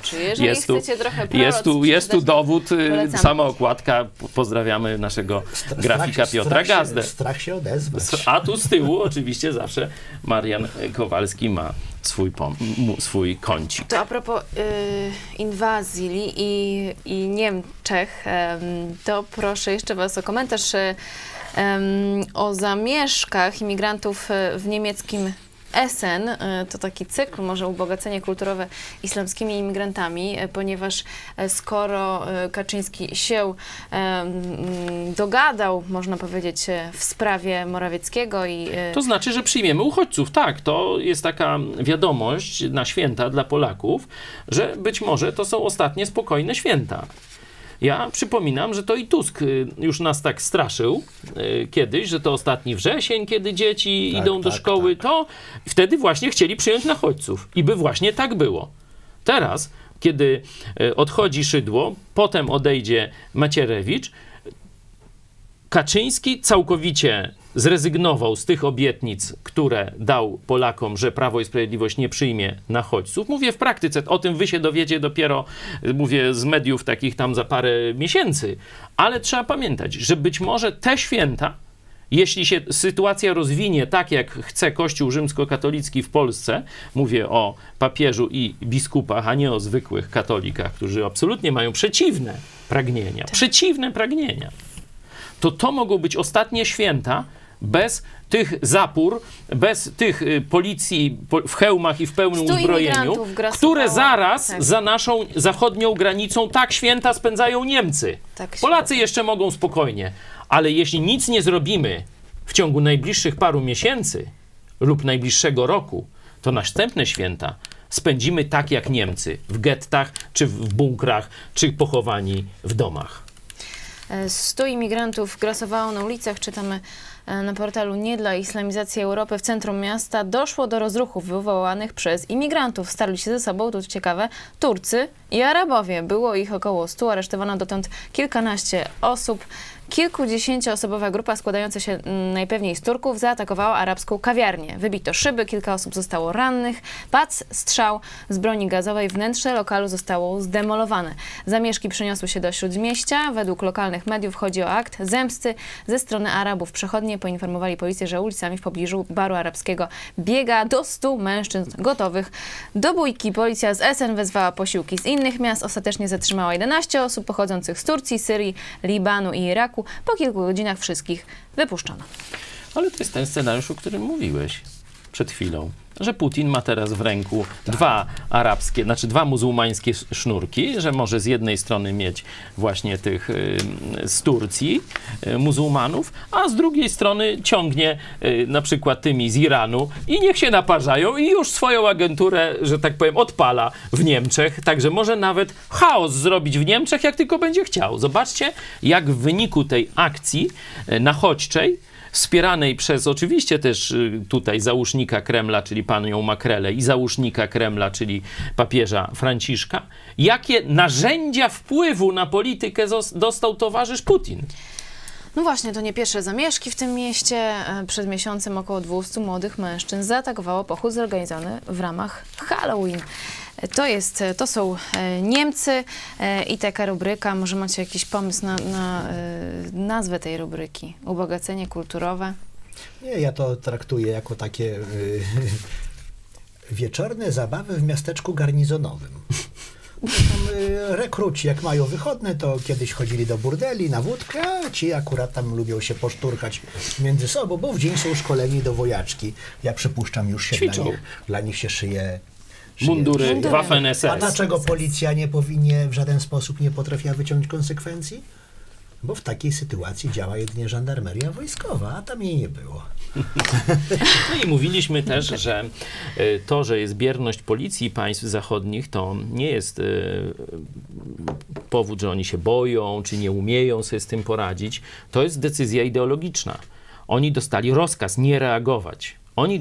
Jest tu dowód, sama okładka. Pozdrawiamy naszego grafika Piotra Gazdę. Strach się odezwać. A tu z tyłu oczywiście zawsze Marian Kowalski ma swój kącik. To a propos inwazji i Niemczech, to proszę jeszcze was o komentarz o zamieszkach imigrantów w niemieckim Essen. To taki cykl, może ubogacenie kulturowe islamskimi imigrantami, ponieważ skoro Kaczyński się dogadał, można powiedzieć, w sprawie Morawieckiego i... To znaczy, że przyjmiemy uchodźców. Tak, to jest taka wiadomość na święta dla Polaków, że być może to są ostatnie spokojne święta. Ja przypominam, że to i Tusk już nas tak straszył kiedyś, że to ostatni wrzesień, kiedy dzieci idą do szkoły, to wtedy właśnie chcieli przyjąć nachodźców. I by właśnie tak było. Teraz, kiedy odchodzi Szydło, potem odejdzie Macierewicz, Kaczyński całkowicie zrezygnował z tych obietnic, które dał Polakom, że Prawo i Sprawiedliwość nie przyjmie nachodźców. Mówię w praktyce, o tym wy się dowiecie dopiero, mówię z mediów takich tam za parę miesięcy, ale trzeba pamiętać, że być może te święta, jeśli się sytuacja rozwinie tak, jak chce Kościół rzymskokatolicki w Polsce, mówię o papieżu i biskupach, a nie o zwykłych katolikach, którzy absolutnie mają przeciwne pragnienia, to mogą być ostatnie święta bez tych zapór, bez tych policji w hełmach i w pełnym uzbrojeniu, które zaraz za naszą zachodnią granicą tak święta spędzają Niemcy. Polacy jeszcze mogą spokojnie, ale jeśli nic nie zrobimy w ciągu najbliższych paru miesięcy lub najbliższego roku, to następne święta spędzimy tak jak Niemcy, w gettach, czy w bunkrach, czy pochowani w domach. 100 imigrantów grasowało na ulicach, czytamy na portalu Nie dla islamizacji Europy w centrum miasta. Doszło do rozruchów wywołanych przez imigrantów. Starli się ze sobą, to ciekawe, Turcy i Arabowie. Było ich około 100, aresztowano dotąd kilkanaście osób. Kilkudziesięcioosobowa grupa składająca się najpewniej z Turków zaatakowała arabską kawiarnię. Wybito szyby, kilka osób zostało rannych. Padł strzał z broni gazowej. Wnętrze lokalu zostało zdemolowane. Zamieszki przeniosły się do Śródmieścia. Według lokalnych mediów chodzi o akt zemsty ze strony Arabów. Przechodnie poinformowali policję, że ulicami w pobliżu baru arabskiego biega do 100 mężczyzn gotowych do bójki. Policja z Essen wezwała posiłki z innych miast. Ostatecznie zatrzymała 11 osób pochodzących z Turcji, Syrii, Libanu i Iraku. Po kilku godzinach wszystkich wypuszczono. Ale to jest ten scenariusz, o którym mówiłeś przed chwilą, że Putin ma teraz w ręku dwa muzułmańskie sznurki, że może z jednej strony mieć właśnie tych z Turcji muzułmanów, a z drugiej strony ciągnie na przykład tymi z Iranu i niech się naparzają i już swoją agenturę, że tak powiem, odpala w Niemczech, także może nawet chaos zrobić w Niemczech, jak tylko będzie chciał. Zobaczcie, jak w wyniku tej akcji nachodźczej, wspieranej przez oczywiście też tutaj załóżnika Kremla, czyli panią Makrelę, i załóżnika Kremla, czyli papieża Franciszka, jakie narzędzia wpływu na politykę dostał towarzysz Putin. No właśnie, to nie pierwsze zamieszki w tym mieście. Przed miesiącem około 200 młodych mężczyzn zaatakowało pochód zorganizowany w ramach Halloween. To są Niemcy i taka rubryka. Może macie jakiś pomysł na nazwę tej rubryki? Ubogacenie kulturowe? Nie, ja to traktuję jako takie wieczorne zabawy w miasteczku garnizonowym. Rekruci, jak mają wychodne, to kiedyś chodzili do burdeli na wódkę, a ci akurat tam lubią się poszturkać między sobą, bo w dzień są szkoleni do wojaczki. Ja przypuszczam, już się dla nich się szyje mundury Waffen-SS. A dlaczego policja w żaden sposób nie potrafiła wyciągnąć konsekwencji? Bo w takiej sytuacji działa jedynie żandarmeria wojskowa, a tam jej nie było. No i mówiliśmy też, że to, że jest bierność policji państw zachodnich, to nie jest powód, że oni się boją, czy nie umieją sobie z tym poradzić. To jest decyzja ideologiczna. Oni dostali rozkaz nie reagować.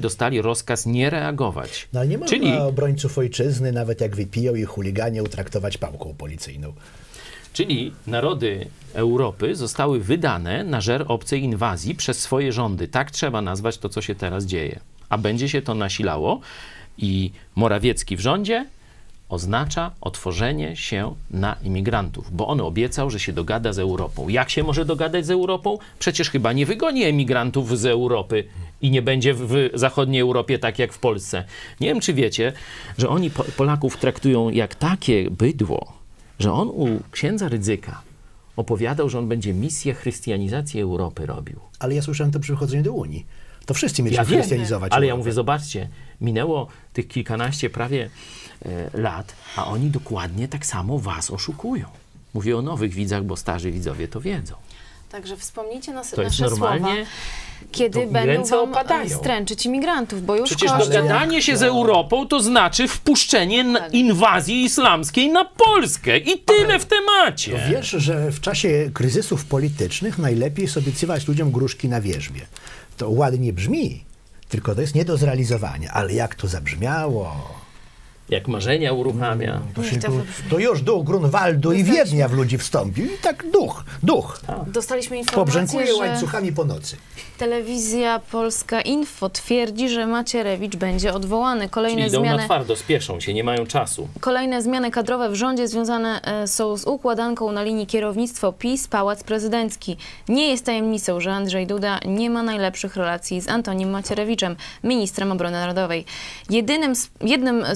No ale nie można obrońców ojczyzny, nawet jak wypiją i chuliganie, utraktować pałką policyjną. Czyli narody Europy zostały wydane na żer obcej inwazji przez swoje rządy. Tak trzeba nazwać to, co się teraz dzieje. A będzie się to nasilało i Morawiecki w rządzie oznacza otworzenie się na imigrantów, bo on obiecał, że się dogada z Europą. Jak się może dogadać z Europą? Przecież chyba nie wygoni emigrantów z Europy i nie będzie w zachodniej Europie tak jak w Polsce. Nie wiem, czy wiecie, że oni Polaków traktują jak takie bydło, że on u księdza Rydzyka opowiadał, że on będzie misję chrystianizacji Europy robił. Ale ja słyszałem to przy wchodzeniu do Unii. To wszyscy mieli chrystianizować. Ale ja mówię, zobaczcie, minęło tych kilkanaście prawie lat, a oni dokładnie tak samo was oszukują. Mówię o nowych widzach, bo starzy widzowie to wiedzą. Także wspomnijcie to jest normalnie, słowa, kiedy będą wam stręczyć imigrantów, bo już przecież dogadanie się z Europą to znaczy wpuszczenie inwazji islamskiej na Polskę i tyle w temacie. To wiesz, że w czasie kryzysów politycznych najlepiej jest obiecywać ludziom gruszki na wierzbie. To ładnie brzmi, tylko to jest nie do zrealizowania. Ale jak to zabrzmiało... Jak marzenia uruchamia. To już duch Grunwaldu i Wiednia w ludzi wstąpił. I tak duch. Dostaliśmy informację, pobrzękuje łańcuchami po nocy. Telewizja Polska Info twierdzi, że Macierewicz będzie odwołany. Czyli idą na twardo, spieszą się, nie mają czasu. Kolejne zmiany kadrowe w rządzie związane są z układanką na linii kierownictwo PiS, Pałac Prezydencki. Nie jest tajemnicą, że Andrzej Duda nie ma najlepszych relacji z Antonim Macierewiczem, ministrem obrony narodowej. Jednym z pomysłów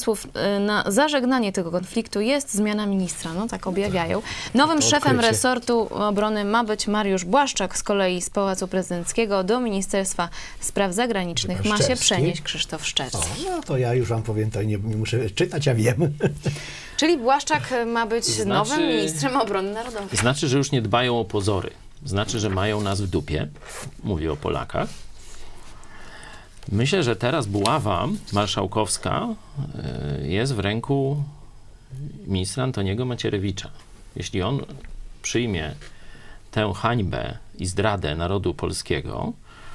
pomysłów na zażegnanie tego konfliktu jest zmiana ministra. No tak objawiają. Nowym szefem resortu obrony ma być Mariusz Błaszczak. Z kolei z Pałacu Prezydenckiego do Ministerstwa Spraw Zagranicznych ma się przenieść Krzysztof Szczerski. No to ja już wam powiem, to nie muszę czytać, ja wiem. Czyli Błaszczak ma być nowym ministrem obrony narodowej. Znaczy, że już nie dbają o pozory. Znaczy, że mają nas w dupie. Mówię o Polakach. Myślę, że teraz buława marszałkowska jest w ręku ministra Antoniego Macierewicza. Jeśli on przyjmie tę hańbę i zdradę narodu polskiego,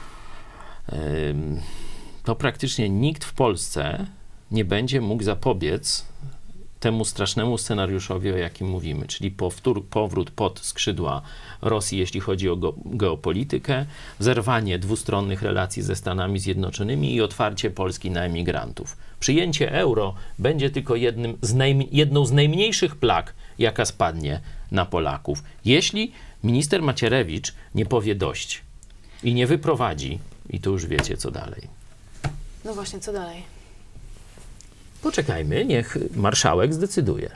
to praktycznie nikt w Polsce nie będzie mógł zapobiec temu strasznemu scenariuszowi, o jakim mówimy, czyli powrót pod skrzydła Rosji, jeśli chodzi o geopolitykę, zerwanie dwustronnych relacji ze Stanami Zjednoczonymi i otwarcie Polski na emigrantów. Przyjęcie euro będzie tylko jedną z najmniejszych plag, jaka spadnie na Polaków. Jeśli minister Macierewicz nie powie dość i nie wyprowadzi, i to już wiecie, co dalej. No właśnie, co dalej? Poczekajmy, niech marszałek zdecyduje.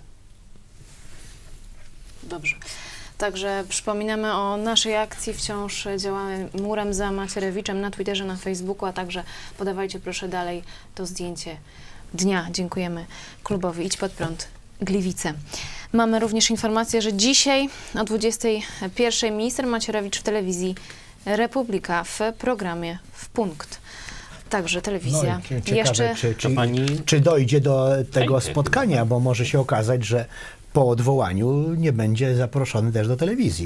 Dobrze. Także przypominamy o naszej akcji. Wciąż działamy murem za Macierewiczem na Twitterze, na Facebooku, a także podawajcie proszę dalej to zdjęcie dnia. Dziękujemy klubowi Idź Pod Prąd Gliwice. Mamy również informację, że dzisiaj o 21:00 minister Macierewicz w telewizji Republika w programie W Punkt. Także telewizja. No ciekawe, jeszcze... czy dojdzie do tego spotkania, bo może się okazać, że po odwołaniu nie będzie zaproszony też do telewizji.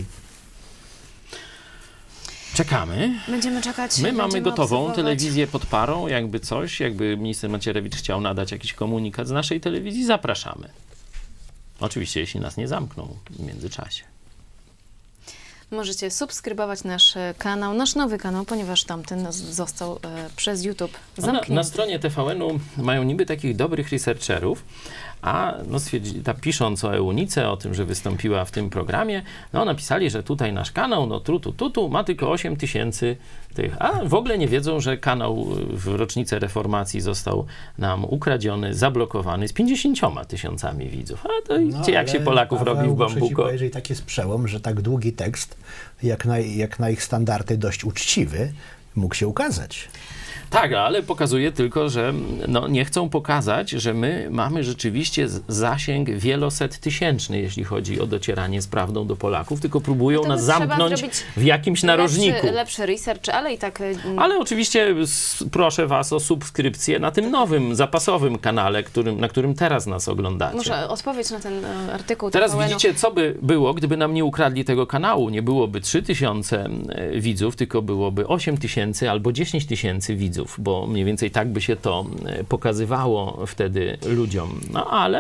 Czekamy. Będziemy czekać. My mamy gotową telewizję pod parą, jakby coś, jakby minister Macierewicz chciał nadać jakiś komunikat z naszej telewizji, zapraszamy. Oczywiście, jeśli nas nie zamkną w międzyczasie. Możecie subskrybować nasz kanał, nasz nowy kanał, ponieważ tamten został przez YouTube zamknięty. Na stronie TVN-u mają niby takich dobrych researcherów, a no pisząc o Eunice, o tym, że wystąpiła w tym programie, no napisali, że tutaj nasz kanał, no tutu, ma tylko 8 000 tych, a w ogóle nie wiedzą, że kanał w rocznicę reformacji został nam ukradziony, zablokowany z 50 000 widzów. A to widzicie, jak się Polaków robi w bambuko. Jeżeli tak jest przełom, że tak długi tekst, jak na ich standardy dość uczciwy, mógł się ukazać. Tak, ale pokazuje tylko, że no, nie chcą pokazać, że my mamy rzeczywiście zasięg wielosettysięczny, jeśli chodzi o docieranie z prawdą do Polaków, tylko próbują nas zamknąć w jakimś narożniku. Lepszy research, ale i tak... Ale oczywiście proszę was o subskrypcję na tym nowym, zapasowym kanale, na którym teraz nas oglądacie. Muszę odpowiedzieć na ten artykuł. Teraz widzicie, co by było, gdyby nam nie ukradli tego kanału. Nie byłoby 3000 widzów, tylko byłoby 8000 albo 10 000 widzów, bo mniej więcej tak by się to pokazywało wtedy ludziom. No ale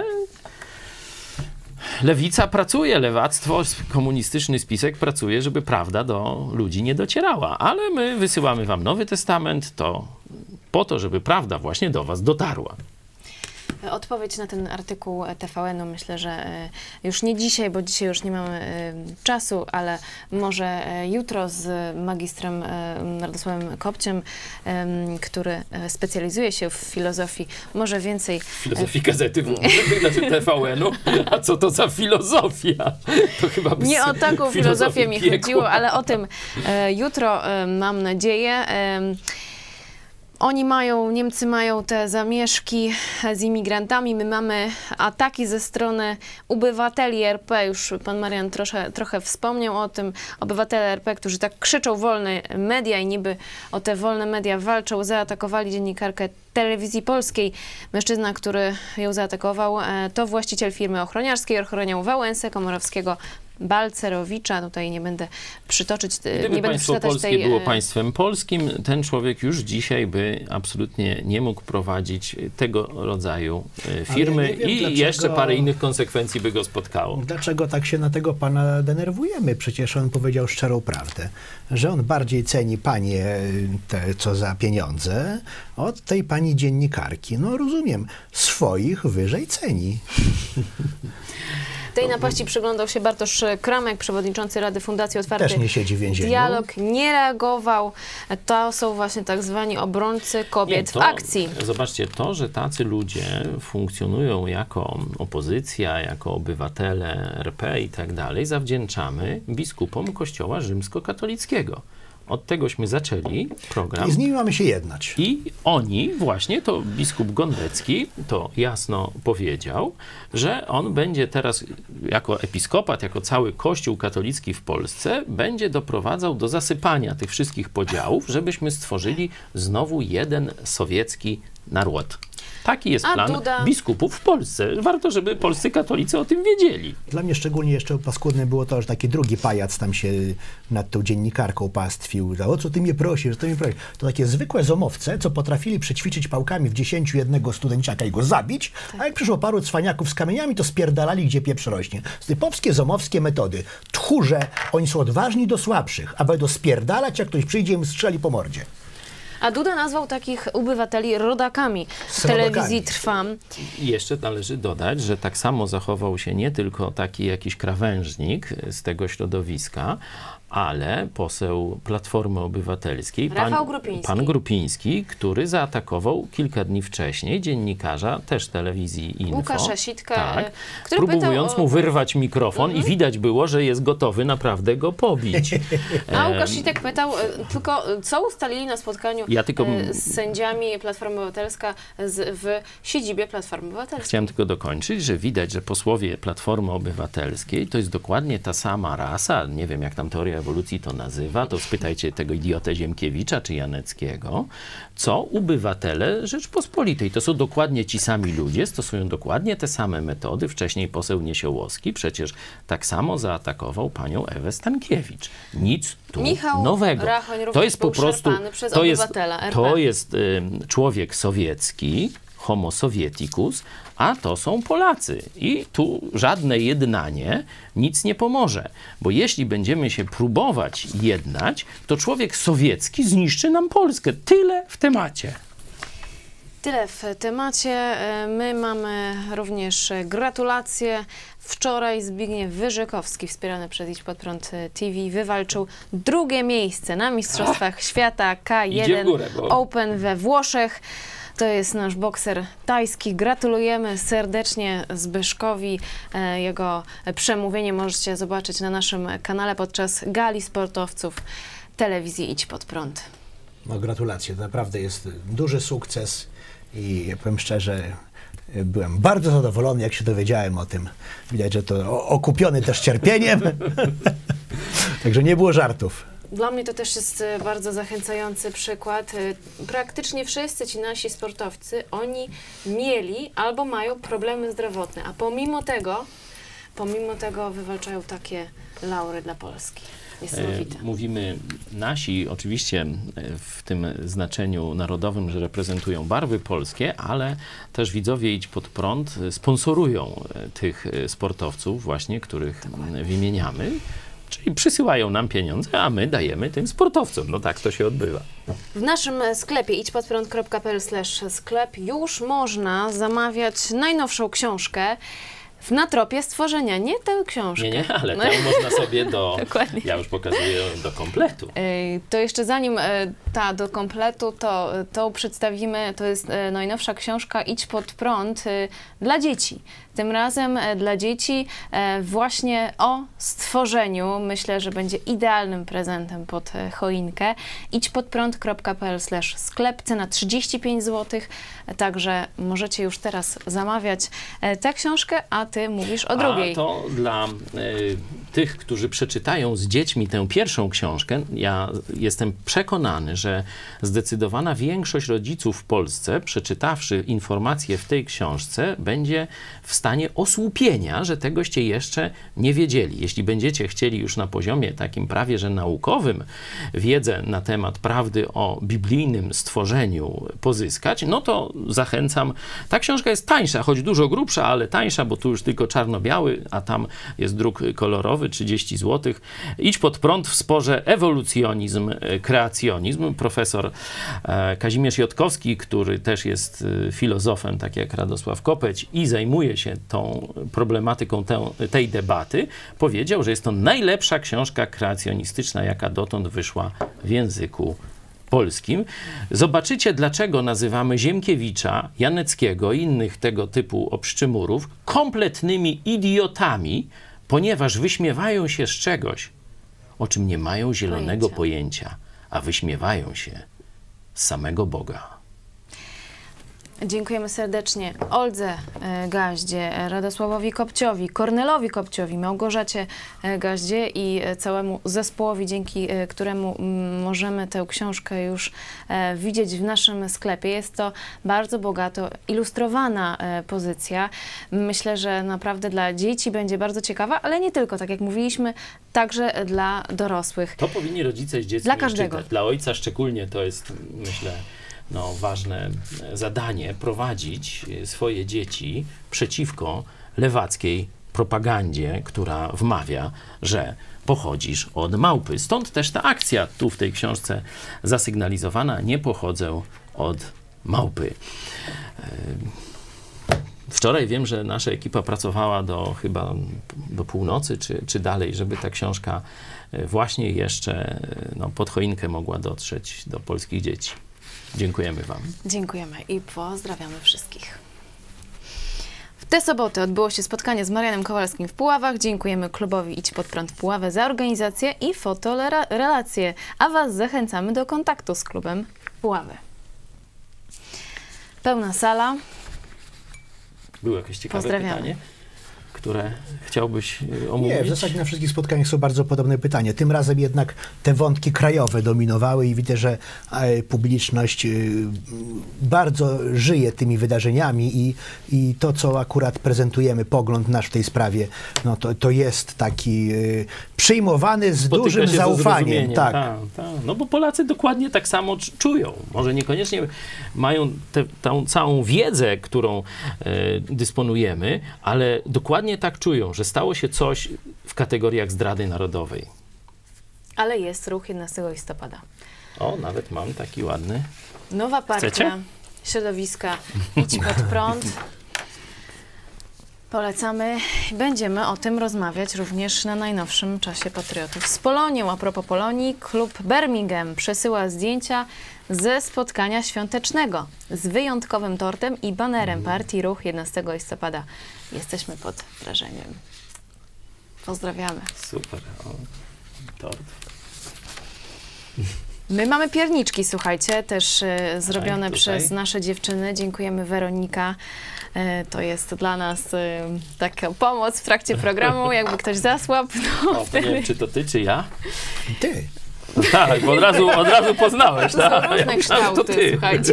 lewica pracuje, lewactwo, komunistyczny spisek pracuje, żeby prawda do ludzi nie docierała. Ale my wysyłamy wam Nowy Testament to po to, żeby prawda właśnie do was dotarła. Odpowiedź na ten artykuł TVN-u myślę, że już nie dzisiaj, bo dzisiaj już nie mamy czasu, ale może jutro z magistrem Radosławem Kopciem, który specjalizuje się w filozofii, może więcej... Filozofii Gazety znaczy TVN-u? A co to za filozofia? To chyba nie o taką filozofię mi chodziło, ale o tym jutro mam nadzieję. Niemcy mają te zamieszki z imigrantami, my mamy ataki ze strony obywateli RP, już pan Marian trochę wspomniał o tym, obywatele RP, którzy tak krzyczą wolne media i niby o te wolne media walczą, zaatakowali dziennikarkę Telewizji Polskiej. Mężczyzna, który ją zaatakował, to właściciel firmy ochroniarskiej, ochroniał Wałęsę, Komorowskiego, Balcerowicza, tutaj nie będę przytoczyć, Gdyby państwo polskie było państwem polskim, ten człowiek już dzisiaj by absolutnie nie mógł prowadzić tego rodzaju firmy i jeszcze parę innych konsekwencji by go spotkało. Dlaczego tak się na tego pana denerwujemy? Przecież on powiedział szczerą prawdę, że on bardziej ceni panie te, co za pieniądze, od tej pani dziennikarki. No rozumiem, swoich wyżej ceni. Tej napaści przyglądał się Bartosz Kramek, przewodniczący Rady Fundacji Otwarty Też nie siedzi w więzieniu. Dialog, nie reagował. To są właśnie tak zwani obrońcy kobiet w akcji. Zobaczcie, to, że tacy ludzie funkcjonują jako opozycja, jako obywatele RP i tak dalej, zawdzięczamy biskupom Kościoła Rzymskokatolickiego. Od tegośmy zaczęli program. I z nimi mamy się jednać. I oni, właśnie to biskup Gondecki, to jasno powiedział, że on będzie teraz jako episkopat, jako cały Kościół katolicki w Polsce, będzie doprowadzał do zasypania tych wszystkich podziałów, żebyśmy stworzyli znowu jeden sowiecki naród. Taki jest plan biskupów w Polsce. Warto, żeby polscy katolicy o tym wiedzieli. Dla mnie szczególnie jeszcze paskudne było to, że taki drugi pajac tam się nad tą dziennikarką pastwił. O co ty mnie prosisz, co ty mnie prosisz? To takie zwykłe zomowce, co potrafili przećwiczyć pałkami w 10 jednego studenciaka i go zabić, a jak przyszło paru cwaniaków z kamieniami, to spierdalali, gdzie pieprz rośnie. Typowskie zomowskie metody. Tchórze, oni są odważni do słabszych, a będą spierdalać, jak ktoś przyjdzie i im strzeli po mordzie. A Duda nazwał takich obywateli rodakami w telewizji Trwam. I jeszcze należy dodać, że tak samo zachował się nie tylko taki jakiś krawężnik z tego środowiska, ale poseł Platformy Obywatelskiej, pan Grupiński, który zaatakował kilka dni wcześniej dziennikarza też telewizji Info. Łukasza Sitkę, tak, próbując mu wyrwać mikrofon i widać było, że jest gotowy naprawdę go pobić. A Łukasz Sitek pytał tylko, co ustalili na spotkaniu z sędziami Platformy Obywatelska w siedzibie Platformy Obywatelskiej. Chciałem tylko dokończyć, że widać, że posłowie Platformy Obywatelskiej to jest dokładnie ta sama rasa, nie wiem jak tam teoria ewolucji to nazywa, to spytajcie tego idiotę Ziemkiewicza czy Janeckiego, co obywatele Rzeczpospolitej. To są dokładnie ci sami ludzie, stosują dokładnie te same metody. Wcześniej poseł Niesiołowski przecież tak samo zaatakował panią Ewę Stankiewicz. Nic tu nowego. Rachoń to jest po prostu, to jest człowiek sowiecki, homo sovieticus, a to są Polacy. I tu żadne jednanie nic nie pomoże. Bo jeśli będziemy się próbować jednać, to człowiek sowiecki zniszczy nam Polskę. Tyle w temacie. Tyle w temacie. My mamy również gratulacje. Wczoraj Zbigniew Wyżykowski, wspierany przez Idź Pod Prąd TV, wywalczył drugie miejsce na Mistrzostwach Świata K1 Open we Włoszech. To jest nasz bokser tajski. Gratulujemy serdecznie Zbyszkowi. Jego przemówienie możecie zobaczyć na naszym kanale podczas gali sportowców telewizji Idź Pod Prąd. No gratulacje, to naprawdę jest duży sukces i ja powiem szczerze, byłem bardzo zadowolony, jak się dowiedziałem o tym. Widać, że to okupiony też cierpieniem. Także nie było żartów. Dla mnie to też jest bardzo zachęcający przykład. Praktycznie wszyscy ci nasi sportowcy, oni mieli albo mają problemy zdrowotne, a pomimo tego wywalczają takie laury dla Polski. Niesamowite. Mówimy nasi, oczywiście w tym znaczeniu narodowym, że reprezentują barwy polskie, ale też widzowie Idź Pod Prąd sponsorują tych sportowców właśnie, których wymieniamy. Czyli przysyłają nam pieniądze, a my dajemy tym sportowcom. No tak to się odbywa. W naszym sklepie idźpodprąd.pl/sklep już można zamawiać najnowszą książkę Na tropie stworzenia. Nie tę książkę. Nie, ale tę można sobie ja już pokazuję do kompletu. To jeszcze zanim ta do kompletu, to przedstawimy, to jest najnowsza książka Idź Pod Prąd dla dzieci. Tym razem dla dzieci właśnie o stworzeniu. Myślę, że będzie idealnym prezentem pod choinkę. idźpodprąd.pl/sklep. Cena 35 zł. Także możecie już teraz zamawiać tę książkę, a ty mówisz o drugiej. A to dla tych, którzy przeczytają z dziećmi tę pierwszą książkę, ja jestem przekonany, że zdecydowana większość rodziców w Polsce, przeczytawszy informacje w tej książce, będzie w stanie osłupienia, że tegoście jeszcze nie wiedzieli. Jeśli będziecie chcieli już na poziomie takim prawie że naukowym wiedzę na temat prawdy o biblijnym stworzeniu pozyskać, no to zachęcam. Ta książka jest tańsza, choć dużo grubsza, ale tańsza, bo tu już tylko czarno-biały, a tam jest druk kolorowy, 30 zł. Idź Pod Prąd w sporze ewolucjonizm, kreacjonizm. Profesor Kazimierz Jotkowski, który też jest filozofem, tak jak Radosław Kopeć i zajmuje się tą problematyką tej debaty, powiedział, że jest to najlepsza książka kreacjonistyczna, jaka dotąd wyszła w języku polskim. Zobaczycie, dlaczego nazywamy Ziemkiewicza, Janeckiego i innych tego typu obszczymurów kompletnymi idiotami, ponieważ wyśmiewają się z czegoś, o czym nie mają zielonego pojęcia, a wyśmiewają się z samego Boga. Dziękujemy serdecznie Oldze Gaździe, Radosławowi Kopciowi, Kornelowi Kopciowi, Małgorzacie Gaździe i całemu zespołowi, dzięki któremu możemy tę książkę już widzieć w naszym sklepie. Jest to bardzo bogato ilustrowana pozycja. Myślę, że naprawdę dla dzieci będzie bardzo ciekawa, ale nie tylko, tak jak mówiliśmy, także dla dorosłych. To powinni rodzice z dzieckiem dla każdego. czytać. Dla ojca szczególnie to jest, myślę, ważne zadanie, prowadzić swoje dzieci przeciwko lewackiej propagandzie, która wmawia, że pochodzisz od małpy. Stąd też ta akcja tu w tej książce zasygnalizowana: nie pochodzę od małpy. Wczoraj wiem, że nasza ekipa pracowała chyba do północy, czy dalej, żeby ta książka właśnie jeszcze pod choinkę mogła dotrzeć do polskich dzieci. Dziękujemy wam. Dziękujemy i pozdrawiamy wszystkich. W tę sobotę odbyło się spotkanie z Marianem Kowalskim w Puławach. Dziękujemy klubowi Idź Pod Prąd Puławy za organizację i fotorelację, a was zachęcamy do kontaktu z klubem Puławy. Pełna sala. Było jakieś ciekawe pytanie, które chciałbyś omówić? Nie, w zasadzie na wszystkich spotkaniach są bardzo podobne pytania. Tym razem jednak te wątki krajowe dominowały i widzę, że publiczność bardzo żyje tymi wydarzeniami i to, co akurat prezentujemy, pogląd nasz w tej sprawie, to jest taki przyjmowany z dużym zaufaniem. Tak. No bo Polacy dokładnie tak samo czują. Może niekoniecznie mają tą całą wiedzę, którą dysponujemy, ale dokładnie tak czują, że stało się coś w kategoriach zdrady narodowej. Ale jest ruch 11 listopada. O, nawet mam taki ładny. Nowa partia środowiska Idź Pod Prąd. Polecamy. Będziemy o tym rozmawiać również na najnowszym Czasie Patriotów z Polonią. A propos Polonii, klub Birmingham przesyła zdjęcia ze spotkania świątecznego z wyjątkowym tortem i banerem partii Ruch 11 listopada. Jesteśmy pod wrażeniem. Pozdrawiamy. Super. O, tort. My mamy pierniczki, słuchajcie, też zrobione przez nasze dziewczyny. Dziękujemy, Weronika. To jest dla nas taka pomoc w trakcie programu, jakby ktoś zasłabł. Nie wiem, czy to ty, czy ja? Ty. No tak, bo od razu poznałeś. To są różne kształty, słuchajcie.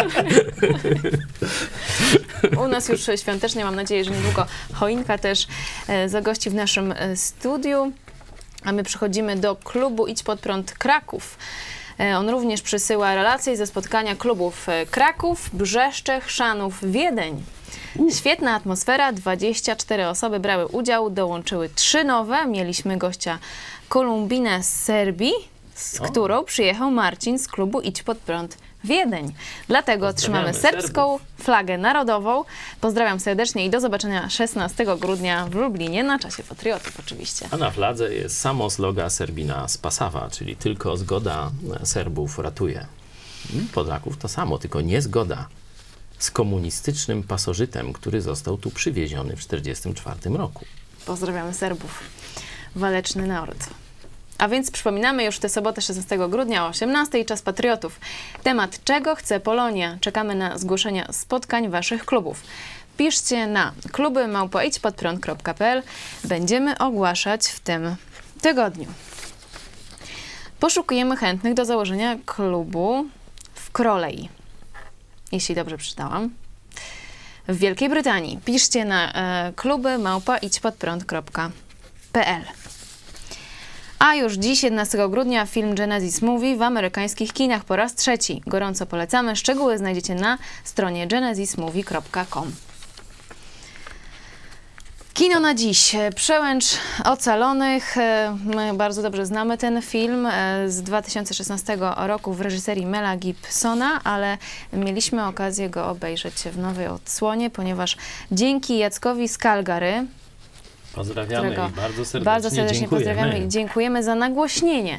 U nas już świątecznie, mam nadzieję, że niedługo choinka też zagości w naszym studiu. A my przechodzimy do klubu Idź Pod Prąd Kraków. On również przysyła relacje ze spotkania klubów Kraków, Brzeszczech, Chrzanów, Wiedeń. Świetna atmosfera, 24 osoby brały udział, dołączyły 3 nowe. Mieliśmy gościa Kolumbinę z Serbii, z którą przyjechał Marcin z klubu Idź Pod Prąd Wiedeń. Dlatego trzymamy serbską flagę narodową. Pozdrawiam serdecznie i do zobaczenia 16 grudnia w Lublinie na Czasie Patriotów oczywiście. A na fladze jest samo sloga Serbina Spasawa, czyli tylko zgoda Serbów ratuje. Polaków to samo, tylko nie zgoda z komunistycznym pasożytem, który został tu przywieziony w 1944 roku. Pozdrawiamy Serbów. Waleczny naród. A więc przypominamy już w tę sobotę 16 grudnia o 18:00 Czas Patriotów. Temat czego chce Polonia? Czekamy na zgłoszenia spotkań waszych klubów. Piszcie na kluby@idźpodprąd.pl. Będziemy ogłaszać w tym tygodniu. Poszukujemy chętnych do założenia klubu w Crawley. Jeśli dobrze przeczytałam. W Wielkiej Brytanii. Piszcie na kluby@idźpodprąd.pl. A już dziś, 11 grudnia, film Genesis Movie w amerykańskich kinach po raz 3. Gorąco polecamy. Szczegóły znajdziecie na stronie genesismovie.com. Kino na dziś. Przełęcz Ocalonych. My bardzo dobrze znamy ten film z 2016 roku w reżyserii Mela Gibsona, ale mieliśmy okazję go obejrzeć w nowej odsłonie, ponieważ dzięki Jackowi z Calgary, pozdrawiamy i bardzo serdecznie pozdrawiamy i dziękujemy za nagłośnienie,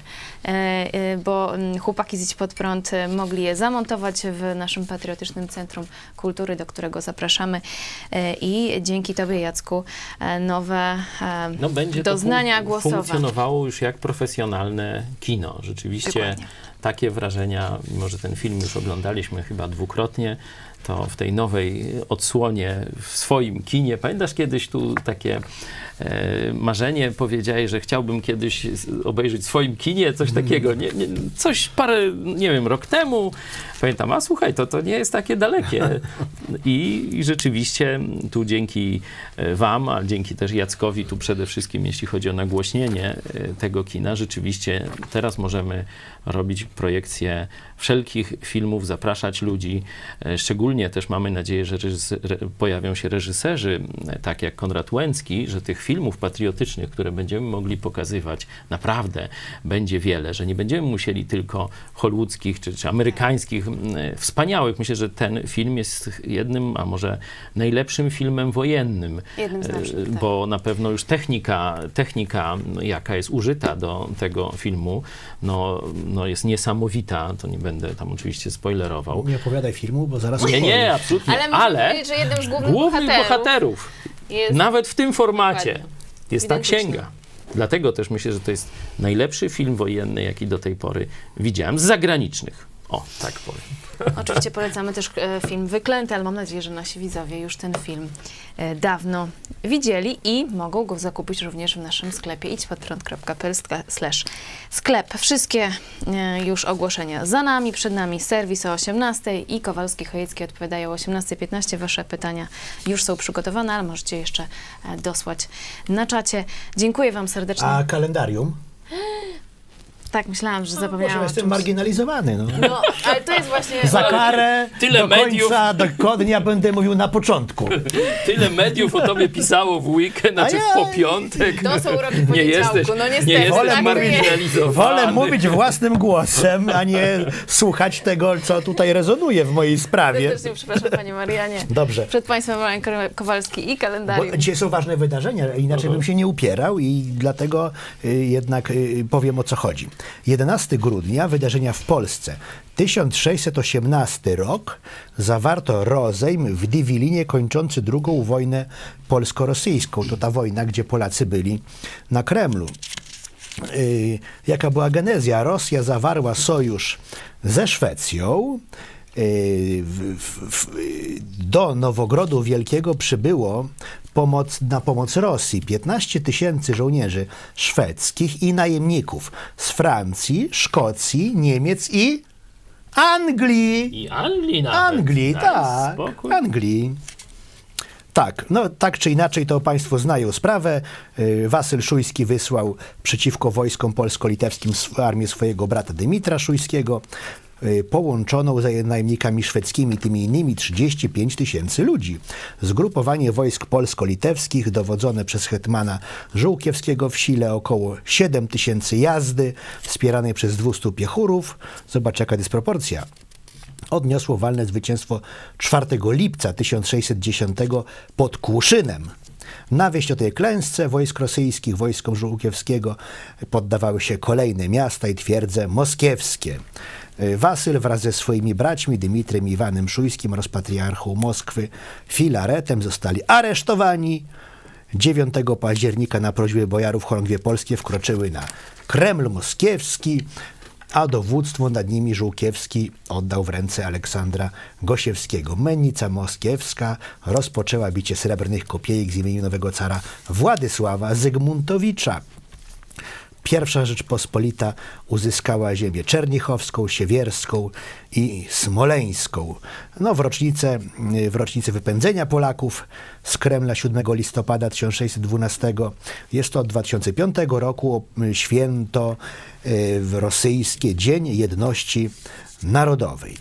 bo chłopaki z Idź Pod Prąd mogli je zamontować w naszym Patriotycznym Centrum Kultury, do którego zapraszamy. I dzięki Tobie, Jacku, nowe będzie doznania to głosowe. Funkcjonowało już jak profesjonalne kino. Rzeczywiście Dokładnie. Takie wrażenia, mimo że ten film już oglądaliśmy chyba dwukrotnie, to w tej nowej odsłonie w swoim kinie. Pamiętasz kiedyś tu takie marzenie powiedziałeś, że chciałbym kiedyś obejrzeć w swoim kinie coś takiego. Coś parę, nie wiem, rok temu. Pamiętam, a słuchaj, to nie jest takie dalekie. I rzeczywiście tu dzięki wam, a dzięki też Jackowi tu przede wszystkim, jeśli chodzi o nagłośnienie tego kina, rzeczywiście teraz możemy robić projekcje wszelkich filmów, zapraszać ludzi. Szczególnie też mamy nadzieję, że pojawią się reżyserzy, tak jak Konrad Łęcki, że tych filmów patriotycznych, które będziemy mogli pokazywać, naprawdę będzie wiele, że nie będziemy musieli tylko hollywoodzkich czy amerykańskich, wspaniałych. Myślę, że ten film jest jednym, a może najlepszym filmem wojennym. Jednym z lepszych, tak. Bo na pewno już technika jaka jest użyta do tego filmu, no jest niesamowita. To nie będę tam oczywiście spoilerował. Nie opowiadaj filmu, bo zaraz... Nie, absolutnie. Ale powiedzieć, że jednym z głównych bohaterów jest nawet w tym formacie dokładnie. jest ta księga. Dlatego też myślę, że to jest najlepszy film wojenny, jaki do tej pory widziałem z zagranicznych. O, tak powiem. Oczywiście polecamy też film Wyklęty, ale mam nadzieję, że nasi widzowie już ten film dawno widzieli i mogą go zakupić również w naszym sklepie idźpodprąd.pl/sklep. Wszystkie już ogłoszenia za nami, przed nami serwis o 18:00 i Kowalski, Chojecki odpowiadają o 18:15. Wasze pytania już są przygotowane, ale możecie jeszcze dosłać na czacie. Dziękuję wam serdecznie. A kalendarium? Tak, myślałam, że zapomniałam. Może jestem marginalizowany. No, ale to jest właśnie... Za karę Tyle końca dnia będę mówił na początku. Tyle mediów o tobie pisało w weekend, znaczy w piątek. To są uroki poniedziałku, no niestety. Nie jesteś marginalizowany. Wolę mówić własnym głosem, a nie słuchać tego, co tutaj rezonuje w mojej sprawie. Serdecznie przepraszam, panie Marianie. Dobrze. Przed państwem Marian Kowalski i kalendarium. Bo dzisiaj są ważne wydarzenia, inaczej bym się nie upierał i dlatego jednak powiem, o co chodzi. 11 grudnia, wydarzenia w Polsce. 1618 rok, zawarto rozejm w Diwilinie kończący II wojnę polsko-rosyjską. To ta wojna, gdzie Polacy byli na Kremlu. Jaka była genezja? Rosja zawarła sojusz ze Szwecją. Do Nowogrodu Wielkiego przybyło na pomoc Rosji 15 000 żołnierzy szwedzkich i najemników z Francji, Szkocji, Niemiec i Anglii. I Anglii nawet. Anglii, tak. Spokój. Anglii. Tak, no tak czy inaczej to państwo znają sprawę. Wasyl Szujski wysłał przeciwko wojskom polsko-litewskim armię swojego brata Dymitra Szujskiego, połączoną z najemnikami szwedzkimi, tymi innymi 35 000 ludzi. Zgrupowanie wojsk polsko-litewskich dowodzone przez hetmana Żółkiewskiego w sile około 7 000 jazdy, wspieranej przez 200 piechurów. Zobacz, jaka dysproporcja. Odniosło walne zwycięstwo 4 lipca 1610 pod Kłuszynem. Na wieść o tej klęsce wojsk rosyjskich, wojskom Żółkiewskiego poddawały się kolejne miasta i twierdze moskiewskie. Wasyl wraz ze swoimi braćmi Dymitrem i Iwanem Szujskim oraz patriarchą Moskwy Filaretem zostali aresztowani. 9 października na prośbę bojarów chorągwie polskie wkroczyły na Kreml moskiewski, a dowództwo nad nimi Żółkiewski oddał w ręce Aleksandra Gosiewskiego. Mennica moskiewska rozpoczęła bicie srebrnych kopiejek z imienia nowego cara Władysława Zygmuntowicza. Pierwsza Rzeczpospolita uzyskała ziemię czernichowską, siewierską i smoleńską. No, w rocznicę wypędzenia Polaków z Kremla 7 listopada 1612. Jest to od 2005 roku święto rosyjskie, Dzień Jedności Narodowej.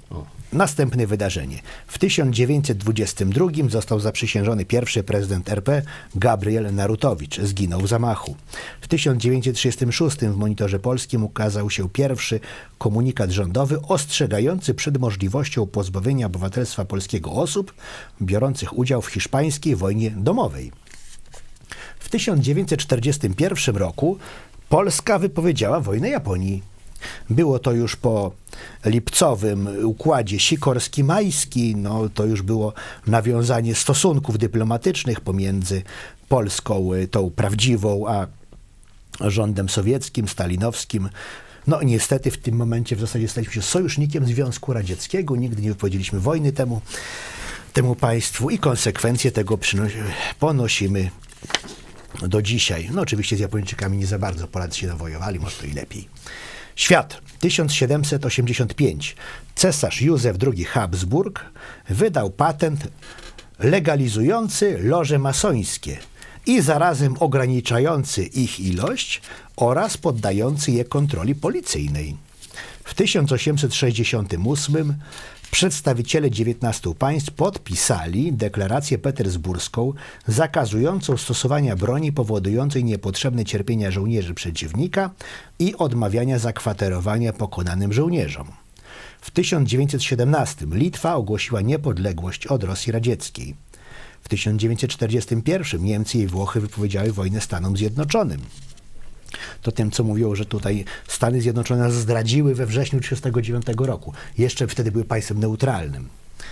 Następne wydarzenie. W 1922 został zaprzysiężony pierwszy prezydent RP Gabriel Narutowicz. Zginął w zamachu. W 1936 w Monitorze Polskim ukazał się pierwszy komunikat rządowy ostrzegający przed możliwością pozbawienia obywatelstwa polskiego osób biorących udział w hiszpańskiej wojnie domowej. W 1941 roku Polska wypowiedziała wojnę Japonii. Było to już po lipcowym układzie Sikorski-Majski, no to już było nawiązanie stosunków dyplomatycznych pomiędzy Polską, tą prawdziwą, a rządem sowieckim, stalinowskim. No niestety w tym momencie w zasadzie staliśmy się sojusznikiem Związku Radzieckiego, nigdy nie wypowiedzieliśmy wojny temu państwu i konsekwencje tego ponosimy do dzisiaj. No oczywiście z Japończykami nie za bardzo Polacy się nawojowali, może to i lepiej. Świat. 1785. Cesarz Józef II Habsburg wydał patent legalizujący loże masońskie i zarazem ograniczający ich ilość oraz poddający je kontroli policyjnej. W 1868 przedstawiciele 19 państw podpisali deklarację petersburską zakazującą stosowania broni powodującej niepotrzebne cierpienia żołnierzy przeciwnika i odmawiania zakwaterowania pokonanym żołnierzom. W 1917 Litwa ogłosiła niepodległość od Rosji Radzieckiej. W 1941 Niemcy i Włochy wypowiedziały wojnę Stanom Zjednoczonym. To tym, co mówiło, że tutaj Stany Zjednoczone nas zdradziły we wrześniu 1939 roku. Jeszcze wtedy były państwem neutralnym.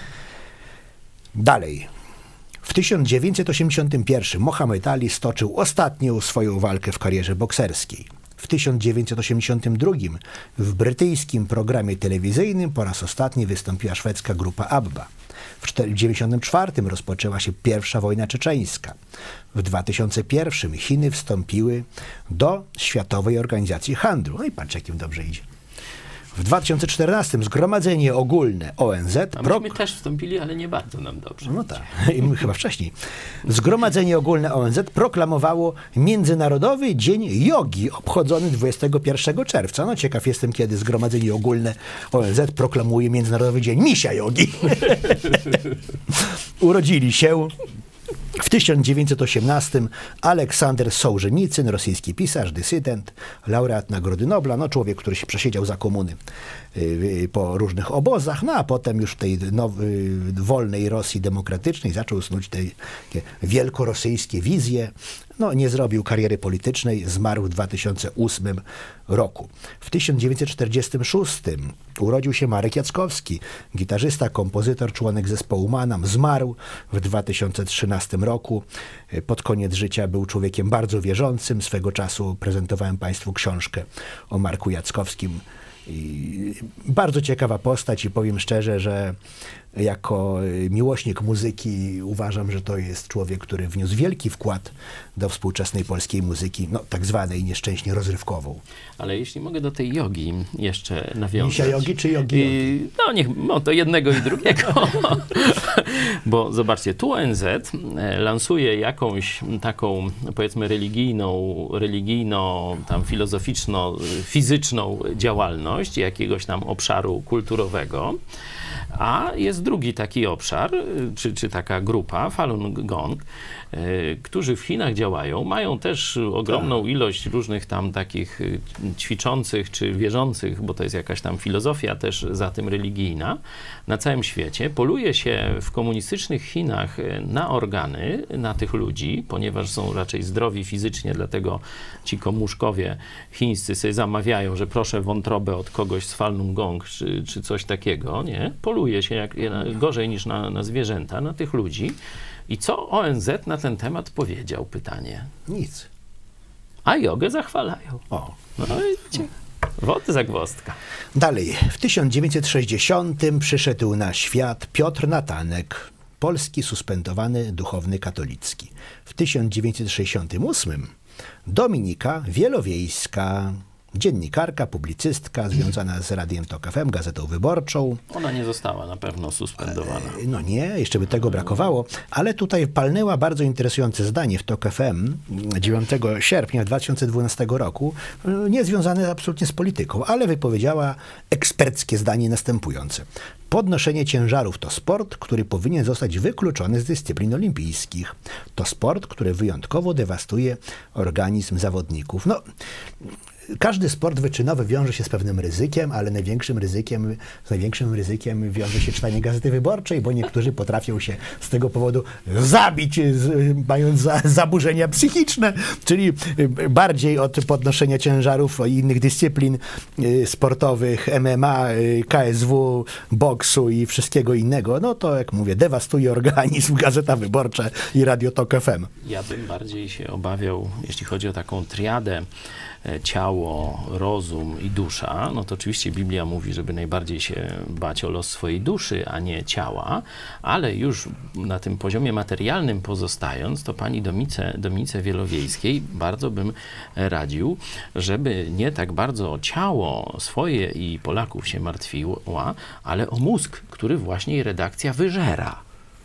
Dalej. W 1981 Mohamed Ali stoczył ostatnią swoją walkę w karierze bokserskiej. W 1982 w brytyjskim programie telewizyjnym po raz ostatni wystąpiła szwedzka grupa ABBA. W 1994 rozpoczęła się pierwsza wojna czeczeńska. W 2001 Chiny wstąpiły do Światowej Organizacji Handlu. No i patrz, jakim dobrze idzie. W 2014 Zgromadzenie Ogólne ONZ... A myśmy też wstąpili, ale nie bardzo nam dobrze. No tak, chyba wcześniej. Zgromadzenie Ogólne ONZ proklamowało Międzynarodowy Dzień Jogi, obchodzony 21 czerwca. No ciekaw jestem, kiedy Zgromadzenie Ogólne ONZ proklamuje Międzynarodowy Dzień Misia Jogi. Urodzili się w 1918 Aleksander Sołżenicyn, rosyjski pisarz, dysydent, laureat Nagrody Nobla, no człowiek, który się przesiedział za komuny po różnych obozach, no a potem już w tej wolnej Rosji demokratycznej zaczął snuć te wielkorosyjskie wizje. No, nie zrobił kariery politycznej, zmarł w 2008 roku. W 1946 urodził się Marek Jackowski, gitarzysta, kompozytor, członek zespołu Manam. Zmarł w 2013 roku. Pod koniec życia był człowiekiem bardzo wierzącym. Swego czasu prezentowałem Państwu książkę o Marku Jackowskim. I bardzo ciekawa postać i powiem szczerze, że jako miłośnik muzyki uważam, że to jest człowiek, który wniósł wielki wkład do współczesnej polskiej muzyki, no tak zwanej nieszczęśnie rozrywkową. Ale jeśli mogę do tej jogi jeszcze nawiązać. Misia jogi czy jogi? No niech, no to jednego i drugiego. Bo zobaczcie, tu ONZ lansuje jakąś taką, powiedzmy, religijno, tam filozoficzno-fizyczną działalność jakiegoś tam obszaru kulturowego. A jest drugi taki obszar, czy taka grupa, Falun Gong, którzy w Chinach działają, mają też ogromną ilość różnych tam takich ćwiczących czy wierzących, bo to jest jakaś tam filozofia też za tym religijna, na całym świecie. Poluje się w komunistycznych Chinach na organy, na tych ludzi, ponieważ są raczej zdrowi fizycznie, dlatego ci komuszkowie chińscy sobie zamawiają, że proszę wątrobę od kogoś z Falun Gong, czy coś takiego, nie? Poluje się gorzej niż na zwierzęta, na tych ludzi. I co ONZ na ten temat powiedział? Pytanie. Nic. A jogę zachwalają. O. No i wody zagwozdka. Dalej. W 1960 przyszedł na świat Piotr Natanek, polski suspendowany duchowny katolicki. W 1968 Dominika Wielowiejska, dziennikarka, publicystka związana z Radiem Tok FM, Gazetą Wyborczą. Ona nie została na pewno suspendowana. No nie, jeszcze by tego brakowało, ale tutaj palnęła bardzo interesujące zdanie w Tok FM 9 sierpnia 2012 roku, nie związane absolutnie z polityką, ale wypowiedziała eksperckie zdanie następujące. Podnoszenie ciężarów to sport, który powinien zostać wykluczony z dyscyplin olimpijskich. To sport, który wyjątkowo dewastuje organizm zawodników. No, każdy sport wyczynowy wiąże się z pewnym ryzykiem, ale największym ryzykiem wiąże się czytanie Gazety Wyborczej, bo niektórzy potrafią się z tego powodu zabić, mając zaburzenia psychiczne, czyli bardziej od podnoszenia ciężarów i innych dyscyplin sportowych, MMA, KSW, boksu i wszystkiego innego. No to, jak mówię, dewastuje organizm Gazeta Wyborcza i Radio Tok FM. Ja bym bardziej się obawiał, jeśli chodzi o taką triadę, ciało, rozum i dusza, no to oczywiście Biblia mówi, żeby najbardziej się bać o los swojej duszy, a nie ciała, ale już na tym poziomie materialnym pozostając, to pani Dominice Wielowiejskiej bardzo bym radził, żeby nie tak bardzo o ciało swoje i Polaków się martwiła, ale o mózg, który właśnie redakcja wyżera.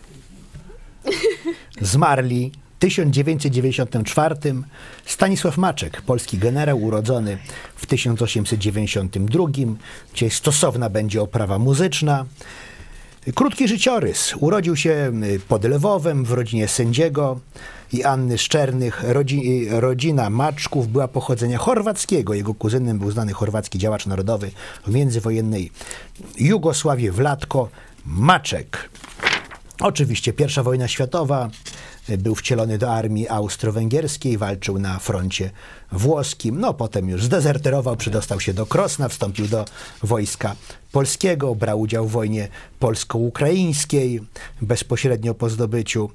Zmarli w 1994 Stanisław Maczek, polski generał urodzony w 1892, gdzie stosowna będzie oprawa muzyczna. Krótki życiorys. Urodził się pod Lwowem w rodzinie sędziego i Anny Szczernych. Rodzina Maczków była pochodzenia chorwackiego. Jego kuzynem był znany chorwacki działacz narodowy w międzywojennej Jugosławii, Władko Maczek. Oczywiście I wojna światowa. Był wcielony do armii austro-węgierskiej, walczył na froncie włoskim. No potem już zdezerterował, przedostał się do Krosna, wstąpił do wojska polskiego, brał udział w wojnie polsko-ukraińskiej, bezpośrednio po zdobyciu.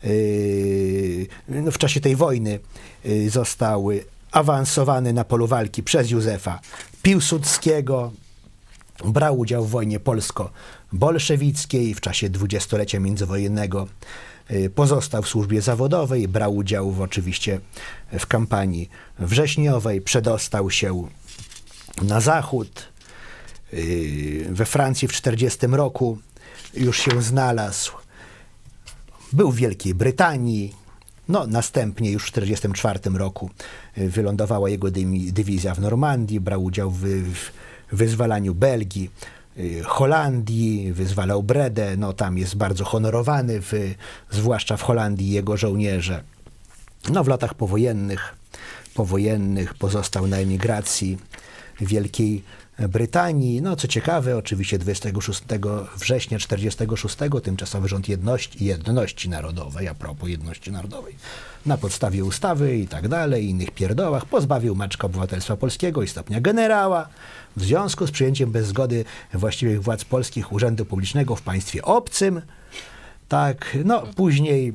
W czasie tej wojny został awansowany na polu walki przez Józefa Piłsudskiego. Brał udział w wojnie polsko-bolszewickiej w czasie dwudziestolecia międzywojennego. Pozostał w służbie zawodowej, brał udział oczywiście w kampanii wrześniowej, przedostał się na zachód. We Francji w 1940 roku już się znalazł. Był w Wielkiej Brytanii. No, następnie już w 1944 roku wylądowała jego dywizja w Normandii, brał udział w wyzwalaniu Belgii, Holandii, wyzwalał Bredę, no tam jest bardzo honorowany, zwłaszcza w Holandii jego żołnierze. No w latach powojennych pozostał na emigracji w Wielkiej Brytanii. No co ciekawe, oczywiście 26 września 1946 tymczasowy rząd jedności narodowej, a propos jedności narodowej, na podstawie ustawy i tak dalej, innych pierdołach, pozbawił Maczka obywatelstwa polskiego i stopnia generała w związku z przyjęciem bez zgody właściwych władz polskich urzędu publicznego w państwie obcym. Tak, no później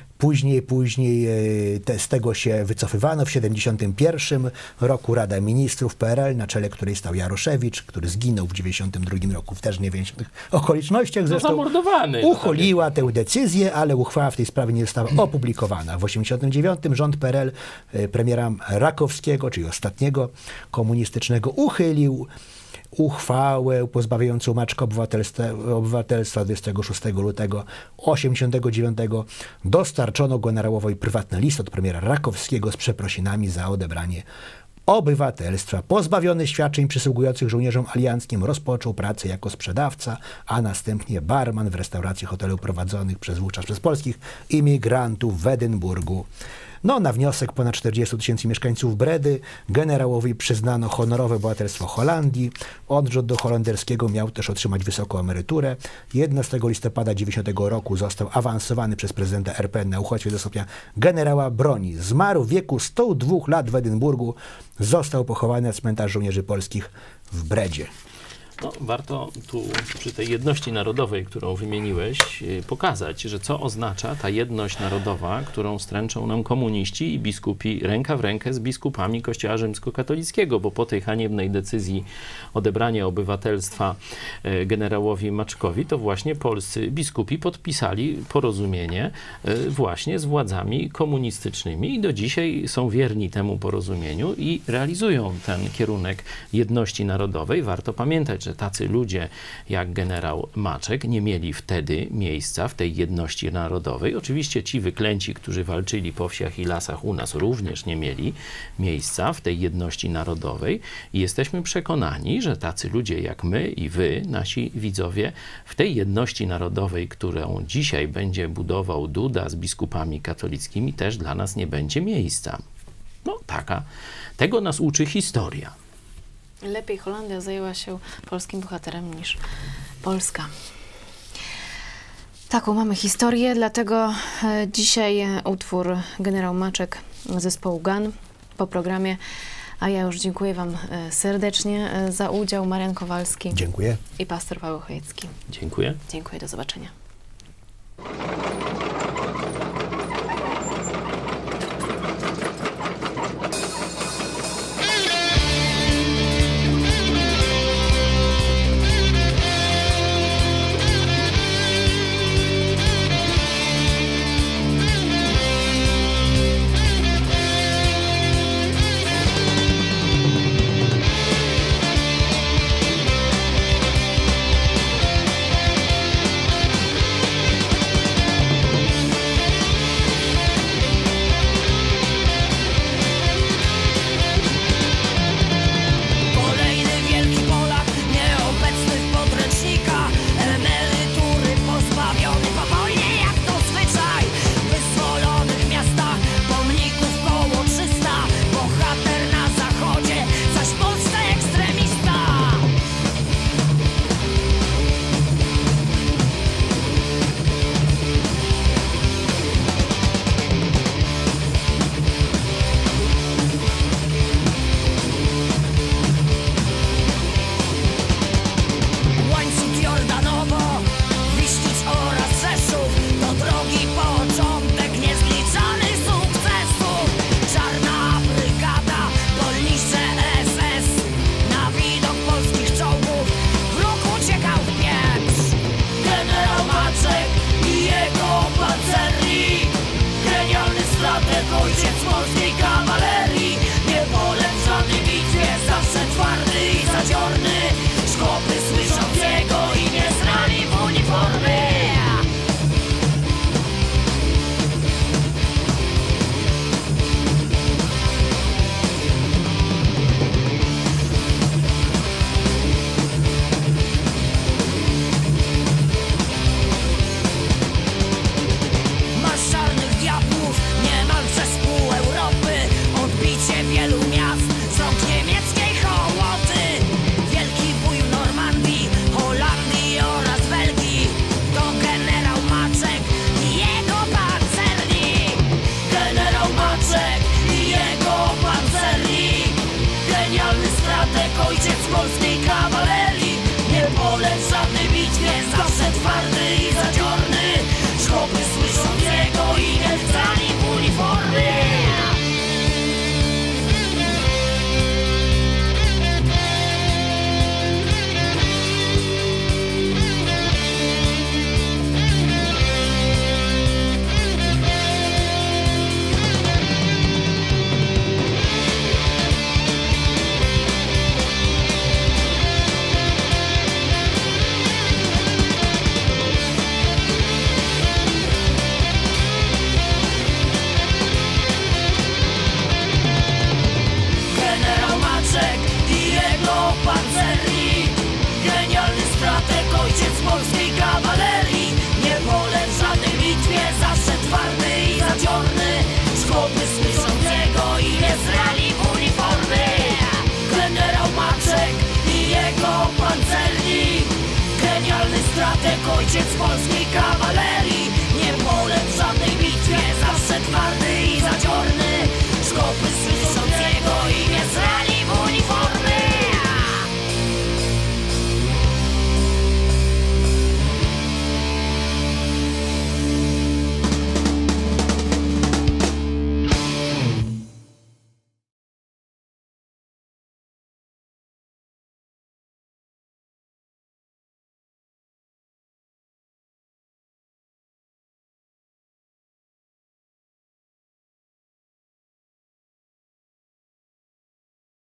z tego się wycofywano. W 1971 roku Rada Ministrów PRL, na czele której stał Jaroszewicz, który zginął w 1992 roku w też niewyjaśnionych okolicznościach, zresztą zamordowany, uchyliła tę decyzję, ale uchwała w tej sprawie nie została opublikowana. W 1989 rząd PRL premiera Rakowskiego, czyli ostatniego komunistycznego, uchylił uchwałę pozbawiającą Maczka obywatelstwa 26 lutego 1989 dostarczono generałowi prywatny list od premiera Rakowskiego z przeprosinami za odebranie obywatelstwa. Pozbawiony świadczeń przysługujących żołnierzom alianckim rozpoczął pracę jako sprzedawca, a następnie barman w restauracji hotelu prowadzonych wówczas przez polskich imigrantów w Edynburgu. No, na wniosek ponad 40 000 mieszkańców Bredy generałowi przyznano honorowe obywatelstwo Holandii. Odrzut do holenderskiego miał też otrzymać wysoką emeryturę. 11 listopada 1990 roku został awansowany przez prezydenta RP na uchodźstwie do stopnia generała broni. Zmarł w wieku 102 lat w Edynburgu. Został pochowany na cmentarzu żołnierzy polskich w Bredzie. No, warto tu przy tej jedności narodowej, którą wymieniłeś, pokazać, że co oznacza ta jedność narodowa, którą stręczą nam komuniści i biskupi ręka w rękę z biskupami Kościoła rzymskokatolickiego, bo po tej haniebnej decyzji odebrania obywatelstwa generałowi Maczkowi, to właśnie polscy biskupi podpisali porozumienie właśnie z władzami komunistycznymi i do dzisiaj są wierni temu porozumieniu i realizują ten kierunek jedności narodowej. Warto pamiętać, że tacy ludzie jak generał Maczek nie mieli wtedy miejsca w tej jedności narodowej. Oczywiście ci wyklęci, którzy walczyli po wsiach i lasach u nas, również nie mieli miejsca w tej jedności narodowej i jesteśmy przekonani, że tacy ludzie jak my i wy, nasi widzowie, w tej jedności narodowej, którą dzisiaj będzie budował Duda z biskupami katolickimi, też dla nas nie będzie miejsca. No tego nas uczy historia. Lepiej Holandia zajęła się polskim bohaterem niż Polska. Taką mamy historię, dlatego dzisiaj utwór Generał Maczek zespołu GAN po programie. A ja już dziękuję wam serdecznie za udział. Marian Kowalski. Dziękuję. I pastor Paweł Chojecki. Dziękuję. Dziękuję, do zobaczenia. Ojciec polskiej kawalerii, nie polec w żadnej bitwie, zawsze twardy